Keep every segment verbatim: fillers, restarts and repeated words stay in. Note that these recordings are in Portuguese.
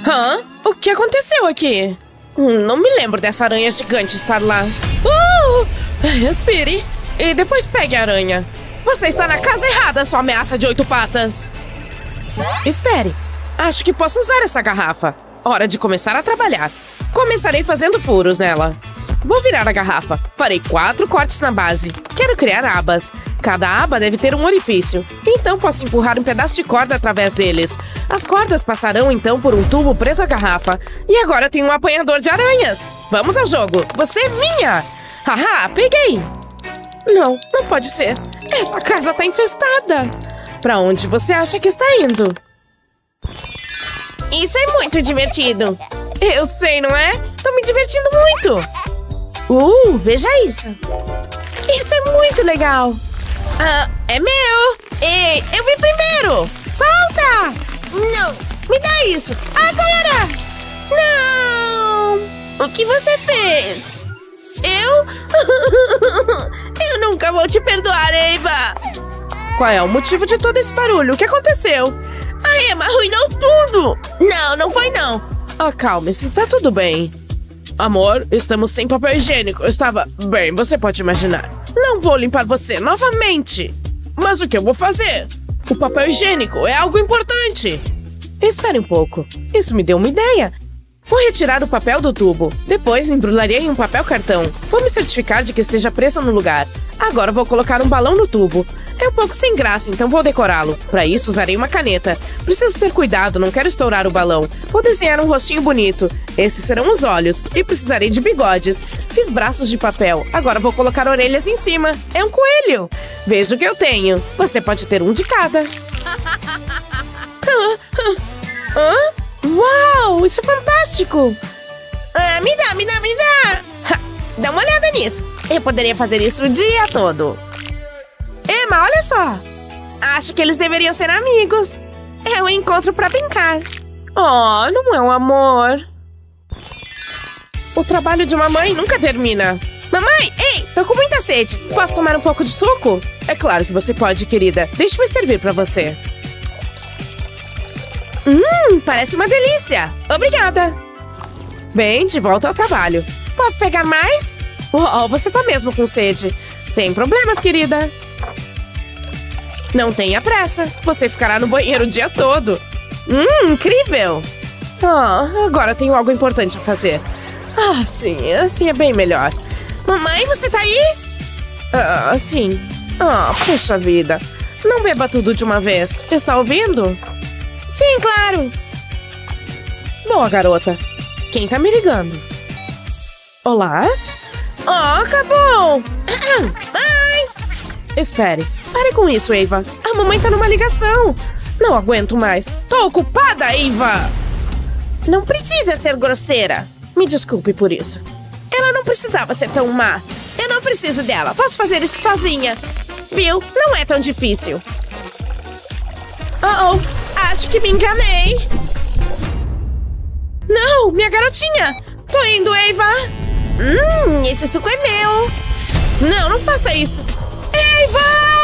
Hã? O que aconteceu aqui? Hum, não me lembro dessa aranha gigante estar lá. Uh! Respire e depois pegue a aranha. Você está na casa errada, sua ameaça de oito patas. Espere. Acho que posso usar essa garrafa. Hora de começar a trabalhar. Começarei fazendo furos nela. Vou virar a garrafa. Farei quatro cortes na base. Quero criar abas. Cada aba deve ter um orifício. Então posso empurrar um pedaço de corda através deles. As cordas passarão então por um tubo preso à garrafa. E agora eu tenho um apanhador de aranhas. Vamos ao jogo. Você é minha. Haha, peguei. Não, não pode ser. Essa casa tá infestada. Pra onde você acha que está indo? Isso é muito divertido. Eu sei, não é? Tô me divertindo muito. Uh, veja isso. Isso é muito legal. Ah, é meu. Ei, eu vim primeiro. Solta. Não, me dá isso. Agora. Não. O que você fez? Eu? Eu nunca vou te perdoar, Eva. Qual é o motivo de todo esse barulho? O que aconteceu? A Emma arruinou tudo. Não, não foi não. Acalme-se, tá tudo bem. Amor, estamos sem papel higiênico. Eu estava... Bem, você pode imaginar. Não vou limpar você novamente. Mas o que eu vou fazer? O papel higiênico é algo importante. Espere um pouco. Isso me deu uma ideia. Vou retirar o papel do tubo. Depois embrulharei em um papel cartão. Vou me certificar de que esteja preso no lugar. Agora vou colocar um balão no tubo. É um pouco sem graça, então vou decorá-lo. Para isso usarei uma caneta. Preciso ter cuidado, não quero estourar o balão. Vou desenhar um rostinho bonito. Esses serão os olhos. E precisarei de bigodes. Fiz braços de papel. Agora vou colocar orelhas em cima. É um coelho. Veja o que eu tenho. Você pode ter um de cada. Hã? Hã? Uau, isso é fantástico! Ah, me dá, me dá, me dá! Ha, dá uma olhada nisso. Eu poderia fazer isso o dia todo. Emma, olha só. Acho que eles deveriam ser amigos. É um encontro pra brincar. Oh, não é um amor. O trabalho de uma mãe nunca termina. Mamãe, ei, tô com muita sede. Posso tomar um pouco de suco? É claro que você pode, querida. Deixe-me servir pra você. Hum, parece uma delícia. Obrigada. Bem, de volta ao trabalho. Posso pegar mais? Uau, você tá mesmo com sede. Sem problemas, querida. Não tenha pressa. Você ficará no banheiro o dia todo. Hum, incrível. Ah, agora tenho algo importante a fazer. Ah, sim, assim é bem melhor. Mamãe, você tá aí? Ah, sim. Ah, puxa vida. Não beba tudo de uma vez. Está ouvindo? Sim, claro. Boa, garota. Quem tá me ligando? Olá? Oh, acabou! Ai! Espere. Pare com isso, Eva. A mamãe tá numa ligação. Não aguento mais. Tô ocupada, Eva! Não precisa ser grosseira. Me desculpe por isso. Ela não precisava ser tão má. Eu não preciso dela. Posso fazer isso sozinha. Viu? Não é tão difícil. Oh, oh. Acho que me enganei. Não, minha garotinha. Tô indo, Eva. Hum, esse suco é meu. Não, não faça isso. Eva!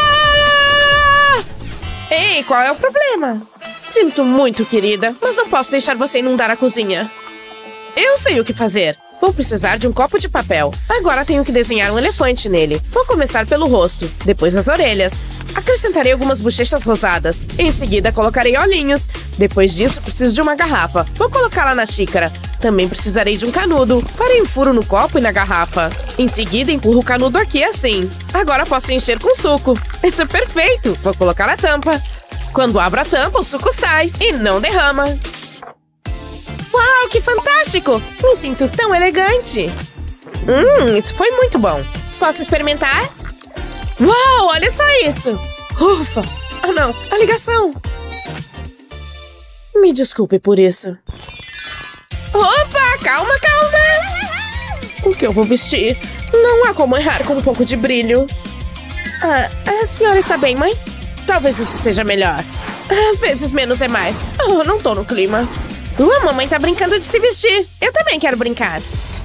Ei, qual é o problema? Sinto muito, querida, mas não posso deixar você inundar a cozinha. Eu sei o que fazer. Vou precisar de um copo de papel. Agora tenho que desenhar um elefante nele. Vou começar pelo rosto, depois as orelhas. Acrescentarei algumas bochechas rosadas. Em seguida, colocarei olhinhos. Depois disso, preciso de uma garrafa. Vou colocá-la na xícara. Também precisarei de um canudo. Farei um furo no copo e na garrafa. Em seguida, empurro o canudo aqui assim. Agora posso encher com suco. Isso é perfeito. Vou colocar a tampa. Quando abro a tampa, o suco sai e não derrama. Uau, que fantástico! Me sinto tão elegante. Hum, isso foi muito bom. Posso experimentar? Uau, olha só isso! Ufa! Ah, não, a ligação! Me desculpe por isso. Opa, calma, calma! O que eu vou vestir? Não há como errar com um pouco de brilho. Ah, a senhora está bem, mãe? Talvez isso seja melhor. Às vezes menos é mais. Oh, não tô no clima. Uh, a mamãe tá brincando de se vestir. Eu também quero brincar.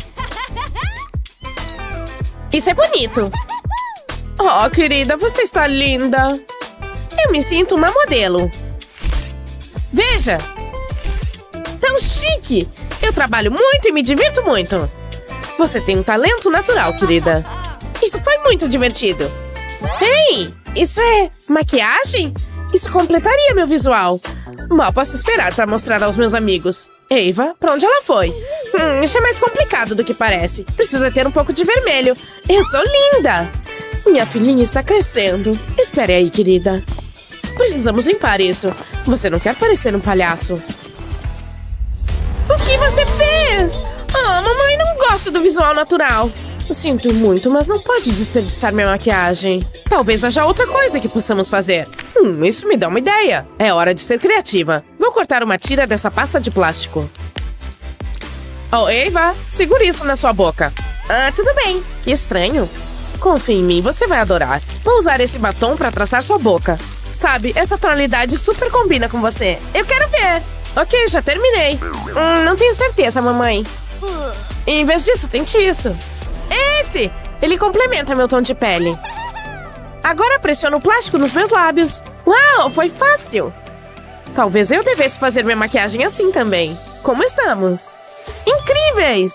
Isso é bonito. Oh, querida, você está linda. Eu me sinto uma modelo. Veja. tão chique! Eu trabalho muito e me divirto muito. Você tem um talento natural, querida. Isso foi muito divertido. Ei, isso é maquiagem? Isso completaria meu visual. Mal posso esperar para mostrar aos meus amigos. Eva, pra onde ela foi? Hum, isso é mais complicado do que parece. Precisa ter um pouco de vermelho. Eu sou linda! Minha filhinha está crescendo. Espere aí, querida. Precisamos limpar isso. Você não quer parecer um palhaço. O que você fez? Ah, mamãe não gosta do visual natural. Sinto muito, mas não pode desperdiçar minha maquiagem. Talvez haja outra coisa que possamos fazer. Hum, isso me dá uma ideia. É hora de ser criativa. Vou cortar uma tira dessa pasta de plástico. Oh, Eva, segure isso na sua boca. Ah, tudo bem. Que estranho. Confie em mim, você vai adorar. Vou usar esse batom para traçar sua boca. Sabe, essa tonalidade super combina com você. Eu quero ver. Ok, já terminei. Hum, não tenho certeza, mamãe. Em vez disso, tente isso. Esse! Ele complementa meu tom de pele. Agora pressiono o plástico nos meus lábios. Uau, foi fácil! Talvez eu devesse fazer minha maquiagem assim também. Como estamos? Incríveis!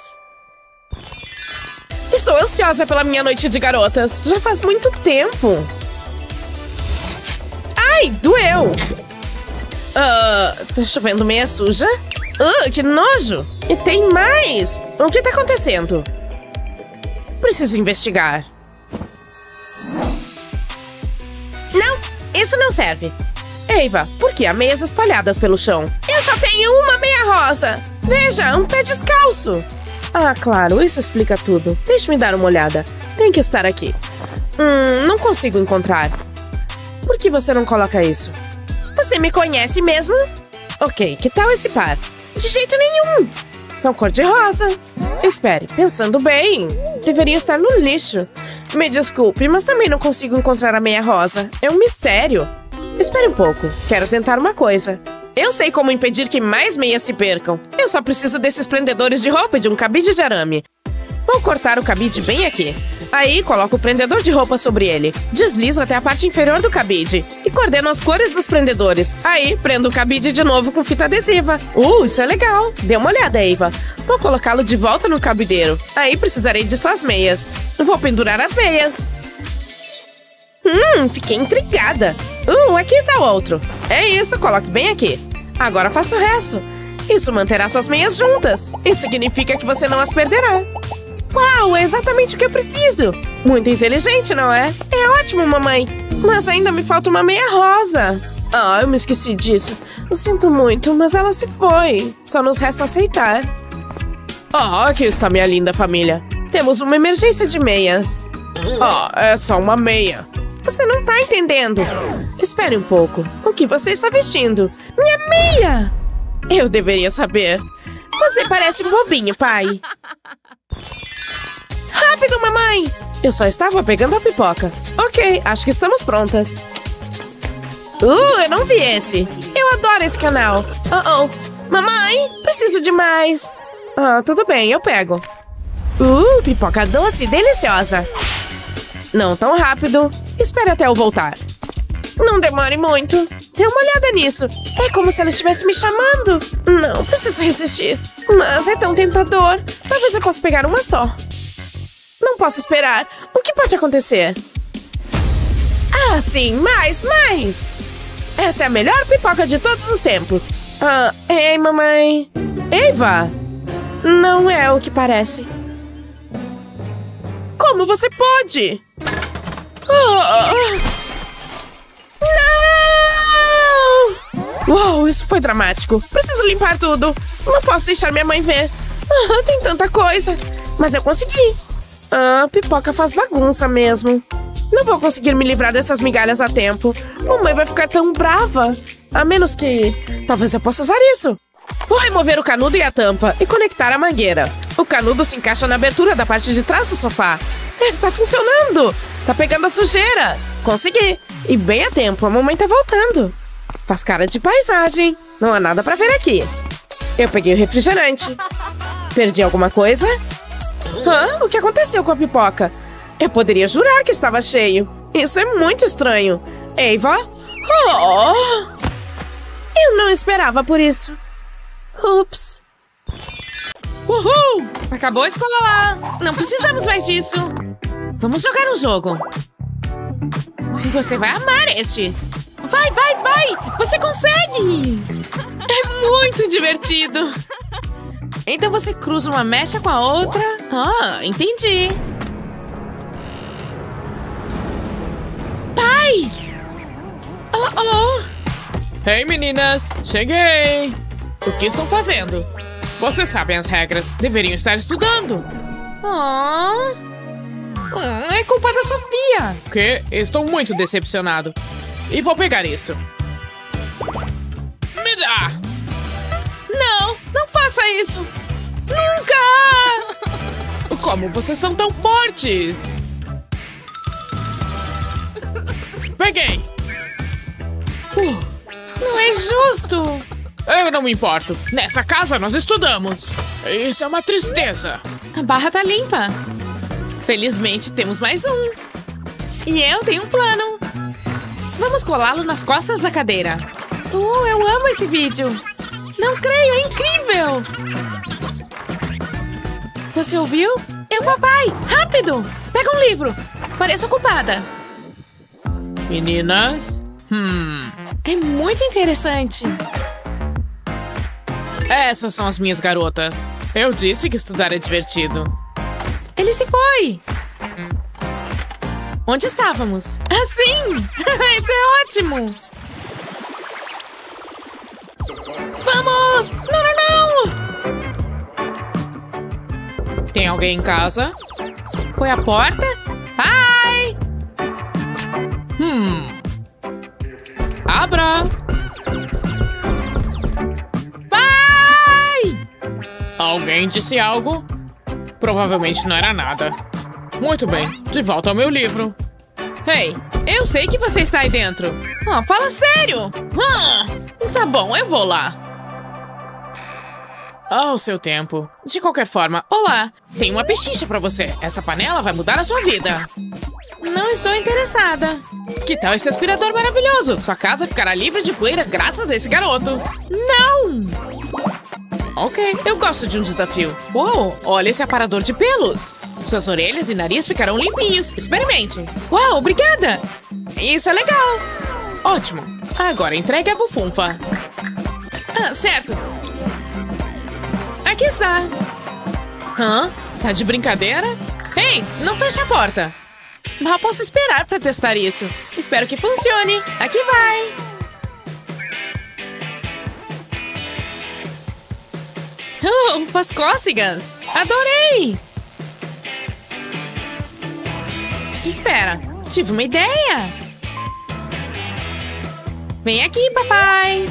Estou ansiosa pela minha noite de garotas. Já faz muito tempo. Ai, doeu! Uh, tá chovendo meia suja? Uh, que nojo! E tem mais! O que tá acontecendo? Preciso investigar. Não, isso não serve. Eva, por que há meias espalhadas pelo chão? Eu só tenho uma meia rosa. Veja, um pé descalço. Ah, claro, isso explica tudo. Deixe-me dar uma olhada. Tem que estar aqui. Hum, não consigo encontrar. Por que você não coloca isso? Você me conhece mesmo? Ok, que tal esse par? De jeito nenhum. São cor-de-rosa. Espere, pensando bem, deveria estar no lixo. Me desculpe, mas também não consigo encontrar a meia rosa. É um mistério. Espere um pouco, quero tentar uma coisa. Eu sei como impedir que mais meias se percam. Eu só preciso desses prendedores de roupa e de um cabide de arame. Vou cortar o cabide bem aqui. Aí, coloco o prendedor de roupa sobre ele. Deslizo até a parte inferior do cabide. E coordeno as cores dos prendedores. Aí, prendo o cabide de novo com fita adesiva. Uh, isso é legal. Dê uma olhada, Eva. Vou colocá-lo de volta no cabideiro. Aí, precisarei de suas meias. Vou pendurar as meias. Hum, fiquei intrigada. Uh, aqui está o outro. É isso, coloque bem aqui. Agora faça o resto. Isso manterá suas meias juntas. Isso significa que você não as perderá. Uau, é exatamente o que eu preciso. Muito inteligente, não é? É ótimo, mamãe. Mas ainda me falta uma meia rosa. Ah, eu me esqueci disso. Eu sinto muito, mas ela se foi. Só nos resta aceitar. Ah, aqui está minha linda família. Temos uma emergência de meias. Ah, é só uma meia. Você não tá entendendo. Espere um pouco. O que você está vestindo? Minha meia! Eu deveria saber. Você parece um bobinho, pai. Rápido, mamãe! Eu só estava pegando a pipoca. Ok, acho que estamos prontas. Uh, eu não vi esse. Eu adoro esse canal. Oh, oh. Mamãe, preciso de mais. Ah, tudo bem, eu pego. Uh, pipoca doce e deliciosa. Não tão rápido. Espere até eu voltar. Não demore muito. Dê uma olhada nisso. É como se ela estivesse me chamando. Não, preciso resistir. Mas é tão tentador. Talvez eu possa pegar uma só. Não posso esperar. O que pode acontecer? Ah, sim, mais, mais. Essa é a melhor pipoca de todos os tempos. Ah, ei, mamãe. Eva! Não é o que parece. Como você pode? Ah! Não! Uau, isso foi dramático. Preciso limpar tudo. Não posso deixar minha mãe ver. Ah, tem tanta coisa. Mas eu consegui. Ah, a pipoca faz bagunça mesmo. Não vou conseguir me livrar dessas migalhas a tempo. Mamãe vai ficar tão brava. A menos que... Talvez eu possa usar isso. Vou remover o canudo e a tampa e conectar a mangueira. O canudo se encaixa na abertura da parte de trás do sofá. Está funcionando! Tá pegando a sujeira! Consegui! E bem a tempo, a mamãe tá voltando. Faz cara de paisagem. Não há nada pra ver aqui. Eu peguei o refrigerante. Perdi alguma coisa? Hã? O que aconteceu com a pipoca? Eu poderia jurar que estava cheio. Isso é muito estranho. Eva? Oh! Eu não esperava por isso. Ups. Uhul! Acabou a escola! Não precisamos mais disso! Vamos jogar um jogo! Você vai amar este! Vai, vai, vai! Você consegue! É muito divertido! Então você cruza uma mecha com a outra... Ah, entendi! Pai! Oh, oh! Ei, meninas! Cheguei! O que estão fazendo? Vocês sabem as regras. Deveriam estar estudando. Oh. Hum, é culpa da Sofia. Que? Estou muito decepcionado. E vou pegar isso. Me dá! Não, não faça isso. Nunca! Como vocês são tão fortes? Peguei! Uh, não é justo. Eu não me importo. Nessa casa nós estudamos. Isso é uma tristeza. A barra tá limpa. Felizmente temos mais um. E eu tenho um plano. Vamos colá-lo nas costas da cadeira. Uh, eu amo esse vídeo. Não creio, é incrível. Você ouviu? É o papai. Rápido. Pega um livro. Pareço ocupada. Meninas? Hum... É muito interessante. Essas são as minhas garotas. Eu disse que estudar é divertido. Ele se foi! Onde estávamos? Ah, sim! Isso é ótimo! Vamos! Não, não, não! Tem alguém em casa? Foi a porta? Pai! Hum... Abra! Alguém disse algo? Provavelmente não era nada. Muito bem, de volta ao meu livro. Ei, eu sei que você está aí dentro. Oh, fala sério. Ah, tá bom, eu vou lá. Ao seu tempo. De qualquer forma, olá. Tem uma pechincha pra você. Essa panela vai mudar a sua vida. Não estou interessada. Que tal esse aspirador maravilhoso? Sua casa ficará livre de poeira graças a esse garoto. Não! Ok, eu gosto de um desafio. Uou, olha esse aparador de pelos. Suas orelhas e nariz ficarão limpinhos. Experimente. Uau, obrigada. Isso é legal. Ótimo. Agora entregue a bufunfa. Ah, certo. Aqui está. Hã? Tá de brincadeira? Ei, não feche a porta. Mal posso esperar para testar isso. Espero que funcione. Aqui vai. Oh, faz cócegas! Adorei! Espera, tive uma ideia! Vem aqui, papai!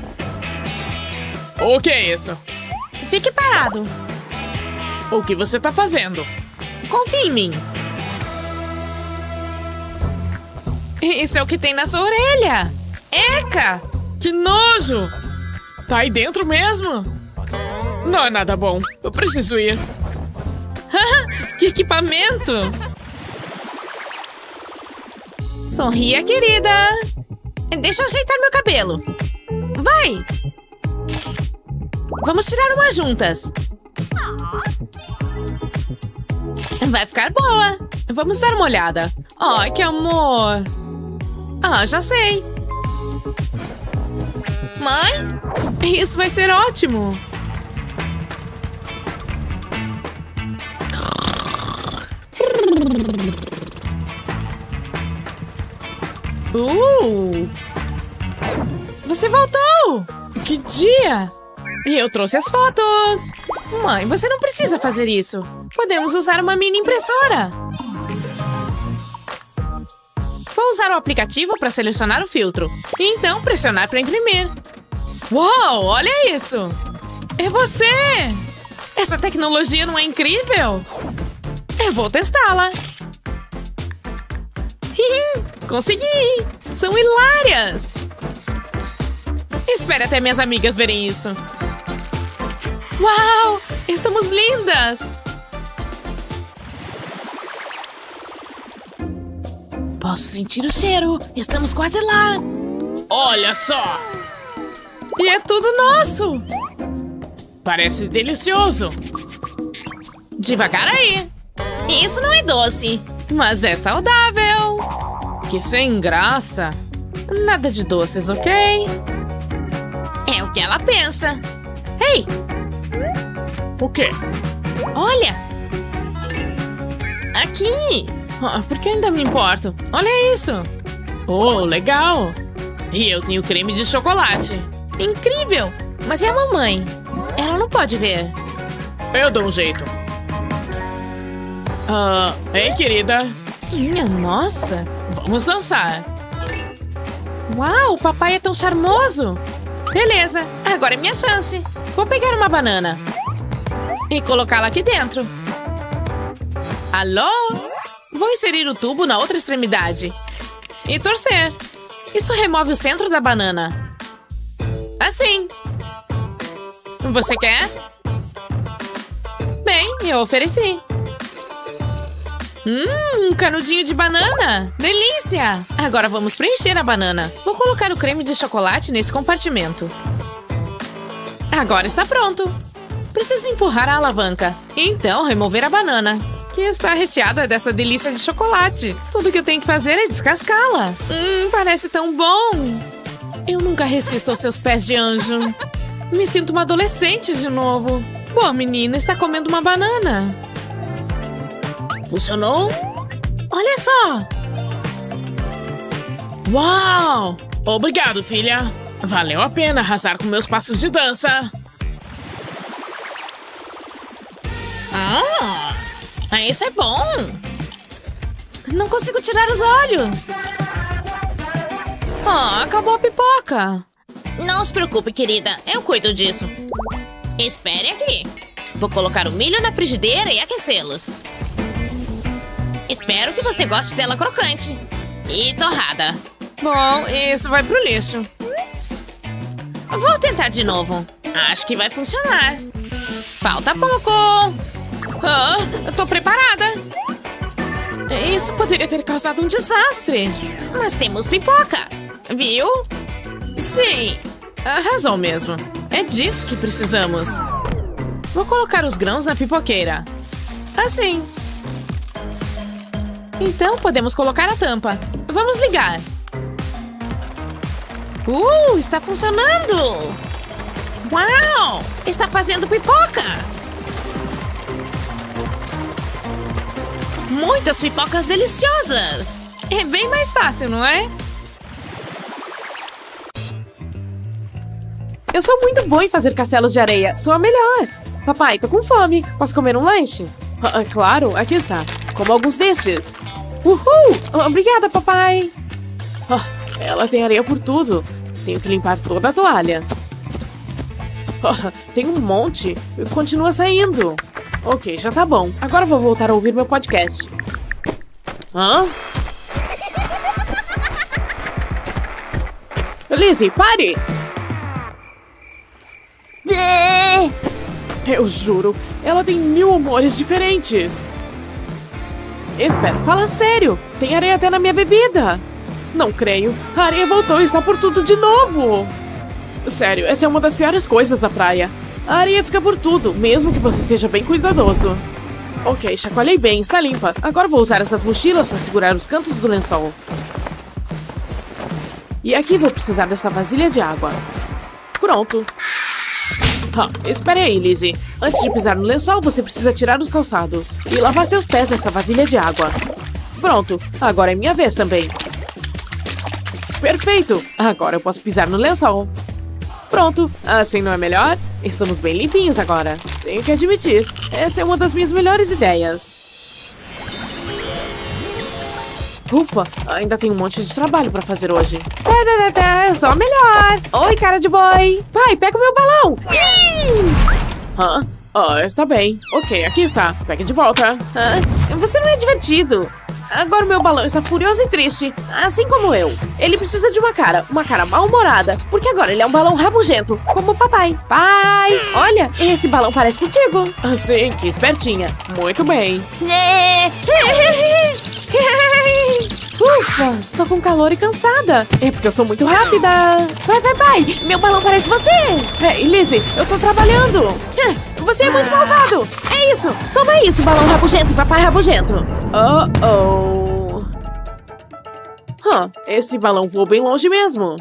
O que é isso? Fique parado! O que você tá fazendo? Confie em mim! Isso é o que tem na sua orelha! Eca! Que nojo! Tá aí dentro mesmo? Não é nada bom. Eu preciso ir. Que equipamento! Sorria, querida! Deixa eu ajeitar meu cabelo. Vai! Vamos tirar uma juntas. Vai ficar boa. Vamos dar uma olhada. Ai, que amor! Ah, já sei. Mãe? Isso vai ser ótimo. Uh! Você voltou! Que dia! E eu trouxe as fotos! Mãe, você não precisa fazer isso. Podemos usar uma mini impressora. Vou usar o aplicativo para selecionar o filtro. E então pressionar para imprimir. Uau, olha isso! É você! Essa tecnologia não é incrível? Eu vou testá-la. Consegui! São hilárias! Espere até minhas amigas verem isso. Uau! Estamos lindas! Posso sentir o cheiro. Estamos quase lá. Olha só! E é tudo nosso! parece delicioso. Devagar aí. Isso não é doce. Mas é saudável. Que sem graça. Nada de doces, ok? É o que ela pensa. Ei! O quê? Olha! Aqui! Ah, por que ainda me importo? Olha isso! Oh, legal! E eu tenho creme de chocolate. Incrível! Mas e a mamãe? Ela não pode ver. Eu dou um jeito. Ah, ei, querida. Minha nossa! Vamos dançar. Uau, o papai é tão charmoso! Beleza, agora é minha chance. Vou pegar uma banana e colocá-la aqui dentro. Alô? Vou inserir o tubo na outra extremidade e torcer. Isso remove o centro da banana. Assim. Você quer? Bem, eu ofereci. Hum, um canudinho de banana! Delícia! Agora vamos preencher a banana. Vou colocar o creme de chocolate nesse compartimento. Agora está pronto. Preciso empurrar a alavanca. E então remover a banana, que está recheada dessa delícia de chocolate. Tudo que eu tenho que fazer é descascá-la. Hum, parece tão bom. Eu nunca resisto aos seus pés de anjo. Me sinto uma adolescente de novo. Boa menina, está comendo uma banana. Funcionou? Olha só! Uau! Obrigado, filha. Valeu a pena arrasar com meus passos de dança. Ah, isso é bom! Não consigo tirar os olhos. Ah, acabou a pipoca. Não se preocupe, querida. Eu cuido disso. Espere aqui. Vou colocar o milho na frigideira e aquecê-los. Espero que você goste dela crocante e torrada. Bom, isso vai pro lixo. Vou tentar de novo. Acho que vai funcionar. Falta pouco. Ah, eu tô preparada. Isso poderia ter causado um desastre. Mas temos pipoca, viu? Sim, arrasou mesmo. É disso que precisamos. Vou colocar os grãos na pipoqueira. Assim. Então podemos colocar a tampa. Vamos ligar. Uh, está funcionando! Uau! Está fazendo pipoca! Muitas pipocas deliciosas! É bem mais fácil, não é? Eu sou muito boa em fazer castelos de areia. Sou a melhor. Papai, tô com fome. Posso comer um lanche? Ah, claro, aqui está. Como alguns destes. Uhul! Obrigada, papai. Ah, ela tem areia por tudo. Tenho que limpar toda a toalha. Ah, tem um monte. Continua saindo. Ok, já tá bom. Agora vou voltar a ouvir meu podcast. Hã? Lizzie, pare! Eu juro, ela tem mil humores diferentes. Espera, fala sério. Tem areia até na minha bebida. Não creio. A areia voltou e está por tudo de novo. Sério, essa é uma das piores coisas da praia. A areia fica por tudo, mesmo que você seja bem cuidadoso. Ok, chacoalhei bem, está limpa. Agora vou usar essas mochilas para segurar os cantos do lençol. E aqui vou precisar dessa vasilha de água. Pronto. Ah, espere aí, Lizzie. Antes de pisar no lençol, você precisa tirar os calçados e lavar seus pés nessa vasilha de água. Pronto, agora é minha vez também. Perfeito! Agora eu posso pisar no lençol. Pronto, assim não é melhor? Estamos bem limpinhos agora. Tenho que admitir, essa é uma das minhas melhores ideias. Ufa, ainda tem um monte de trabalho pra fazer hoje. Eu sou a melhor. Oi, cara de boy. Pai, pega o meu balão. Hã? Ah, está bem. Ok, aqui está. Pegue de volta. Hã? Você não é divertido. Agora o meu balão está furioso e triste, assim como eu. Ele precisa de uma cara, uma cara mal-humorada, porque agora ele é um balão rabugento, como o papai. Pai, olha, esse balão parece contigo. Ah, sim, que espertinha. Muito bem. Ufa, tô com calor e cansada. É porque eu sou muito rápida. Vai, vai, vai. Meu balão parece você. Ei, Lizzie, eu tô trabalhando. Você é muito malvado. É isso. Toma isso, balão rabugento, papai rabugento. Oh, oh. Huh, esse balão voou bem longe mesmo.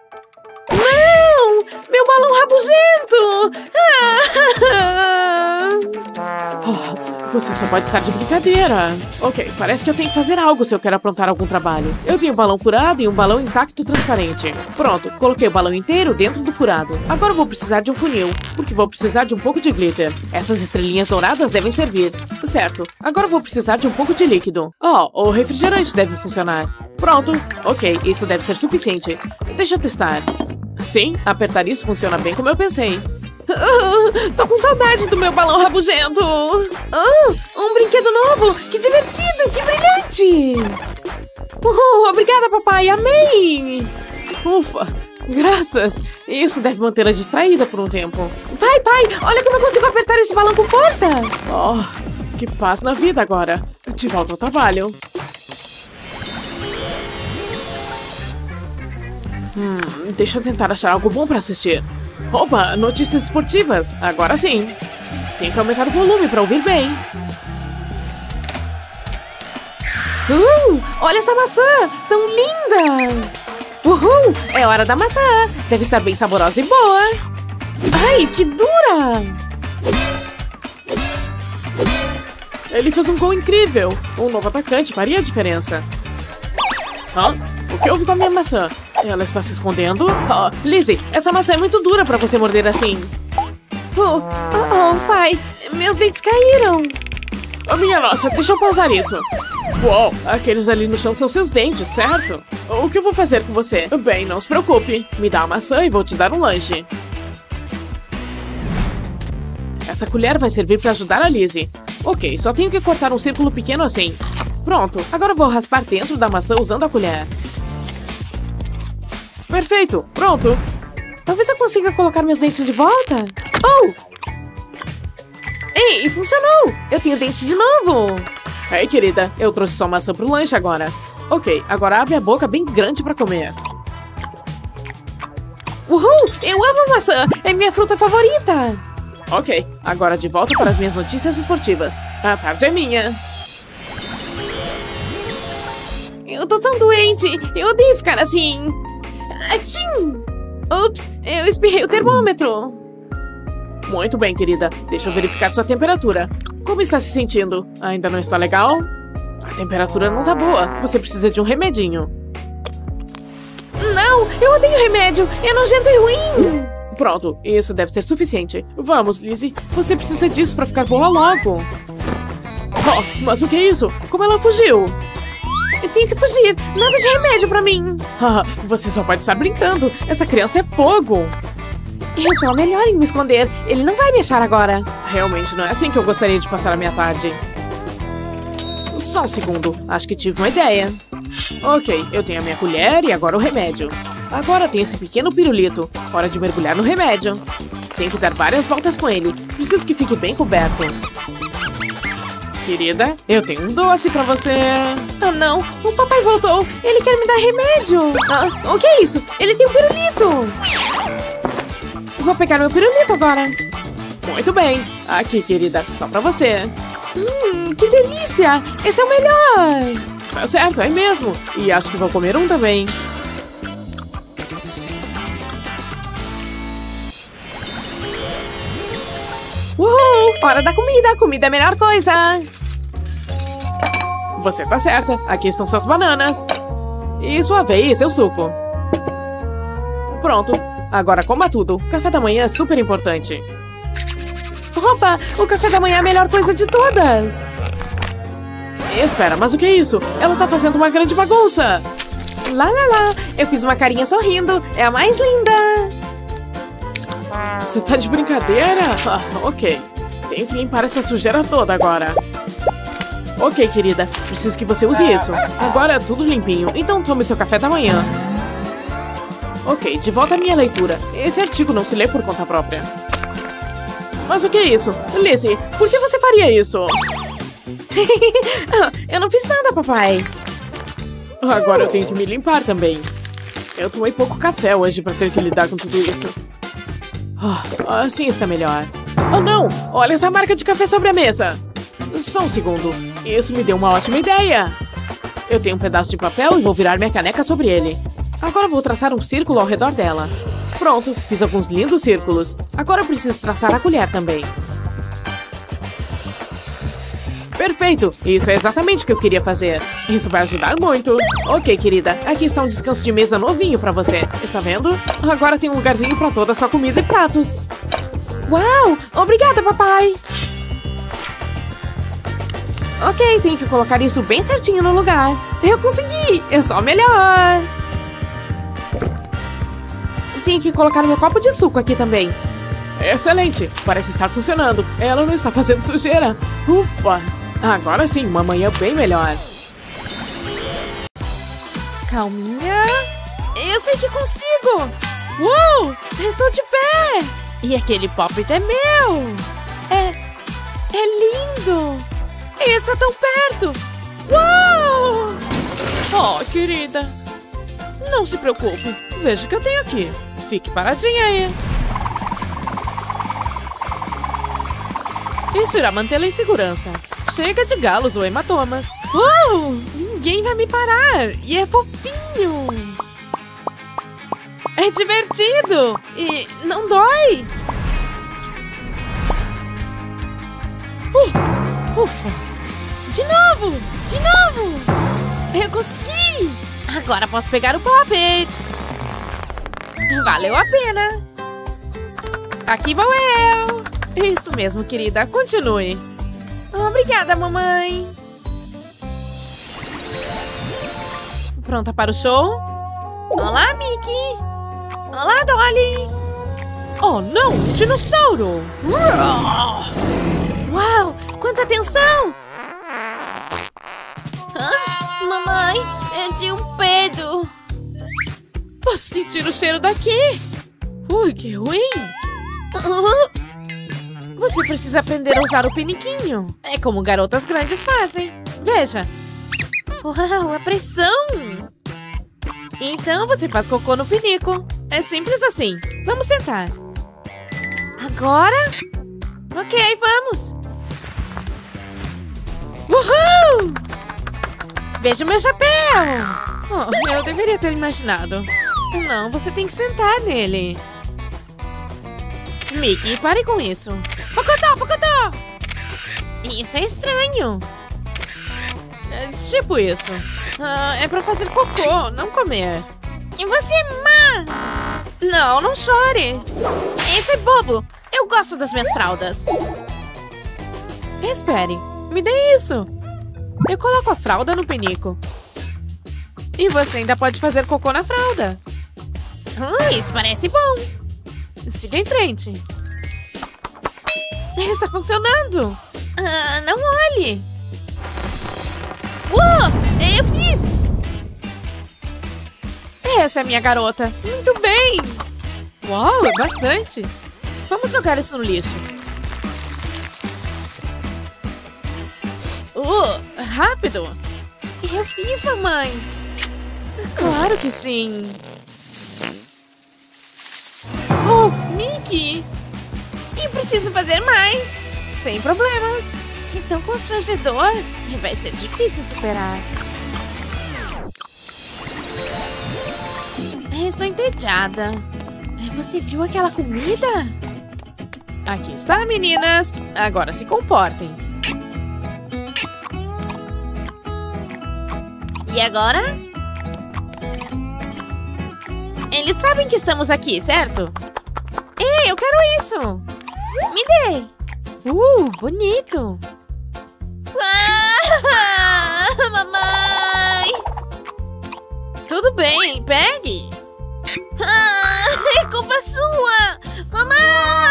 Não! Meu balão rabugento! Ah! Oh, você só pode estar de brincadeira. Ok, parece que eu tenho que fazer algo se eu quero aprontar algum trabalho. Eu tenho um balão furado e um balão intacto transparente. Pronto, coloquei o balão inteiro dentro do furado. Agora eu vou precisar de um funil, porque vou precisar de um pouco de glitter. Essas estrelinhas douradas devem servir. Certo, agora eu vou precisar de um pouco de líquido. Oh, o refrigerante deve funcionar. Pronto, ok, isso deve ser suficiente. Deixa eu testar. Sim, apertar isso funciona bem como eu pensei. Uh, tô com saudade do meu balão rabugento. Uh, um brinquedo novo. Que divertido, que brilhante. Uh, obrigada, papai. Amei. Ufa, graças. Isso deve mantê-la distraída por um tempo. Pai, pai, olha como eu consigo apertar esse balão com força. Oh, que paz na vida agora. De volta ao trabalho. Hum, deixa eu tentar achar algo bom pra assistir. Opa, notícias esportivas. Agora sim. Tem que aumentar o volume pra ouvir bem. Uh, olha essa maçã, tão linda. Uhul, é hora da maçã. Deve estar bem saborosa e boa. Ai, que dura. Ele fez um gol incrível. Um novo atacante faria a diferença. Hã? O que houve com a minha maçã? Ela está se escondendo? Oh, Lizzie, essa maçã é muito dura pra você morder assim. Oh, oh, oh, pai, meus dentes caíram. Oh, minha nossa, deixa eu pausar isso. Uou, aqueles ali no chão são seus dentes, certo? O que eu vou fazer com você? Bem, não se preocupe. Me dá a maçã e vou te dar um lanche. Essa colher vai servir pra ajudar a Lizzie. Ok, só tenho que cortar um círculo pequeno assim. Pronto, agora eu vou raspar dentro da maçã usando a colher. Perfeito, pronto. Talvez eu consiga colocar meus dentes de volta. Oh! Ei, funcionou! Eu tenho dentes de novo! Ei, querida, eu trouxe sua maçã pro lanche agora. Ok, agora abre a boca bem grande pra comer. Uhul! Eu amo a maçã! É minha fruta favorita! Ok, agora de volta para as minhas notícias esportivas. A tarde é minha. Eu tô tão doente! Eu odeio ficar assim! Atchim! Ups, eu espirrei o termômetro. Muito bem, querida. Deixa eu verificar sua temperatura. Como está se sentindo? Ainda não está legal? A temperatura não tá boa. Você precisa de um remedinho. Não, eu odeio remédio. É nojento e ruim. Pronto, isso deve ser suficiente. Vamos, Lizzie. Você precisa disso pra ficar boa logo. Oh, mas o que é isso? Como ela fugiu? Eu tenho que fugir. Nada de remédio pra mim. Ah, você só pode estar brincando. Essa criança é fogo. Eu sou a melhor em me esconder. Ele não vai me achar agora. Realmente não é assim que eu gostaria de passar a minha tarde. Só um segundo. Acho que tive uma ideia. Ok, eu tenho a minha colher e agora o remédio. Agora tem esse pequeno pirulito. Hora de mergulhar no remédio. Tenho que dar várias voltas com ele. Preciso que fique bem coberto. Querida, eu tenho um doce pra você. Ah, não. O papai voltou. Ele quer me dar remédio. Ah, o que é isso? Ele tem um pirulito. Vou pegar meu pirulito agora. Muito bem. Aqui, querida. Só pra você. Hum, que delícia. Esse é o melhor. Tá certo, é mesmo. E acho que vou comer um também. Uhul! Hora da comida. Comida é a melhor coisa. Você tá certa. Aqui estão suas bananas. E sua vez, seu suco. Pronto. Agora coma tudo. Café da manhã é super importante. Opa! O café da manhã é a melhor coisa de todas. Espera, mas o que é isso? Ela tá fazendo uma grande bagunça. Lá, lá, lá. Eu fiz uma carinha sorrindo. É a mais linda. Você tá de brincadeira? Ah, ok. Tenho que limpar essa sujeira toda agora. Ok, querida. Preciso que você use isso. Agora é tudo limpinho. Então tome seu café da manhã. Ok, de volta à minha leitura. Esse artigo não se lê por conta própria. Mas o que é isso? Lizzie, por que você faria isso? Eu não fiz nada, papai. Agora eu tenho que me limpar também. Eu tomei pouco café hoje pra ter que lidar com tudo isso. Ah, assim está melhor. Oh não! Olha essa marca de café sobre a mesa! Só um segundo. Isso me deu uma ótima ideia. Eu tenho um pedaço de papel e vou virar minha caneca sobre ele. Agora vou traçar um círculo ao redor dela. Pronto, fiz alguns lindos círculos. Agora eu preciso traçar a colher também. Perfeito! Isso é exatamente o que eu queria fazer. Isso vai ajudar muito. Ok, querida. Aqui está um descanso de mesa novinho pra você. Está vendo? Agora tem um lugarzinho pra toda a sua comida e pratos. Uau! Obrigada, papai! Ok, tenho que colocar isso bem certinho no lugar. Eu consegui! Eu sou a melhor! Tenho que colocar meu copo de suco aqui também. Excelente! Parece estar funcionando. Ela não está fazendo sujeira. Ufa! Agora sim, uma manhã bem melhor. Calminha. Eu sei que consigo! Uou! Estou de pé! E aquele pop-it é meu! É... é lindo! Está tão perto! Uau! Oh, querida! Não se preocupe. Veja o que eu tenho aqui. Fique paradinha aí. Isso irá mantê-la em segurança. Chega de galos ou hematomas. Uau! Ninguém vai me parar! E é fofinho! É divertido! E não dói! Uh, ufa! De novo! De novo! Eu consegui! Agora posso pegar o pop-it! Valeu a pena! Aqui vou eu! Isso mesmo, querida. Continue. Obrigada, mamãe. Pronta para o show? Olá, Mickey. Olá, Dolly. Oh, não! Um dinossauro! Uau! Quanta atenção! Ah, mamãe, eu tinha um pedo. Posso sentir o cheiro daqui? Ui, que ruim! Ups! Você precisa aprender a usar o piniquinho. É como garotas grandes fazem. Veja. Uau, a pressão! Então você faz cocô no pinico. É simples assim. Vamos tentar. Agora? Ok, vamos. Uhul! Veja o meu chapéu! Oh, eu deveria ter imaginado. Não, você tem que sentar nele. Mickey, pare com isso. Pocotó, pocotó! Isso é estranho. É tipo isso. Ah, é pra fazer cocô, não comer. E você é má! Não, não chore. Isso é bobo. Eu gosto das minhas fraldas. Espere, me dê isso. Eu coloco a fralda no pinico. E você ainda pode fazer cocô na fralda. Ah, isso parece bom. Siga em frente. Está funcionando. Ah, não olhe. Uou, eu fiz. Essa é a minha garota. Muito bem. Uau, é bastante. Vamos jogar isso no lixo. Uh, rápido. Eu fiz, mamãe. Claro que sim. Oh, Mickey! E preciso fazer mais! Sem problemas! É tão constrangedor e vai ser difícil superar. Estou entediada. Você viu aquela comida? Aqui está, meninas! Agora se comportem. E agora? Eles sabem que estamos aqui, certo? Ei, eu quero isso! Me dê! Uh, bonito! Ah, mamãe! Tudo bem, pegue! Ah, é culpa sua! Mamãe!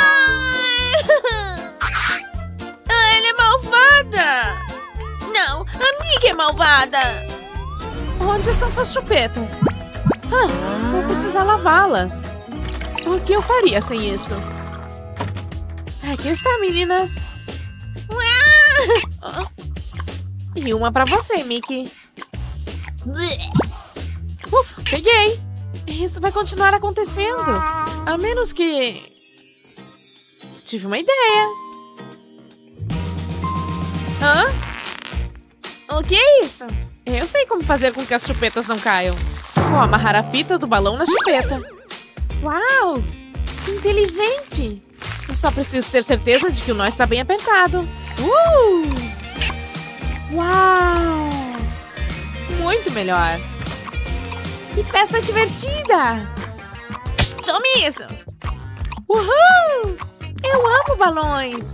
Ah, ela é malvada! Não, a Mickey é malvada! Onde estão suas chupetas? Ah, vou precisar lavá-las. O que eu faria sem isso? Aqui está, meninas. Ah! E uma pra você, Mickey. Ufa, peguei. Isso vai continuar acontecendo. A menos que... Tive uma ideia. Hã? O que é isso? Eu sei como fazer com que as chupetas não caiam. Vou amarrar a fita do balão na chupeta. Uau! Que inteligente! Eu só preciso ter certeza de que o nó está bem apertado. Uh! Uau! Muito melhor. Que festa divertida! Tome isso! Uhul! Eu amo balões!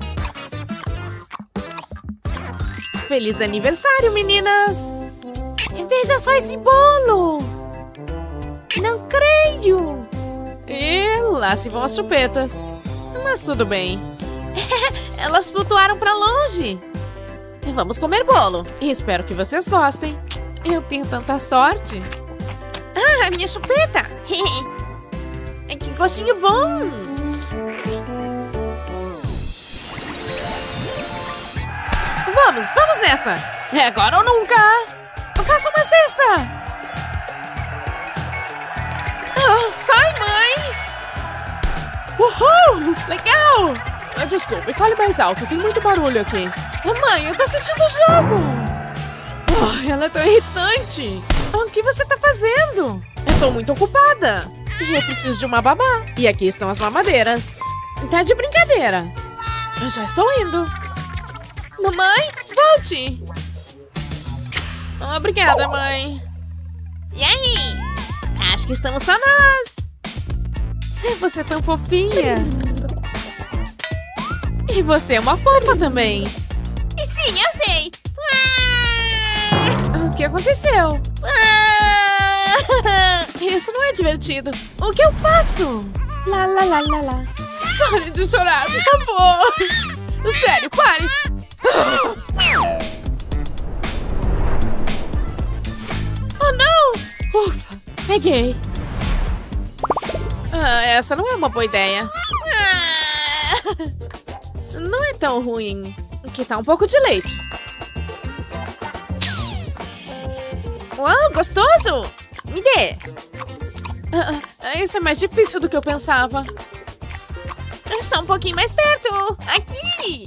Feliz aniversário, meninas! Veja só esse bolo! Não creio! E lá se vão as chupetas. Mas tudo bem. Elas flutuaram para longe. Vamos comer bolo. E espero que vocês gostem. Eu tenho tanta sorte. Ah, minha chupeta! Que gostinho bom! Vamos, vamos nessa! É agora ou nunca! Faça uma cesta! Oh, sai, mãe! Uhul! Legal! Ah, desculpe, fale mais alto, tem muito barulho aqui. Oh, mãe, eu tô assistindo o jogo! Oh, ela é tão irritante! Oh, o que você tá fazendo? Eu tô muito ocupada! E eu preciso de uma babá. E aqui estão as mamadeiras. Tá de brincadeira. Eu já estou indo. Mamãe, volte! Obrigada, mãe. E aí? Acho que estamos só nós. Você é tão fofinha. E você é uma fofa também. Sim, eu sei. O que aconteceu? Isso não é divertido. O que eu faço? Lá, lá, lá, lá, lá. Pare de chorar, por favor. Sério, pare. Oh, não! Ufa, peguei. Ah, essa não é uma boa ideia. Não é tão ruim. Aqui tá um pouco de leite. Uau, gostoso! Me dê! Ah, ah, isso é mais difícil do que eu pensava. Só um pouquinho mais perto! Aqui!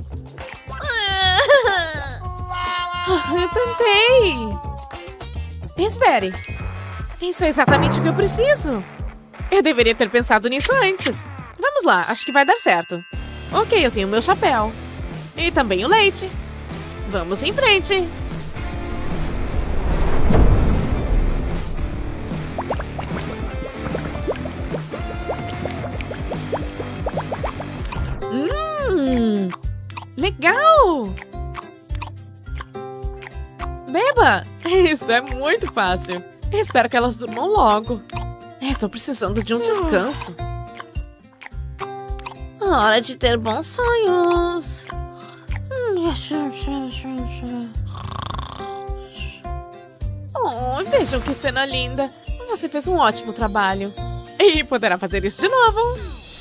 Ah, eu tentei! Espere! Isso é exatamente o que eu preciso! Eu deveria ter pensado nisso antes. Vamos lá, acho que vai dar certo. Ok, eu tenho meu chapéu. E também o leite. Vamos em frente! Hum, legal! Beba! Isso é muito fácil. Espero que elas durmam logo. Estou precisando de um descanso. Hora de ter bons sonhos. Oh, vejam que cena linda. Você fez um ótimo trabalho. E poderá fazer isso de novo.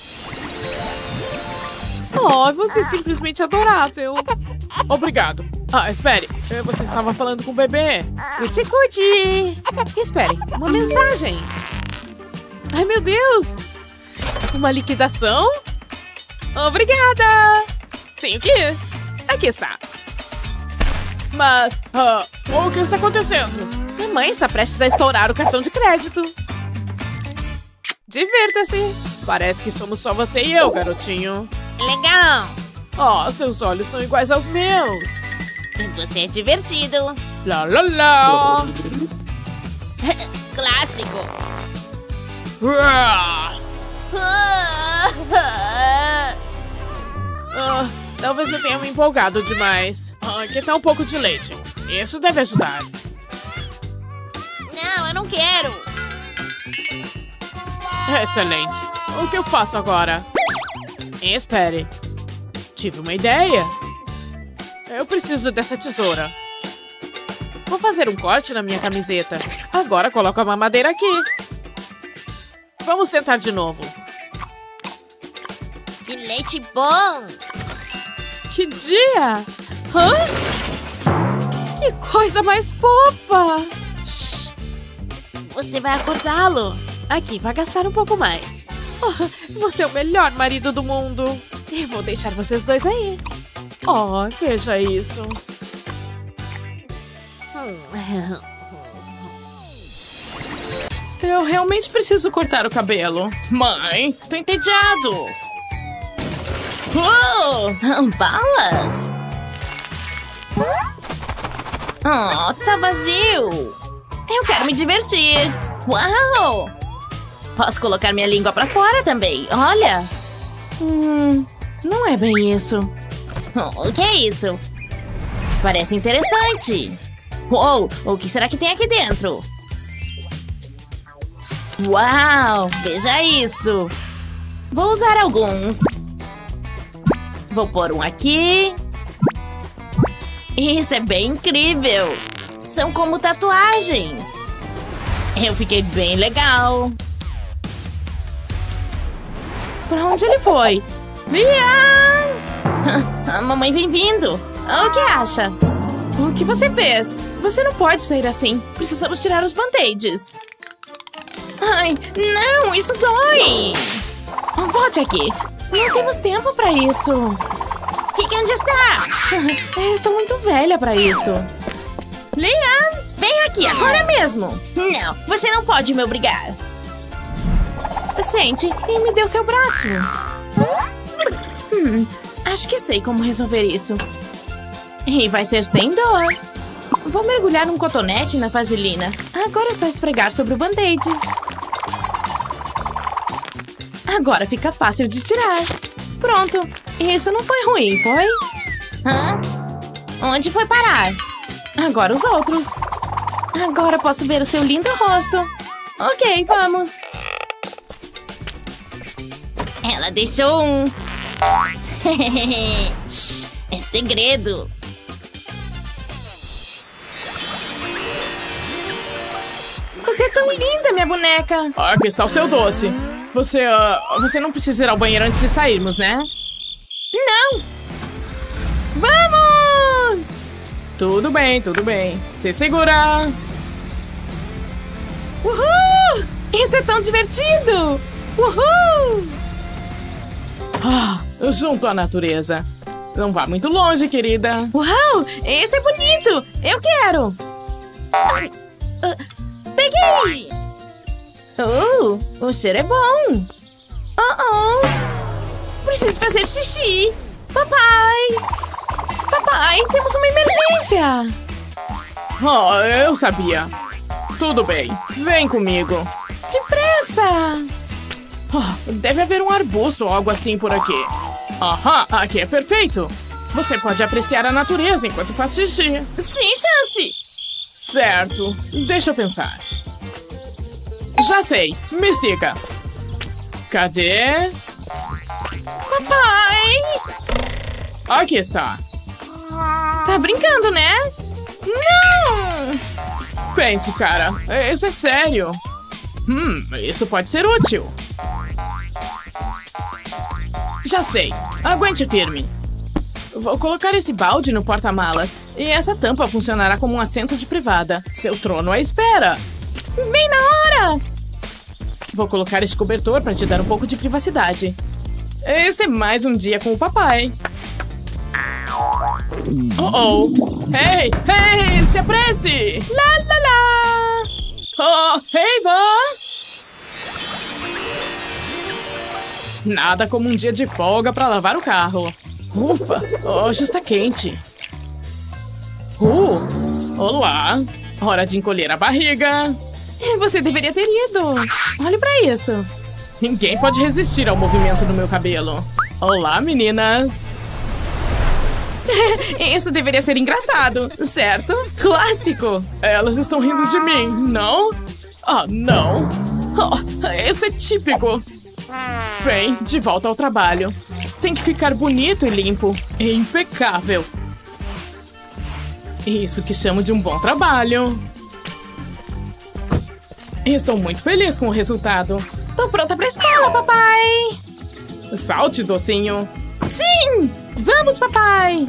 Oh, você é simplesmente adorável. Obrigado. Ah, espere. Você estava falando com o bebê. Cuti-cuti. Espere, uma mensagem. Ai, meu Deus. Uma liquidação? Obrigada. Tenho que ir. Aqui está. Mas, uh, o que está acontecendo? Minha mãe está prestes a estourar o cartão de crédito. Divirta-se. Parece que somos só você e eu, garotinho. Legal. Oh, seus olhos são iguais aos meus. Você é divertido. Lá, lá, lá. Clássico. Ah, talvez eu tenha me empolgado demais. Ah, aqui tá um pouco de leite. Isso deve ajudar. Não, eu não quero. Excelente. O que eu faço agora? Espere. Tive uma ideia. Eu preciso dessa tesoura. Vou fazer um corte na minha camiseta. Agora coloco a mamadeira aqui. Vamos tentar de novo. Que leite bom! Que dia! Hã? Que coisa mais fofa! Você vai acordá-lo. Aqui, vai gastar um pouco mais. Oh, você é o melhor marido do mundo. Eu vou deixar vocês dois aí. Oh, veja isso. Eu realmente preciso cortar o cabelo. Mãe, tô entediado. Oh, balas? Oh, tá vazio. Eu quero me divertir. Uau! Posso colocar minha língua pra fora também, olha. Hum, não é bem isso. Oh, o que é isso? Parece interessante. Uou, o que será que tem aqui dentro? Uau, veja isso. Vou usar alguns. Vou pôr um aqui. Isso é bem incrível. São como tatuagens. Eu fiquei bem legal. Pra onde ele foi? Liam! A mamãe vem vindo. O que acha? O que você fez? Você não pode sair assim. Precisamos tirar os band-aids. Ai, não, isso dói. Volte aqui. Não temos tempo pra isso. Fique onde está. Eu estou muito velha pra isso. Liam, vem aqui agora mesmo. Não, você não pode me obrigar. Sente e me dê o seu braço. Hum, acho que sei como resolver isso. E vai ser sem dor. Vou mergulhar um cotonete na vaselina. Agora é só esfregar sobre o band-aid. Agora fica fácil de tirar. Pronto. Isso não foi ruim, foi? Hã? Onde foi parar? Agora os outros. Agora posso ver o seu lindo rosto. Ok, vamos. Ela deixou um. Shhh, é segredo. Você é tão linda, minha boneca. Aqui está o seu doce. Você, uh, você não precisa ir ao banheiro antes de sairmos, né? Não! Vamos! Tudo bem, tudo bem. Se segura. Uhul! Isso é tão divertido! Uhul! Ah, junto à natureza. Não vá muito longe, querida. Uau! Esse é bonito! Eu quero! Uh, peguei! Oh, o cheiro é bom! Oh, oh! Preciso fazer xixi! Papai! Papai, temos uma emergência! Oh, eu sabia. Tudo bem, vem comigo. Depressa! Oh, deve haver um arbusto ou algo assim por aqui. Aham, aqui é perfeito. Você pode apreciar a natureza enquanto faz xixi. Sem chance! Certo, deixa eu pensar. Já sei, me siga. Cadê? Papai! Aqui está. Tá brincando, né? Não! Pense, cara, isso é sério. Hum, isso pode ser útil. Já sei, aguente firme. Vou colocar esse balde no porta-malas e essa tampa funcionará como um assento de privada. Seu trono à espera. Bem na hora! Vou colocar este cobertor para te dar um pouco de privacidade. Esse é mais um dia com o papai. Oh, oh. Ei, ei, se apresse! Lá, lá, lá! Oh, ei, vó! Nada como um dia de folga para lavar o carro. Ufa, hoje está quente. Uh, olá. Hora de encolher a barriga. Você deveria ter ido. Olhe para isso. Ninguém pode resistir ao movimento do meu cabelo. Olá, meninas. Isso deveria ser engraçado, certo? Clássico. Elas estão rindo de mim, não? Ah, não. Oh, isso é típico. Bem, de volta ao trabalho. Tem que ficar bonito e limpo. É impecável. Isso que chamo de um bom trabalho. Estou muito feliz com o resultado. Tô pronta pra escola, papai! Salte, docinho. Sim! Vamos, papai!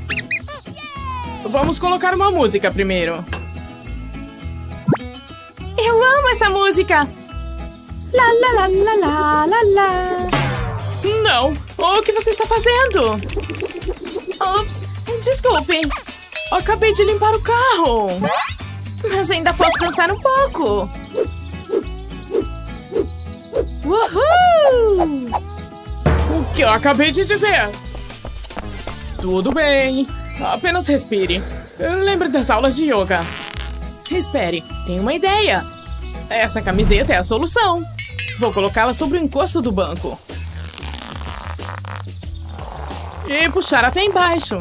Vamos colocar uma música primeiro. Eu amo essa música! Lá, lá, lá, lá, lá, lá, lá. Não! O que você está fazendo? Ups, desculpe. Acabei de limpar o carro. Mas ainda posso dançar um pouco. Uhul! O que eu acabei de dizer? Tudo bem. Apenas respire. Lembre das aulas de yoga. Espere, tenho uma ideia. Essa camiseta é a solução. Vou colocá-la sobre o encosto do banco. E puxar até embaixo.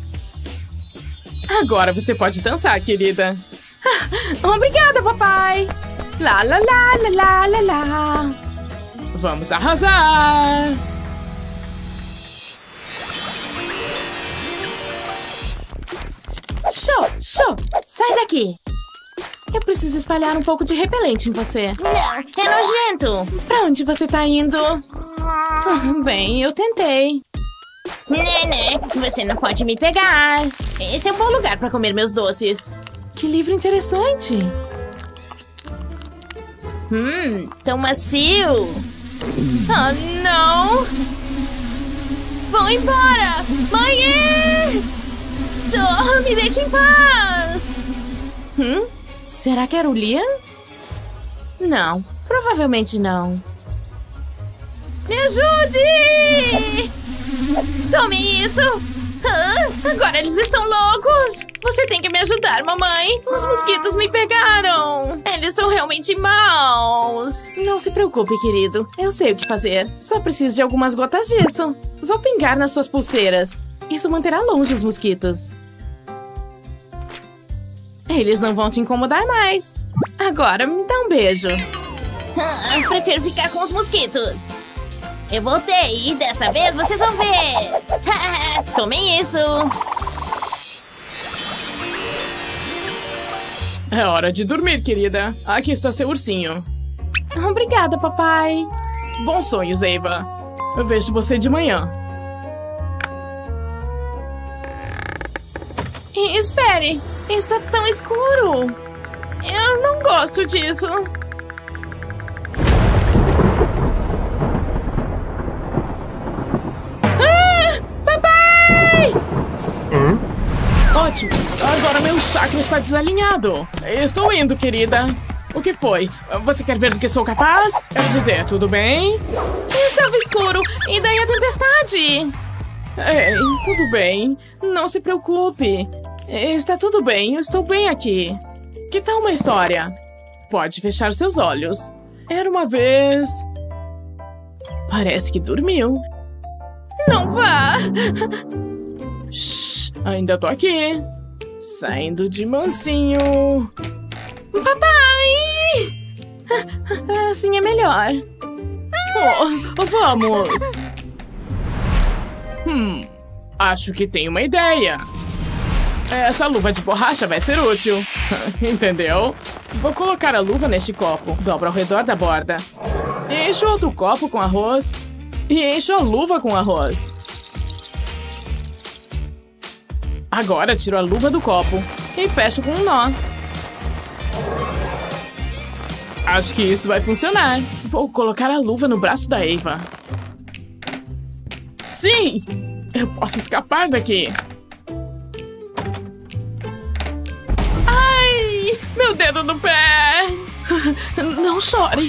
Agora você pode dançar, querida. Obrigada, papai. Lá, lá, lá, lá, lá, lá, lá. Vamos arrasar. Show, show. Sai daqui. Eu preciso espalhar um pouco de repelente em você. Não, é nojento. Pra onde você tá indo? Ah, bem, eu tentei. Nenê, você não pode me pegar. Esse é um bom lugar pra comer meus doces. Que livro interessante. Hum, tão macio. Oh, não. Vão embora. Mãe! Oh, me deixe em paz. Hum? Será que era o Liam? Não, provavelmente não. Me ajude! Tome isso! Ah, agora eles estão loucos! Você tem que me ajudar, mamãe! Os mosquitos me pegaram! Eles são realmente maus! Não se preocupe, querido. Eu sei o que fazer. Só preciso de algumas gotas disso. Vou pingar nas suas pulseiras. Isso manterá longe os mosquitos. Eles não vão te incomodar mais. Agora me dá um beijo. Ah, prefiro ficar com os mosquitos. Eu voltei e dessa vez vocês vão ver. Tomem isso. É hora de dormir, querida. Aqui está seu ursinho. Obrigada, papai. Bons sonhos, Ava. Eu vejo você de manhã. E, espere. Está tão escuro. Eu não gosto disso. Ah! Papai! Hã? Ótimo. Agora meu chakra está desalinhado. Estou indo, querida. O que foi? Você quer ver do que sou capaz? Quero dizer, tudo bem? Estava escuro. E daí a tempestade? Ei, tudo bem. Não se preocupe. Está tudo bem, eu estou bem aqui. Que tal uma história? Pode fechar seus olhos. Era uma vez... Parece que dormiu. Não vá! Shhh, ainda tô aqui. Saindo de mansinho. Papai! Assim é melhor. Oh, vamos! Hum, acho que tenho uma ideia. Essa luva de borracha vai ser útil. Entendeu? Vou colocar a luva neste copo. Dobro ao redor da borda. Encho outro copo com arroz. E encho a luva com arroz. Agora tiro a luva do copo. E fecho com um nó. Acho que isso vai funcionar. Vou colocar a luva no braço da Ava. Sim! Eu posso escapar daqui. Ai! Meu dedo no pé! Não chore.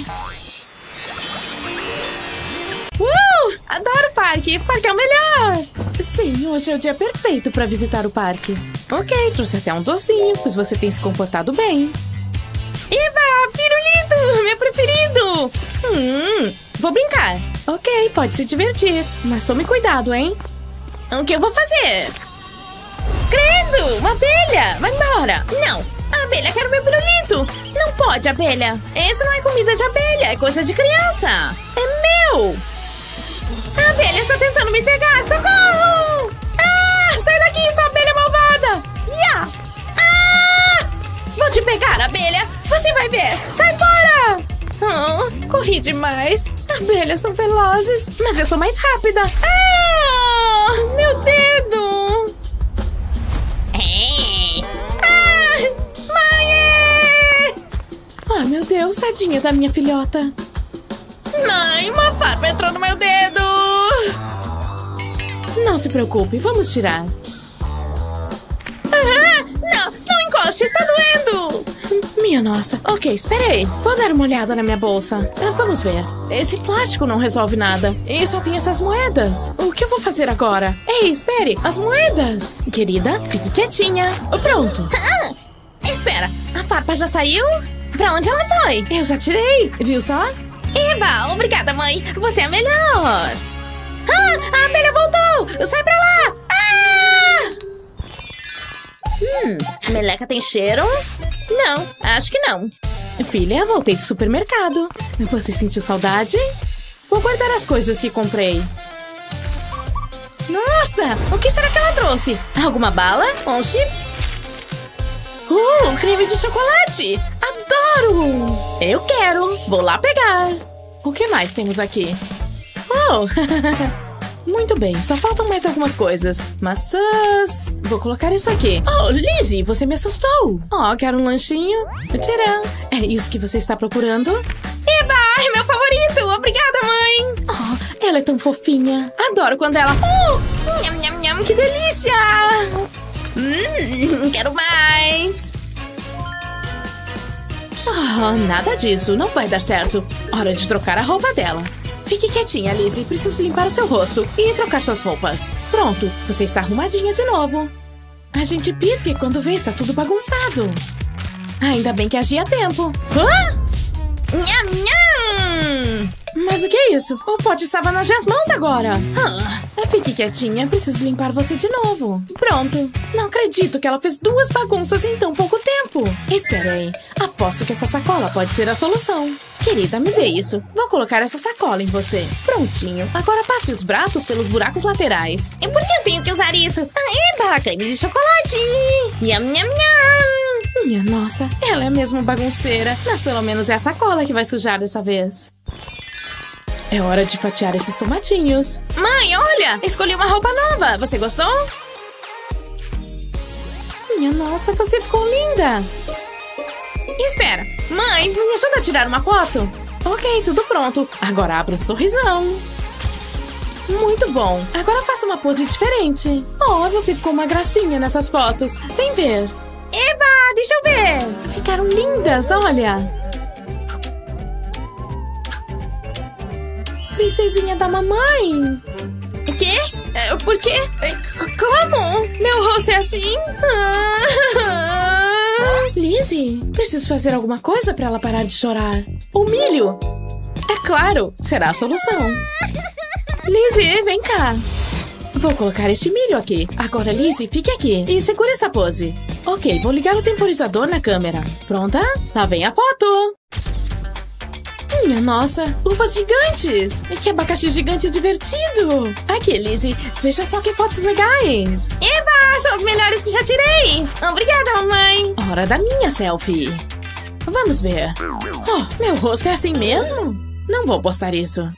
Uh! Adoro o parque! O parque é o melhor! Sim, hoje é o dia perfeito para visitar o parque. Ok, trouxe até um docinho, pois você tem se comportado bem. Eva! Pirulito! Meu preferido! Hum, vou brincar. Ok, pode se divertir, mas tome cuidado, hein? O que eu vou fazer? Credo! Uma abelha! Vai embora! Não! A abelha quer o meu pirulito! Não pode, abelha! Isso não é comida de abelha, é coisa de criança! É meu! A abelha está tentando me pegar! Socorro! Ah! Sai daqui, sua abelha malvada! Yeah! Ah! Vou te pegar, abelha! Você vai ver! Sai fora! Oh, corri demais! Abelhas são velozes, mas eu sou mais rápida! Ah! Meu dedo! Ah! Mãe! Ah, meu Meu Deus, tadinha da minha filhota. Mãe, uma farpa entrou no meu dedo! Não se preocupe, vamos tirar. Ah, não, não encoste, tá doendo! Minha nossa. Ok, espera aí. Vou dar uma olhada na minha bolsa. Ah, vamos ver. Esse plástico não resolve nada. E só tem essas moedas. O que eu vou fazer agora? Ei, espere. As moedas. Querida, fique quietinha. Pronto. Ah, espera, a farpa já saiu? Pra onde ela foi? Eu já tirei. Viu só? Eba, obrigada, mãe. Você é a melhor. Ah, a abelha voltou. Sai pra lá. Ah! Hum, a meleca tem cheiro? Não, acho que não. Filha, voltei do supermercado. Você sentiu saudade? Vou guardar as coisas que comprei. Nossa, o que será que ela trouxe? Alguma bala? Um chips? Uh, creme de chocolate! Adoro! Eu quero! Vou lá pegar! O que mais temos aqui? Oh! Muito bem, só faltam mais algumas coisas. Maçãs... Vou colocar isso aqui. Oh, Lizzie, você me assustou. Oh, quero um lanchinho. Tcharam. É isso que você está procurando? Eba, é meu favorito! Obrigada, mãe! Oh, ela é tão fofinha. Adoro quando ela... Uh, nham, nham, nham, que delícia! Hum, quero mais! Oh, nada disso, não vai dar certo. Hora de trocar a roupa dela. Fique quietinha, Lizzie. Preciso limpar o seu rosto e trocar suas roupas. Pronto, você está arrumadinha de novo. A gente pisca e quando vê está tudo bagunçado. Ainda bem que agi a tempo. Hã? Nham, nham! Mas o que é isso? O pote estava nas minhas mãos agora. Ah, fique quietinha, preciso limpar você de novo. Pronto. Não acredito que ela fez duas bagunças em tão pouco tempo. Espera aí. Aposto que essa sacola pode ser a solução. Querida, me dê isso. Vou colocar essa sacola em você. Prontinho. Agora passe os braços pelos buracos laterais. E por que eu tenho que usar isso? Ah, eba, creme de chocolate! Nham, nham, nham! Minha nossa, ela é mesmo bagunceira. Mas pelo menos é a sacola que vai sujar dessa vez. É hora de fatiar esses tomatinhos. Mãe, olha! Escolhi uma roupa nova. Você gostou? Minha nossa, você ficou linda. Espera. Mãe, me ajuda a tirar uma foto? Ok, tudo pronto. Agora abra um sorrisão. Muito bom. Agora faça uma pose diferente. Oh, você ficou uma gracinha nessas fotos. Vem ver. Eba, deixa eu ver. Ficaram lindas, olha. Princesinha da mamãe. Quê? Por quê? Como? Meu rosto é assim? Lizzie, preciso fazer alguma coisa para ela parar de chorar. O milho. É claro, será a solução. Lizzie, vem cá. Vou colocar este milho aqui. Agora, Lizzie, fique aqui e segure essa pose. Ok, vou ligar o temporizador na câmera. Pronta? Lá vem a foto. Minha nossa, uvas gigantes! Que abacaxi gigante divertido! Aqui, Lizzie, veja só que fotos legais! Eba, são os melhores que já tirei! Obrigada, mamãe! Hora da minha selfie! Vamos ver! Oh, meu rosto é assim mesmo? Não vou postar isso!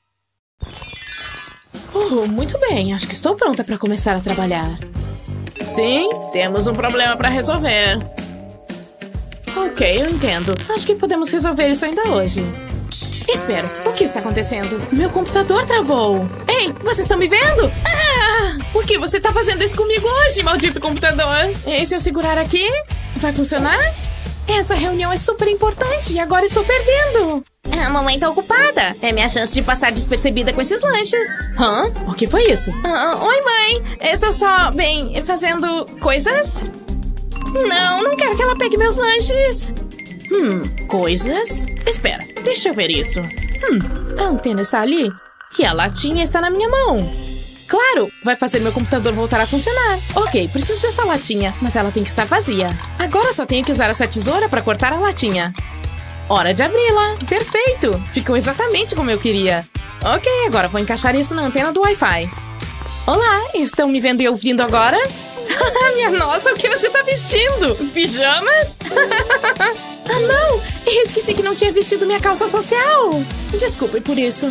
Oh, muito bem, acho que estou pronta para começar a trabalhar. Sim, temos um problema para resolver. Ok, eu entendo. Acho que podemos resolver isso ainda hoje. Espera, o que está acontecendo? Meu computador travou. Ei, vocês estão me vendo? Ah! Por que você está fazendo isso comigo hoje, maldito computador? E se eu segurar aqui? Vai funcionar? Essa reunião é super importante e agora estou perdendo. A mamãe tá ocupada. É minha chance de passar despercebida com esses lanches. Hã? O que foi isso? Ah, oi, mãe. Estou só, bem, fazendo coisas? Não, não quero que ela pegue meus lanches. Hum, coisas? Espera, deixa eu ver isso. Hum, a antena está ali e a latinha está na minha mão. Claro, vai fazer meu computador voltar a funcionar. Ok, preciso dessa latinha, mas ela tem que estar vazia. Agora só tenho que usar essa tesoura para cortar a latinha. Hora de abri-la. Perfeito, ficou exatamente como eu queria. Ok, agora vou encaixar isso na antena do Wi-Fi. Olá, estão me vendo e ouvindo agora? Minha nossa, o que você tá vestindo? Pijamas? Ah, não! Eu esqueci que não tinha vestido minha calça social. Desculpe por isso.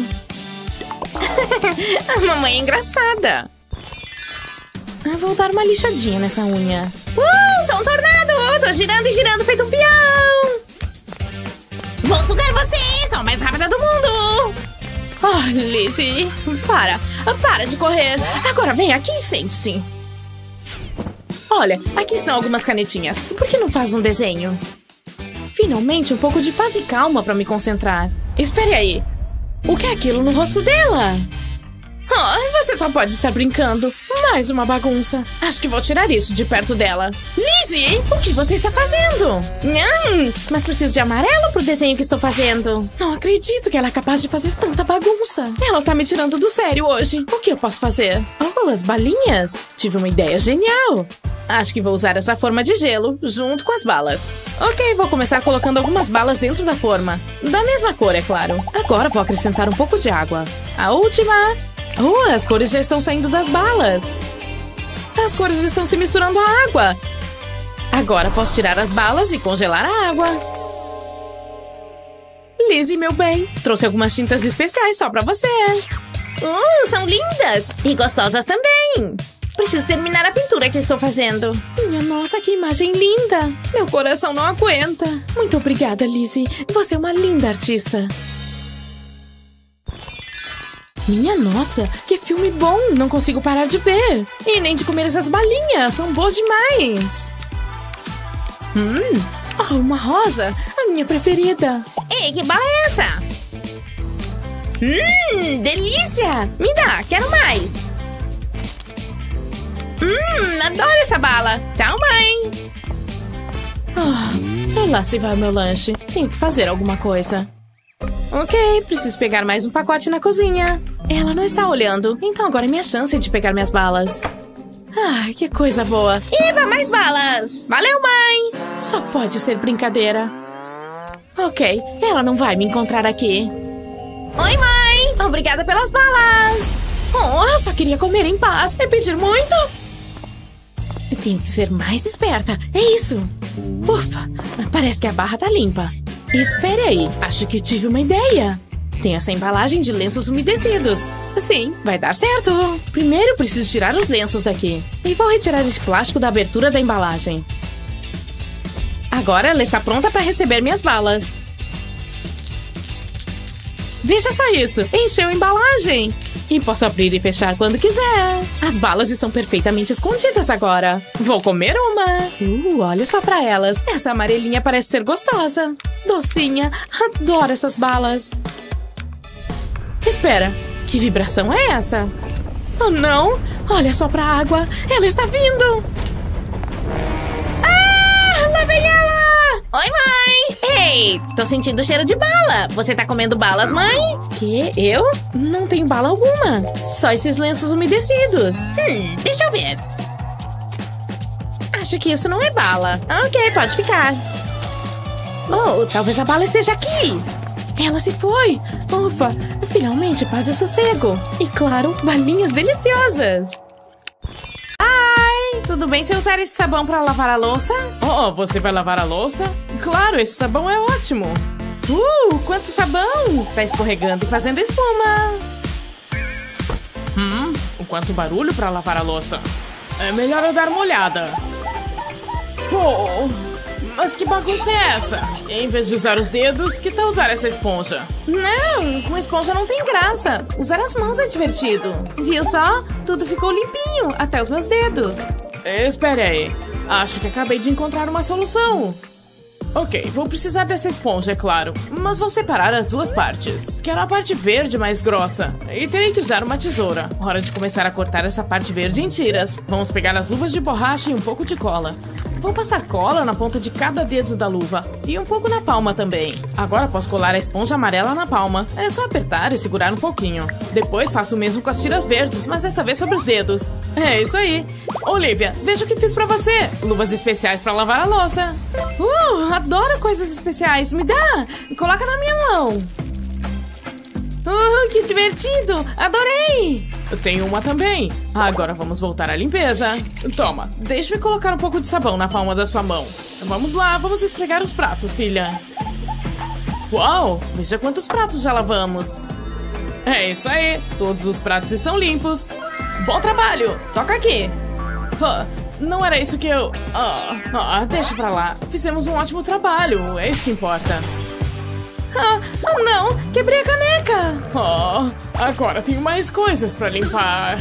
A mamãe é engraçada. Ah, vou dar uma lixadinha nessa unha. Uh, sou um tornado! Tô girando e girando feito um peão! Vou sugar você! Sou a mais rápida do mundo! Oh, Lizzie, para. Para de correr. Agora vem aqui e sente-se. Olha, aqui estão algumas canetinhas. Por que não faz um desenho? Finalmente, um pouco de paz e calma para me concentrar. Espere aí. O que é aquilo no rosto dela? Oh, você só pode estar brincando. Mais uma bagunça. Acho que vou tirar isso de perto dela. Lizzie, o que você está fazendo? Hum, mas preciso de amarelo pro desenho que estou fazendo. Não acredito que ela é capaz de fazer tanta bagunça. Ela tá me tirando do sério hoje. O que eu posso fazer? Oh, as balinhas. Tive uma ideia genial. Acho que vou usar essa forma de gelo junto com as balas. Ok, vou começar colocando algumas balas dentro da forma. Da mesma cor, é claro. Agora vou acrescentar um pouco de água. A última... Oh, as cores já estão saindo das balas. As cores estão se misturando à água. Agora posso tirar as balas e congelar a água. Lizzie, meu bem, trouxe algumas tintas especiais só pra você. Uh, são lindas! E gostosas também! Preciso terminar a pintura que estou fazendo. Minha nossa, que imagem linda! Meu coração não aguenta. Muito obrigada, Lizzie. Você é uma linda artista. Minha nossa, que filme bom! Não consigo parar de ver. E nem de comer essas balinhas, são boas demais. Hum, oh, uma rosa, a minha preferida. Ei, que bala é essa? Hum, delícia! Me dá, quero mais. Hum, adoro essa bala. Tchau, mãe. Ah, e lá se vai o meu lanche. Tenho que fazer alguma coisa. Ok, preciso pegar mais um pacote na cozinha. Ela não está olhando, então agora é minha chance de pegar minhas balas. Ah, que coisa boa. Eba, mais balas! Valeu, mãe! Só pode ser brincadeira. Ok, ela não vai me encontrar aqui. Oi, mãe! Obrigada pelas balas! Oh, eu só queria comer em paz. É pedir muito? Tenho que ser mais esperta. É isso. Ufa, parece que a barra tá limpa. Espere aí, acho que tive uma ideia. Tem essa embalagem de lenços umedecidos. Sim, vai dar certo. Primeiro preciso tirar os lenços daqui. E vou retirar esse plástico da abertura da embalagem. Agora ela está pronta para receber minhas balas. Veja só isso, encheu a embalagem. E posso abrir e fechar quando quiser. As balas estão perfeitamente escondidas agora. Vou comer uma. Uh, olha só pra elas. Essa amarelinha parece ser gostosa. Docinha. Adoro essas balas. Espera. Que vibração é essa? Oh, não. Olha só pra água. Ela está vindo. Ah, lá vem ela. Oi, mãe! Ei, tô sentindo cheiro de bala. Você tá comendo balas, mãe? Que? Eu? Não tenho bala alguma. Só esses lenços umedecidos. Hum, deixa eu ver. Acho que isso não é bala. Ok, pode ficar. Oh, talvez a bala esteja aqui. Ela se foi. Ufa, finalmente paz e sossego. E claro, balinhas deliciosas. Tudo bem se eu usar esse sabão pra lavar a louça? Oh, você vai lavar a louça? Claro, esse sabão é ótimo. Uh, quanto sabão! Tá escorregando e fazendo espuma. Hum, o quanto barulho pra lavar a louça. É melhor eu dar uma olhada. Oh, mas que bagunça é essa? Em vez de usar os dedos, que tal usar essa esponja? Não, uma esponja não tem graça. Usar as mãos é divertido. Viu só? Tudo ficou limpinho, até os meus dedos. Espere aí. Acho que acabei de encontrar uma solução. Ok, vou precisar dessa esponja, é claro. Mas vou separar as duas partes. Quero a parte verde mais grossa. E terei que usar uma tesoura. Hora de começar a cortar essa parte verde em tiras. Vamos pegar as luvas de borracha e um pouco de cola. Vou passar cola na ponta de cada dedo da luva. E um pouco na palma também. Agora posso colar a esponja amarela na palma. É só apertar e segurar um pouquinho. Depois faço o mesmo com as tiras verdes, mas dessa vez sobre os dedos. É isso aí. Olivia, veja o que fiz pra você. Luvas especiais pra lavar a louça. Uh, adoro coisas especiais. Me dá. Coloca na minha mão. Uh, que divertido. Adorei. Eu tenho uma também. Agora vamos voltar à limpeza. Toma, deixe-me colocar um pouco de sabão na palma da sua mão. Vamos lá, vamos esfregar os pratos, filha. Uau, veja quantos pratos já lavamos. É isso aí, todos os pratos estão limpos. Bom trabalho, toca aqui. Huh, não era isso que eu... Ah, ah, deixa pra lá, fizemos um ótimo trabalho, é isso que importa. Ah, ah, não! Quebrei a caneca! Oh, agora tenho mais coisas pra limpar.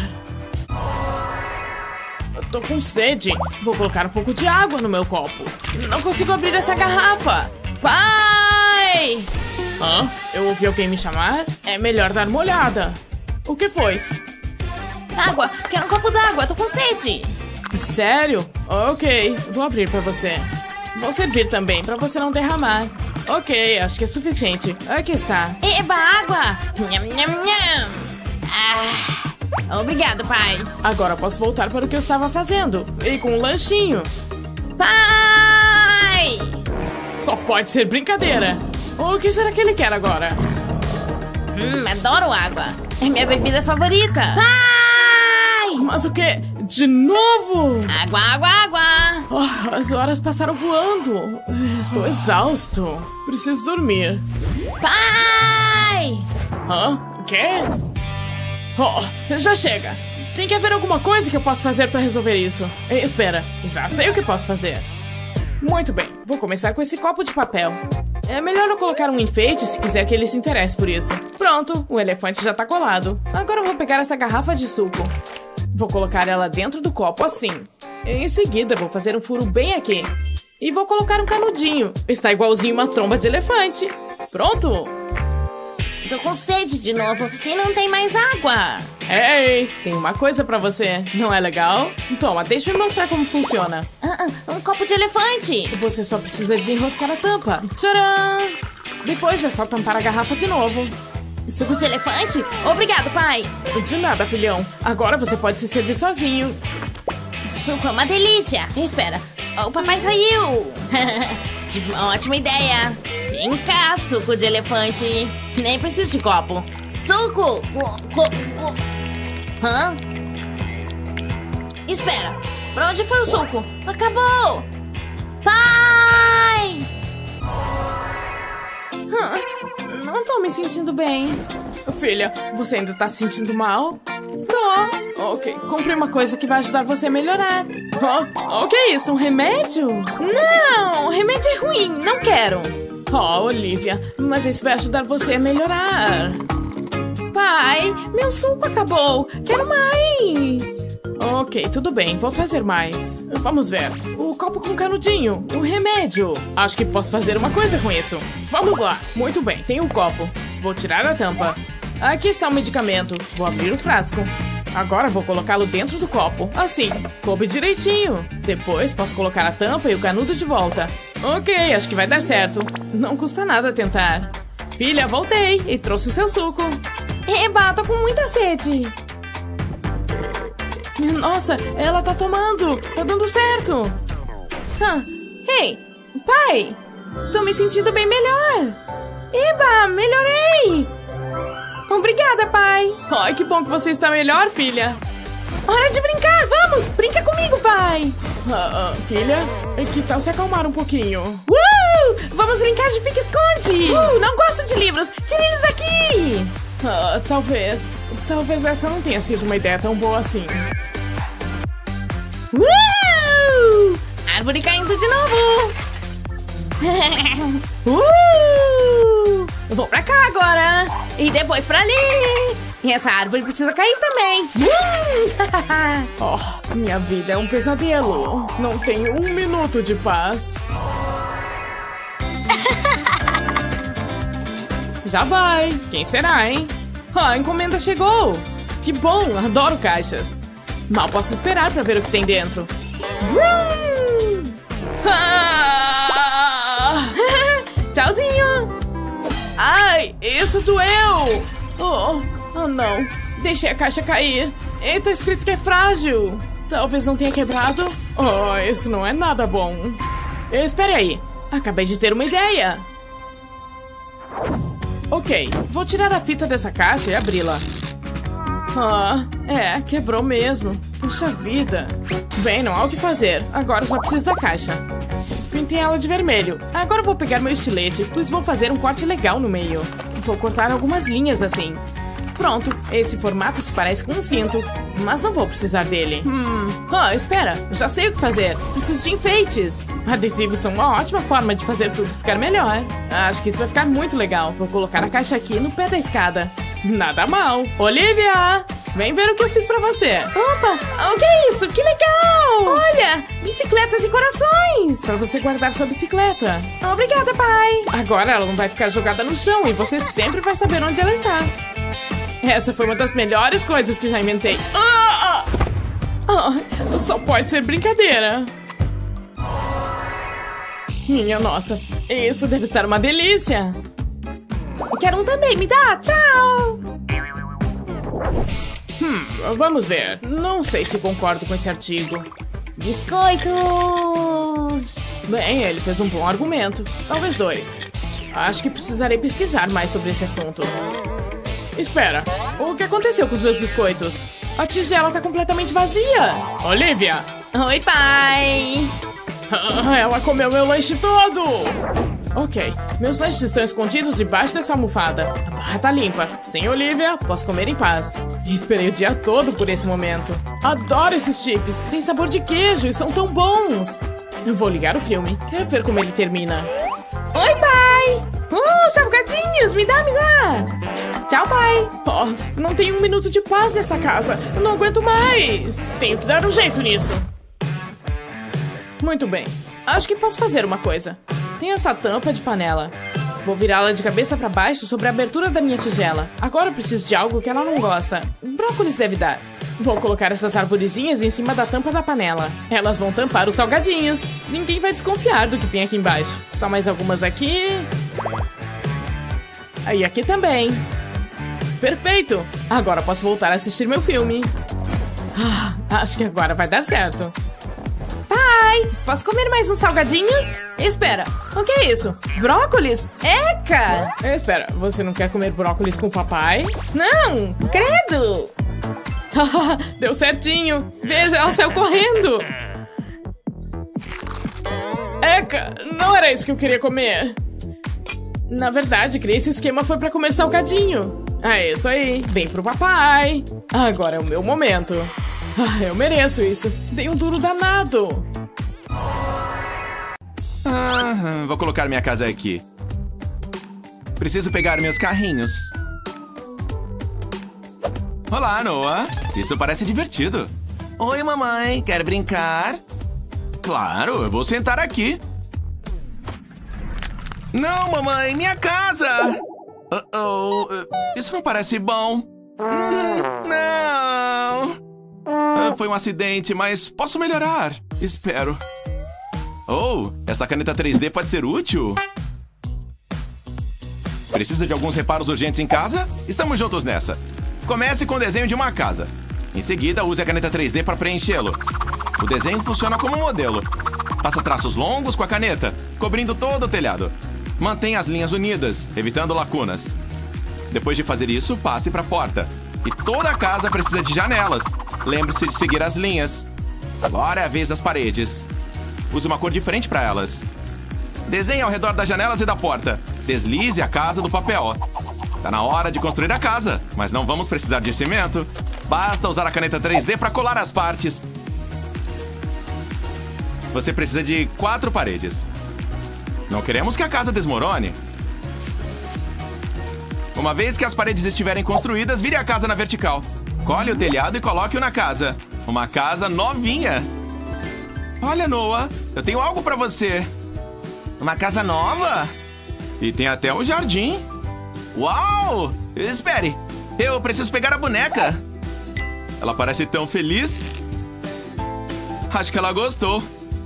Eu tô com sede. Vou colocar um pouco de água no meu copo. Não consigo abrir essa garrafa. Pai! Hã? Eu ouvi alguém me chamar? É melhor dar uma olhada. O que foi? Água! Quero um copo d'água! Tô com sede! Sério? Ok, vou abrir pra você. Vou servir também, pra você não derramar. Ok, acho que é suficiente. Aqui está. Eba, água! Nham, nham, nham. Ah, obrigado, pai. Agora posso voltar para o que eu estava fazendo. E com um lanchinho. Pai! Só pode ser brincadeira. O que será que ele quer agora? Hum, adoro água. É minha bebida favorita. Pai! Mas o que? De novo? Água, água, água! Oh, as horas passaram voando. Estou exausto. Preciso dormir. Pai! Hã? O quê? Oh, já chega. Tem que haver alguma coisa que eu possa fazer para resolver isso. Eh, espera, já sei o que posso fazer. Muito bem, vou começar com esse copo de papel. É melhor eu colocar um enfeite se quiser que ele se interesse por isso. Pronto, o elefante já tá colado. Agora eu vou pegar essa garrafa de suco. Vou colocar ela dentro do copo assim. Em seguida, vou fazer um furo bem aqui. E vou colocar um canudinho. Está igualzinho uma tromba de elefante. Pronto! Tô com sede de novo e não tem mais água. Ei, tem uma coisa pra você. Não é legal? Toma, deixa eu mostrar como funciona. Ah, ah, um copo de elefante. Você só precisa desenroscar a tampa. Tcharam! Depois é só tampar a garrafa de novo. Suco de elefante? Obrigado, pai. De nada, filhão. Agora você pode se servir sozinho. Suco é uma delícia. Espera, o papai saiu. Tive uma ótima ideia. Vem cá, suco de elefante. Nem preciso de copo. Suco! Hã? Espera, pra onde foi o suco? Acabou! Pai! Hã? Não tô me sentindo bem. Filha, você ainda tá se sentindo mal? Tô. Ok, comprei uma coisa que vai ajudar você a melhorar. Oh, o que é isso? Um remédio? Não, remédio é ruim, não quero. Oh, Olivia, mas isso vai ajudar você a melhorar. Pai, meu suco acabou. Quero mais. Ok, tudo bem, vou trazer mais. Vamos ver. O copo com canudinho, o remédio. Acho que posso fazer uma coisa com isso. Vamos lá. Muito bem, tem um copo. Vou tirar a tampa. Aqui está o medicamento. Vou abrir o frasco. Agora vou colocá-lo dentro do copo. Assim, coube direitinho. Depois posso colocar a tampa e o canudo de volta. Ok, acho que vai dar certo. Não custa nada tentar. Filha, voltei e trouxe o seu suco. Eba, tô com muita sede. Nossa, ela tá tomando. Tá dando certo. Huh. Ei, pai. Tô me sentindo bem melhor. Eba, melhorei. Obrigada, pai. Ai, que bom que você está melhor, filha. Hora de brincar, vamos. Brinca comigo, pai. Uh, uh, filha, que tal se acalmar um pouquinho? Uh! Vamos brincar de pique-esconde. Uh, não gosto de livros. Tira eles daqui. Uh, talvez. Talvez essa não tenha sido uma ideia tão boa assim. Uh! Árvore caindo de novo. uh! Eu vou pra cá agora. E depois pra ali. E essa árvore precisa cair também. Uh! Oh, minha vida é um pesadelo. Não tenho um minuto de paz. Já vai. Quem será, hein? Ah, a encomenda chegou. Que bom, adoro caixas. Mal posso esperar pra ver o que tem dentro. Ah! Tchauzinho. Ai, isso doeu. Oh, oh, não. Deixei a caixa cair. E tá escrito que é frágil. Talvez não tenha quebrado. Oh, isso não é nada bom. Espere aí. Acabei de ter uma ideia. Ok, vou tirar a fita dessa caixa e abri-la. Ah, é, quebrou mesmo. Puxa vida. Bem, não há o que fazer. Agora só preciso da caixa. Pintei ela de vermelho. Agora vou pegar meu estilete, pois vou fazer um corte legal no meio. Vou cortar algumas linhas assim. Pronto, esse formato se parece com um cinto, mas não vou precisar dele. Hum, ah, espera, já sei o que fazer. Preciso de enfeites. Adesivos são uma ótima forma de fazer tudo ficar melhor. Acho que isso vai ficar muito legal. Vou colocar a caixa aqui no pé da escada. Nada mal. Olivia, vem ver o que eu fiz pra você. Opa, o que é isso? Que legal! Olha, bicicletas e corações. Pra você guardar sua bicicleta. Obrigada, pai. Agora ela não vai ficar jogada no chão e você sempre vai saber onde ela está. Essa foi uma das melhores coisas que já inventei. Ah, ah, só pode ser brincadeira. Minha nossa, isso deve estar uma delícia. Quero um também, me dá, tchau. Hum, vamos ver. Não sei se concordo com esse artigo. Biscoitos. Bem, ele fez um bom argumento. Talvez dois. Acho que precisarei pesquisar mais sobre esse assunto. Espera, o que aconteceu com os meus biscoitos? A tigela tá completamente vazia. Olivia! Oi, pai. Ah, ela comeu meu lanche todo. Ok, meus lanches estão escondidos debaixo dessa almofada. A barra tá limpa. Sem Olivia, posso comer em paz. Esperei o dia todo por esse momento. Adoro esses chips. Tem sabor de queijo e são tão bons. Eu vou ligar o filme. Quero ver como ele termina. Oi, pai. Uh, salgadinhos, me dá, me dá. Tchau, pai. Oh, não tem um minuto de paz nessa casa. Eu não aguento mais. Tenho que dar um jeito nisso. Muito bem. Acho que posso fazer uma coisa. Tem essa tampa de panela. Vou virá-la de cabeça para baixo sobre a abertura da minha tigela. Agora eu preciso de algo que ela não gosta. Brócolis deve dar. Vou colocar essas arvorezinhas em cima da tampa da panela. Elas vão tampar os salgadinhos. Ninguém vai desconfiar do que tem aqui embaixo. Só mais algumas aqui. Aí aqui também. Perfeito! Agora posso voltar a assistir meu filme. Ah, acho que agora vai dar certo. Pai, posso comer mais uns salgadinhos? Espera, o que é isso? Brócolis? Eca! Espera, você não quer comer brócolis com o papai? Não, credo! Deu certinho! Veja, ela saiu correndo! Eca, não era isso que eu queria comer. Na verdade, criei esse esquema foi pra comer salgadinho. Ah, isso aí, bem pro papai. Agora é o meu momento. Ah, eu mereço isso. Dei um duro danado. Ah, vou colocar minha casa aqui. Preciso pegar meus carrinhos. Olá, Noah. Isso parece divertido. Oi, mamãe. Quer brincar? Claro, eu vou sentar aqui. Não, mamãe, minha casa! Uh-oh, isso não parece bom. Hum, não! Foi um acidente, mas posso melhorar. Espero. Oh, essa caneta três D pode ser útil. Precisa de alguns reparos urgentes em casa? Estamos juntos nessa. Comece com o desenho de uma casa. Em seguida, use a caneta três D para preenchê-lo. O desenho funciona como modelo. Faça traços longos com a caneta, cobrindo todo o telhado. Mantenha as linhas unidas, evitando lacunas. Depois de fazer isso, passe para a porta. E toda a casa precisa de janelas. Lembre-se de seguir as linhas. Agora é a vez das paredes. Use uma cor diferente para elas. Desenhe ao redor das janelas e da porta. Deslize a casa do papel. Tá na hora de construir a casa, mas não vamos precisar de cimento. Basta usar a caneta três D para colar as partes. Você precisa de quatro paredes. Não queremos que a casa desmorone. Uma vez que as paredes estiverem construídas, vire a casa na vertical. Colhe o telhado e coloque-o na casa. Uma casa novinha. Olha, Noah, eu tenho algo pra você. Uma casa nova? E tem até um jardim. Uau! Espere, eu preciso pegar a boneca. Ela parece tão feliz. Acho que ela gostou.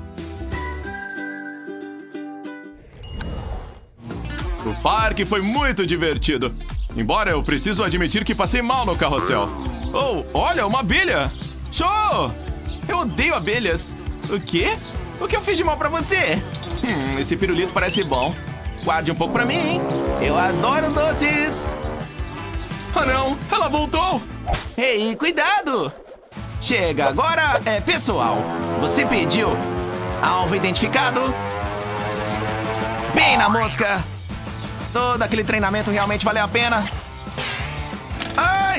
O parque foi muito divertido. Embora eu preciso admitir que passei mal no carrossel. Oh, olha, uma abelha! Show! Eu odeio abelhas. O quê? O que eu fiz de mal pra você? Hum, esse pirulito parece bom. Guarde um pouco pra mim. Eu adoro doces. Ah, não! Ela voltou! Ei, cuidado! Chega, agora é pessoal. Você pediu. Alvo identificado. Bem na mosca. Todo aquele treinamento realmente valeu a pena. Ah!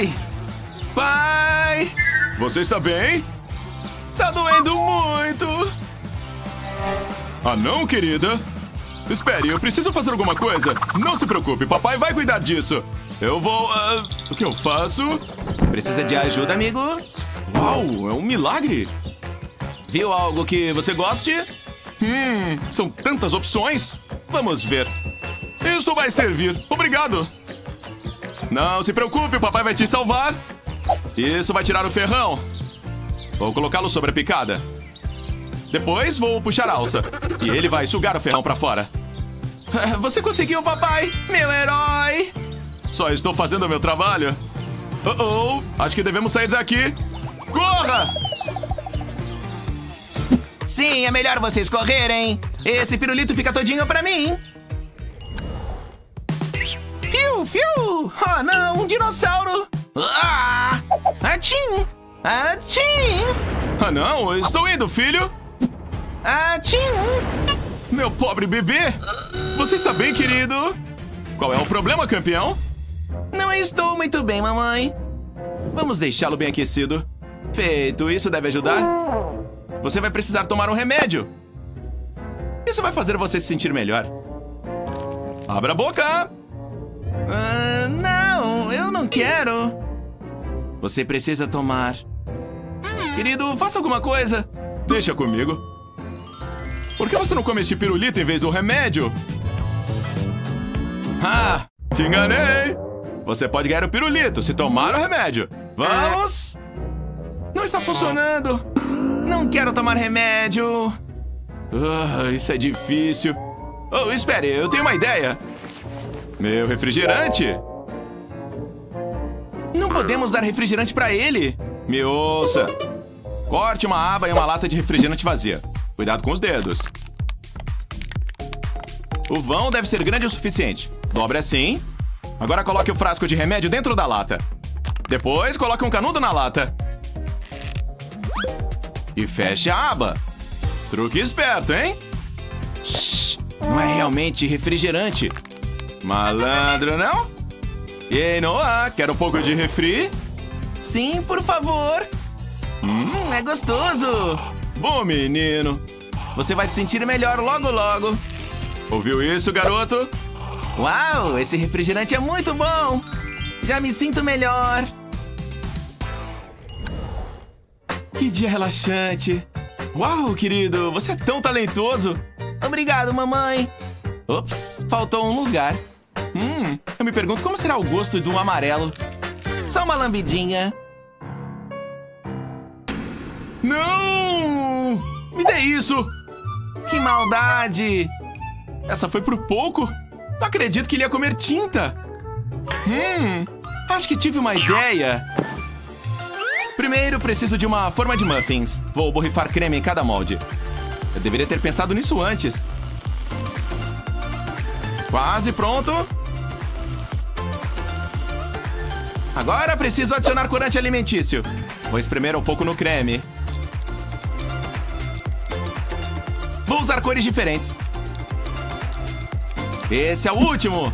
Pai! Você está bem? Tá doendo muito! Ah, não, querida? Espere, eu preciso fazer alguma coisa. Não se preocupe, papai vai cuidar disso. Eu vou... Uh, o que eu faço? Precisa de ajuda, amigo? Uau, é um milagre! Viu algo que você goste? Hum, são tantas opções. Vamos ver. Isto vai servir. Obrigado. Não se preocupe, o papai vai te salvar. Isso vai tirar o ferrão. Vou colocá-lo sobre a picada. Depois vou puxar a alça. E ele vai sugar o ferrão pra fora. Você conseguiu, papai! Meu herói! Só estou fazendo o meu trabalho. Oh, oh, acho que devemos sair daqui. Corra! Sim, é melhor vocês correrem. Esse pirulito fica todinho pra mim. Fiu, fiu! Oh, não, um dinossauro! Ah! Atim! Atim! Ah, não, eu estou indo, filho! Atim! Meu pobre bebê! Você está bem, querido? Qual é o problema, campeão? Não estou muito bem, mamãe. Vamos deixá-lo bem aquecido. Feito, isso deve ajudar. Você vai precisar tomar um remédio. Isso vai fazer você se sentir melhor. Abra a boca! Ah, não, eu não quero. Você precisa tomar. Querido, faça alguma coisa. Deixa comigo. Por que você não come este pirulito em vez do remédio? Ah, te enganei. Você pode ganhar o pirulito se tomar o remédio. Vamos! Não está funcionando. Não quero tomar remédio. Ah, isso é difícil. Oh, espere, eu tenho uma ideia. Meu refrigerante. Não podemos dar refrigerante pra ele. Me ouça. Corte uma aba e uma lata de refrigerante vazia. Cuidado com os dedos. O vão deve ser grande o suficiente. Dobre assim. Agora coloque o frasco de remédio dentro da lata. Depois coloque um canudo na lata. E feche a aba. Truque esperto, hein? Shhh, não é realmente refrigerante. Malandro, não? E aí, Noah, quer um pouco de refri? Sim, por favor. Hum, é gostoso. Bom menino. Você vai se sentir melhor logo, logo. Ouviu isso, garoto? Uau, esse refrigerante é muito bom. Já me sinto melhor. Que dia relaxante. Uau, querido, você é tão talentoso. Obrigado, mamãe. Ops, faltou um lugar. Hum, eu me pergunto como será o gosto do amarelo. Só uma lambidinha. Não! Me dê isso! Que maldade! Essa foi por pouco? Não acredito que ele ia comer tinta. Hum, acho que tive uma ideia. Primeiro, preciso de uma forma de muffins. Vou borrifar creme em cada molde. Eu deveria ter pensado nisso antes. Quase pronto. Agora preciso adicionar corante alimentício. Vou espremer um pouco no creme. Vou usar cores diferentes. Esse é o último.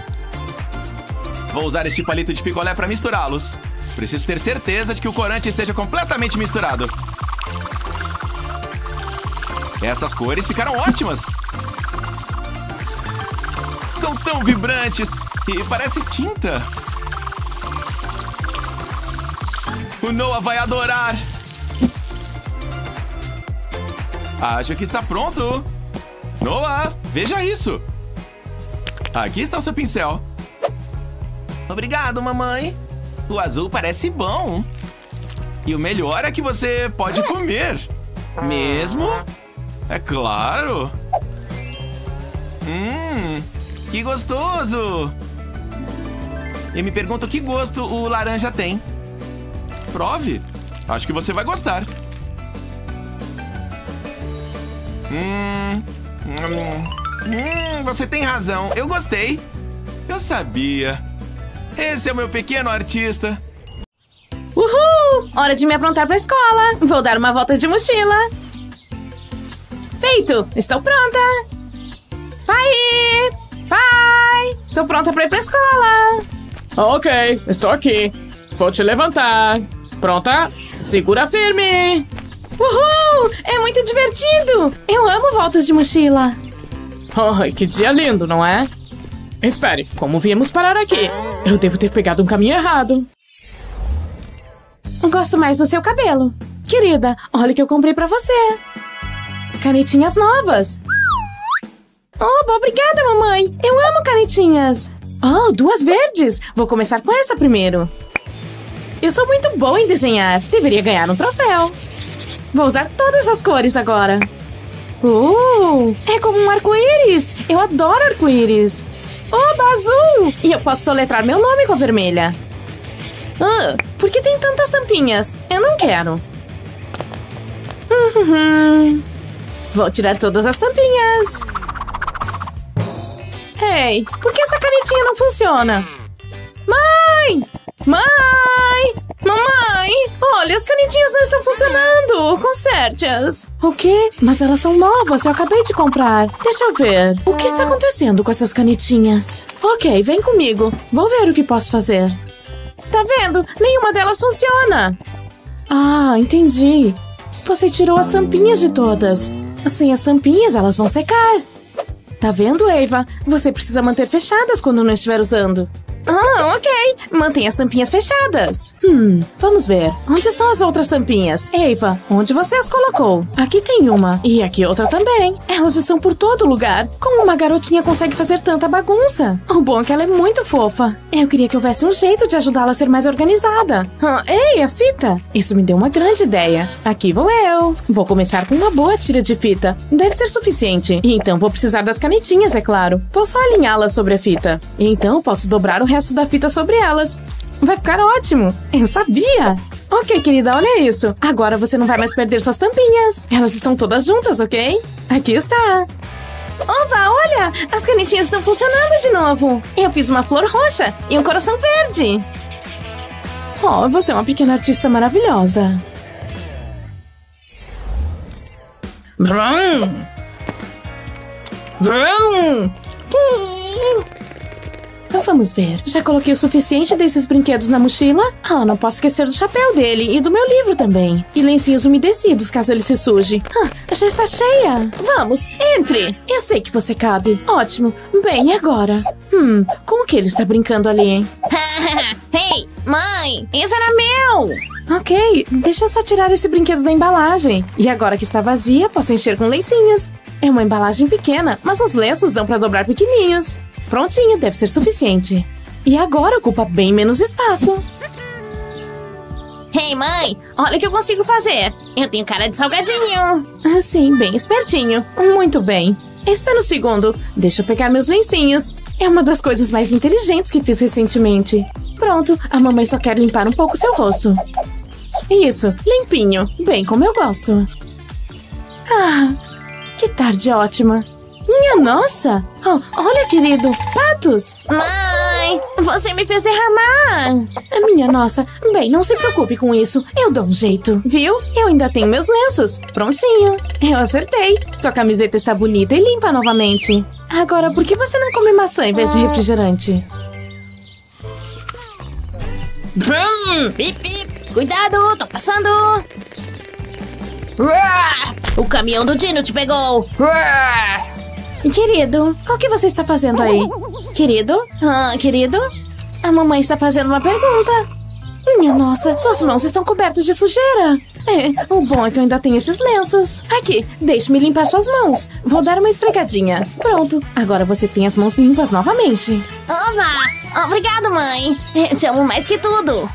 Vou usar este palito de picolé para misturá-los. Preciso ter certeza de que o corante esteja completamente misturado. Essas cores ficaram ótimas. São tão vibrantes e parece tinta. O Noah vai adorar. Acho que está pronto. Noah, veja isso. Aqui está o seu pincel. Obrigado, mamãe. O azul parece bom. E o melhor é que você pode comer. Mesmo? É claro. Hum, que gostoso. Eu me pergunto que gosto o laranja tem. Prove. Acho que você vai gostar. Hum, hum, hum, você tem razão. Eu gostei. Eu sabia. Esse é o meu pequeno artista. Uhul! Hora de me aprontar pra escola. Vou dar uma volta de mochila. Feito! Estou pronta. Pai! Pai! Estou pronta pra ir pra escola. Ok, estou aqui. Vou te levantar. Pronta? Segura firme. Uhul! É muito divertido! Eu amo voltas de mochila. Ai, que dia lindo, não é? Espere, como viemos parar aqui? Eu devo ter pegado um caminho errado. Gosto mais do seu cabelo. Querida, olha o que eu comprei pra você. Canetinhas novas. Oh, obrigada, mamãe. Eu amo canetinhas. Oh, duas verdes. Vou começar com essa primeiro. Eu sou muito boa em desenhar. Deveria ganhar um troféu. Vou usar todas as cores agora. Uh, é como um arco-íris. Eu adoro arco-íris. Oba, azul. E eu posso soletrar meu nome com a vermelha. Ah, por que tem tantas tampinhas? Eu não quero. Uhum. Vou tirar todas as tampinhas. Ei, por que essa canetinha não funciona? Mãe! Mãe! Mamãe! Olha, as canetinhas não estão funcionando. Conserte-as. O quê? Mas elas são novas, eu acabei de comprar. Deixa eu ver. O que está acontecendo com essas canetinhas? Ok, vem comigo. Vou ver o que posso fazer. Tá vendo? Nenhuma delas funciona. Ah, entendi. Você tirou as tampinhas de todas. Sem as tampinhas, elas vão secar. Tá vendo, Eva? Você precisa manter fechadas quando não estiver usando. Ah, ok. Mantenha as tampinhas fechadas. Hum, vamos ver. Onde estão as outras tampinhas? Eva, onde você as colocou? Aqui tem uma. E aqui outra também. Elas estão por todo lugar. Como uma garotinha consegue fazer tanta bagunça? O bom é que ela é muito fofa. Eu queria que houvesse um jeito de ajudá-la a ser mais organizada. Ah, ei, a fita. Isso me deu uma grande ideia. Aqui vou eu. Vou começar com uma boa tira de fita. Deve ser suficiente. E então vou precisar das canetinhas, é claro. Vou só alinhá-las sobre a fita. E então posso dobrar o resto da fita sobre elas. Vai ficar ótimo. Eu sabia. Ok, querida, olha isso. Agora você não vai mais perder suas tampinhas. Elas estão todas juntas, ok? Aqui está. Opa, olha! As canetinhas estão funcionando de novo. Eu fiz uma flor roxa e um coração verde. Oh, você é uma pequena artista maravilhosa. Brum. Brum. Vamos ver. Já coloquei o suficiente desses brinquedos na mochila? Ah, não posso esquecer do chapéu dele e do meu livro também. E lencinhos umedecidos, caso ele se suje. Ah, já está cheia. Vamos, entre. Eu sei que você cabe. Ótimo. Bem, e agora? Hum, com o que ele está brincando ali, hein? Ei, mãe, isso era meu. Ok, deixa eu só tirar esse brinquedo da embalagem. E agora que está vazia, posso encher com lencinhos. É uma embalagem pequena, mas os lenços dão para dobrar pequenininhos. Prontinho, deve ser suficiente. E agora ocupa bem menos espaço. Ei, mãe, olha o que eu consigo fazer. Eu tenho cara de salgadinho. Ah, sim, bem espertinho. Muito bem. Espera um segundo. Deixa eu pegar meus lencinhos. É uma das coisas mais inteligentes que fiz recentemente. Pronto, a mamãe só quer limpar um pouco seu rosto. Isso, limpinho. Bem como eu gosto. Ah, que tarde ótima. Minha nossa! Oh, olha, querido! Patos! Mãe! Você me fez derramar! Minha nossa! Bem, não se preocupe com isso. Eu dou um jeito, viu? Eu ainda tenho meus lenços. Prontinho! Eu acertei! Sua camiseta está bonita e limpa novamente. Agora, por que você não come maçã em vez de refrigerante? Brum! Pip, pip! Cuidado! Tô passando! Uah! O caminhão do Dino te pegou! Uah! Querido, o que você está fazendo aí? Querido? Ah, querido? A mamãe está fazendo uma pergunta. Minha nossa, suas mãos estão cobertas de sujeira. É, o bom é que eu ainda tenho esses lenços. Aqui, deixe-me limpar suas mãos. Vou dar uma esfregadinha. Pronto, agora você tem as mãos limpas novamente. Oba! Obrigado, mãe. Eu te amo mais que tudo.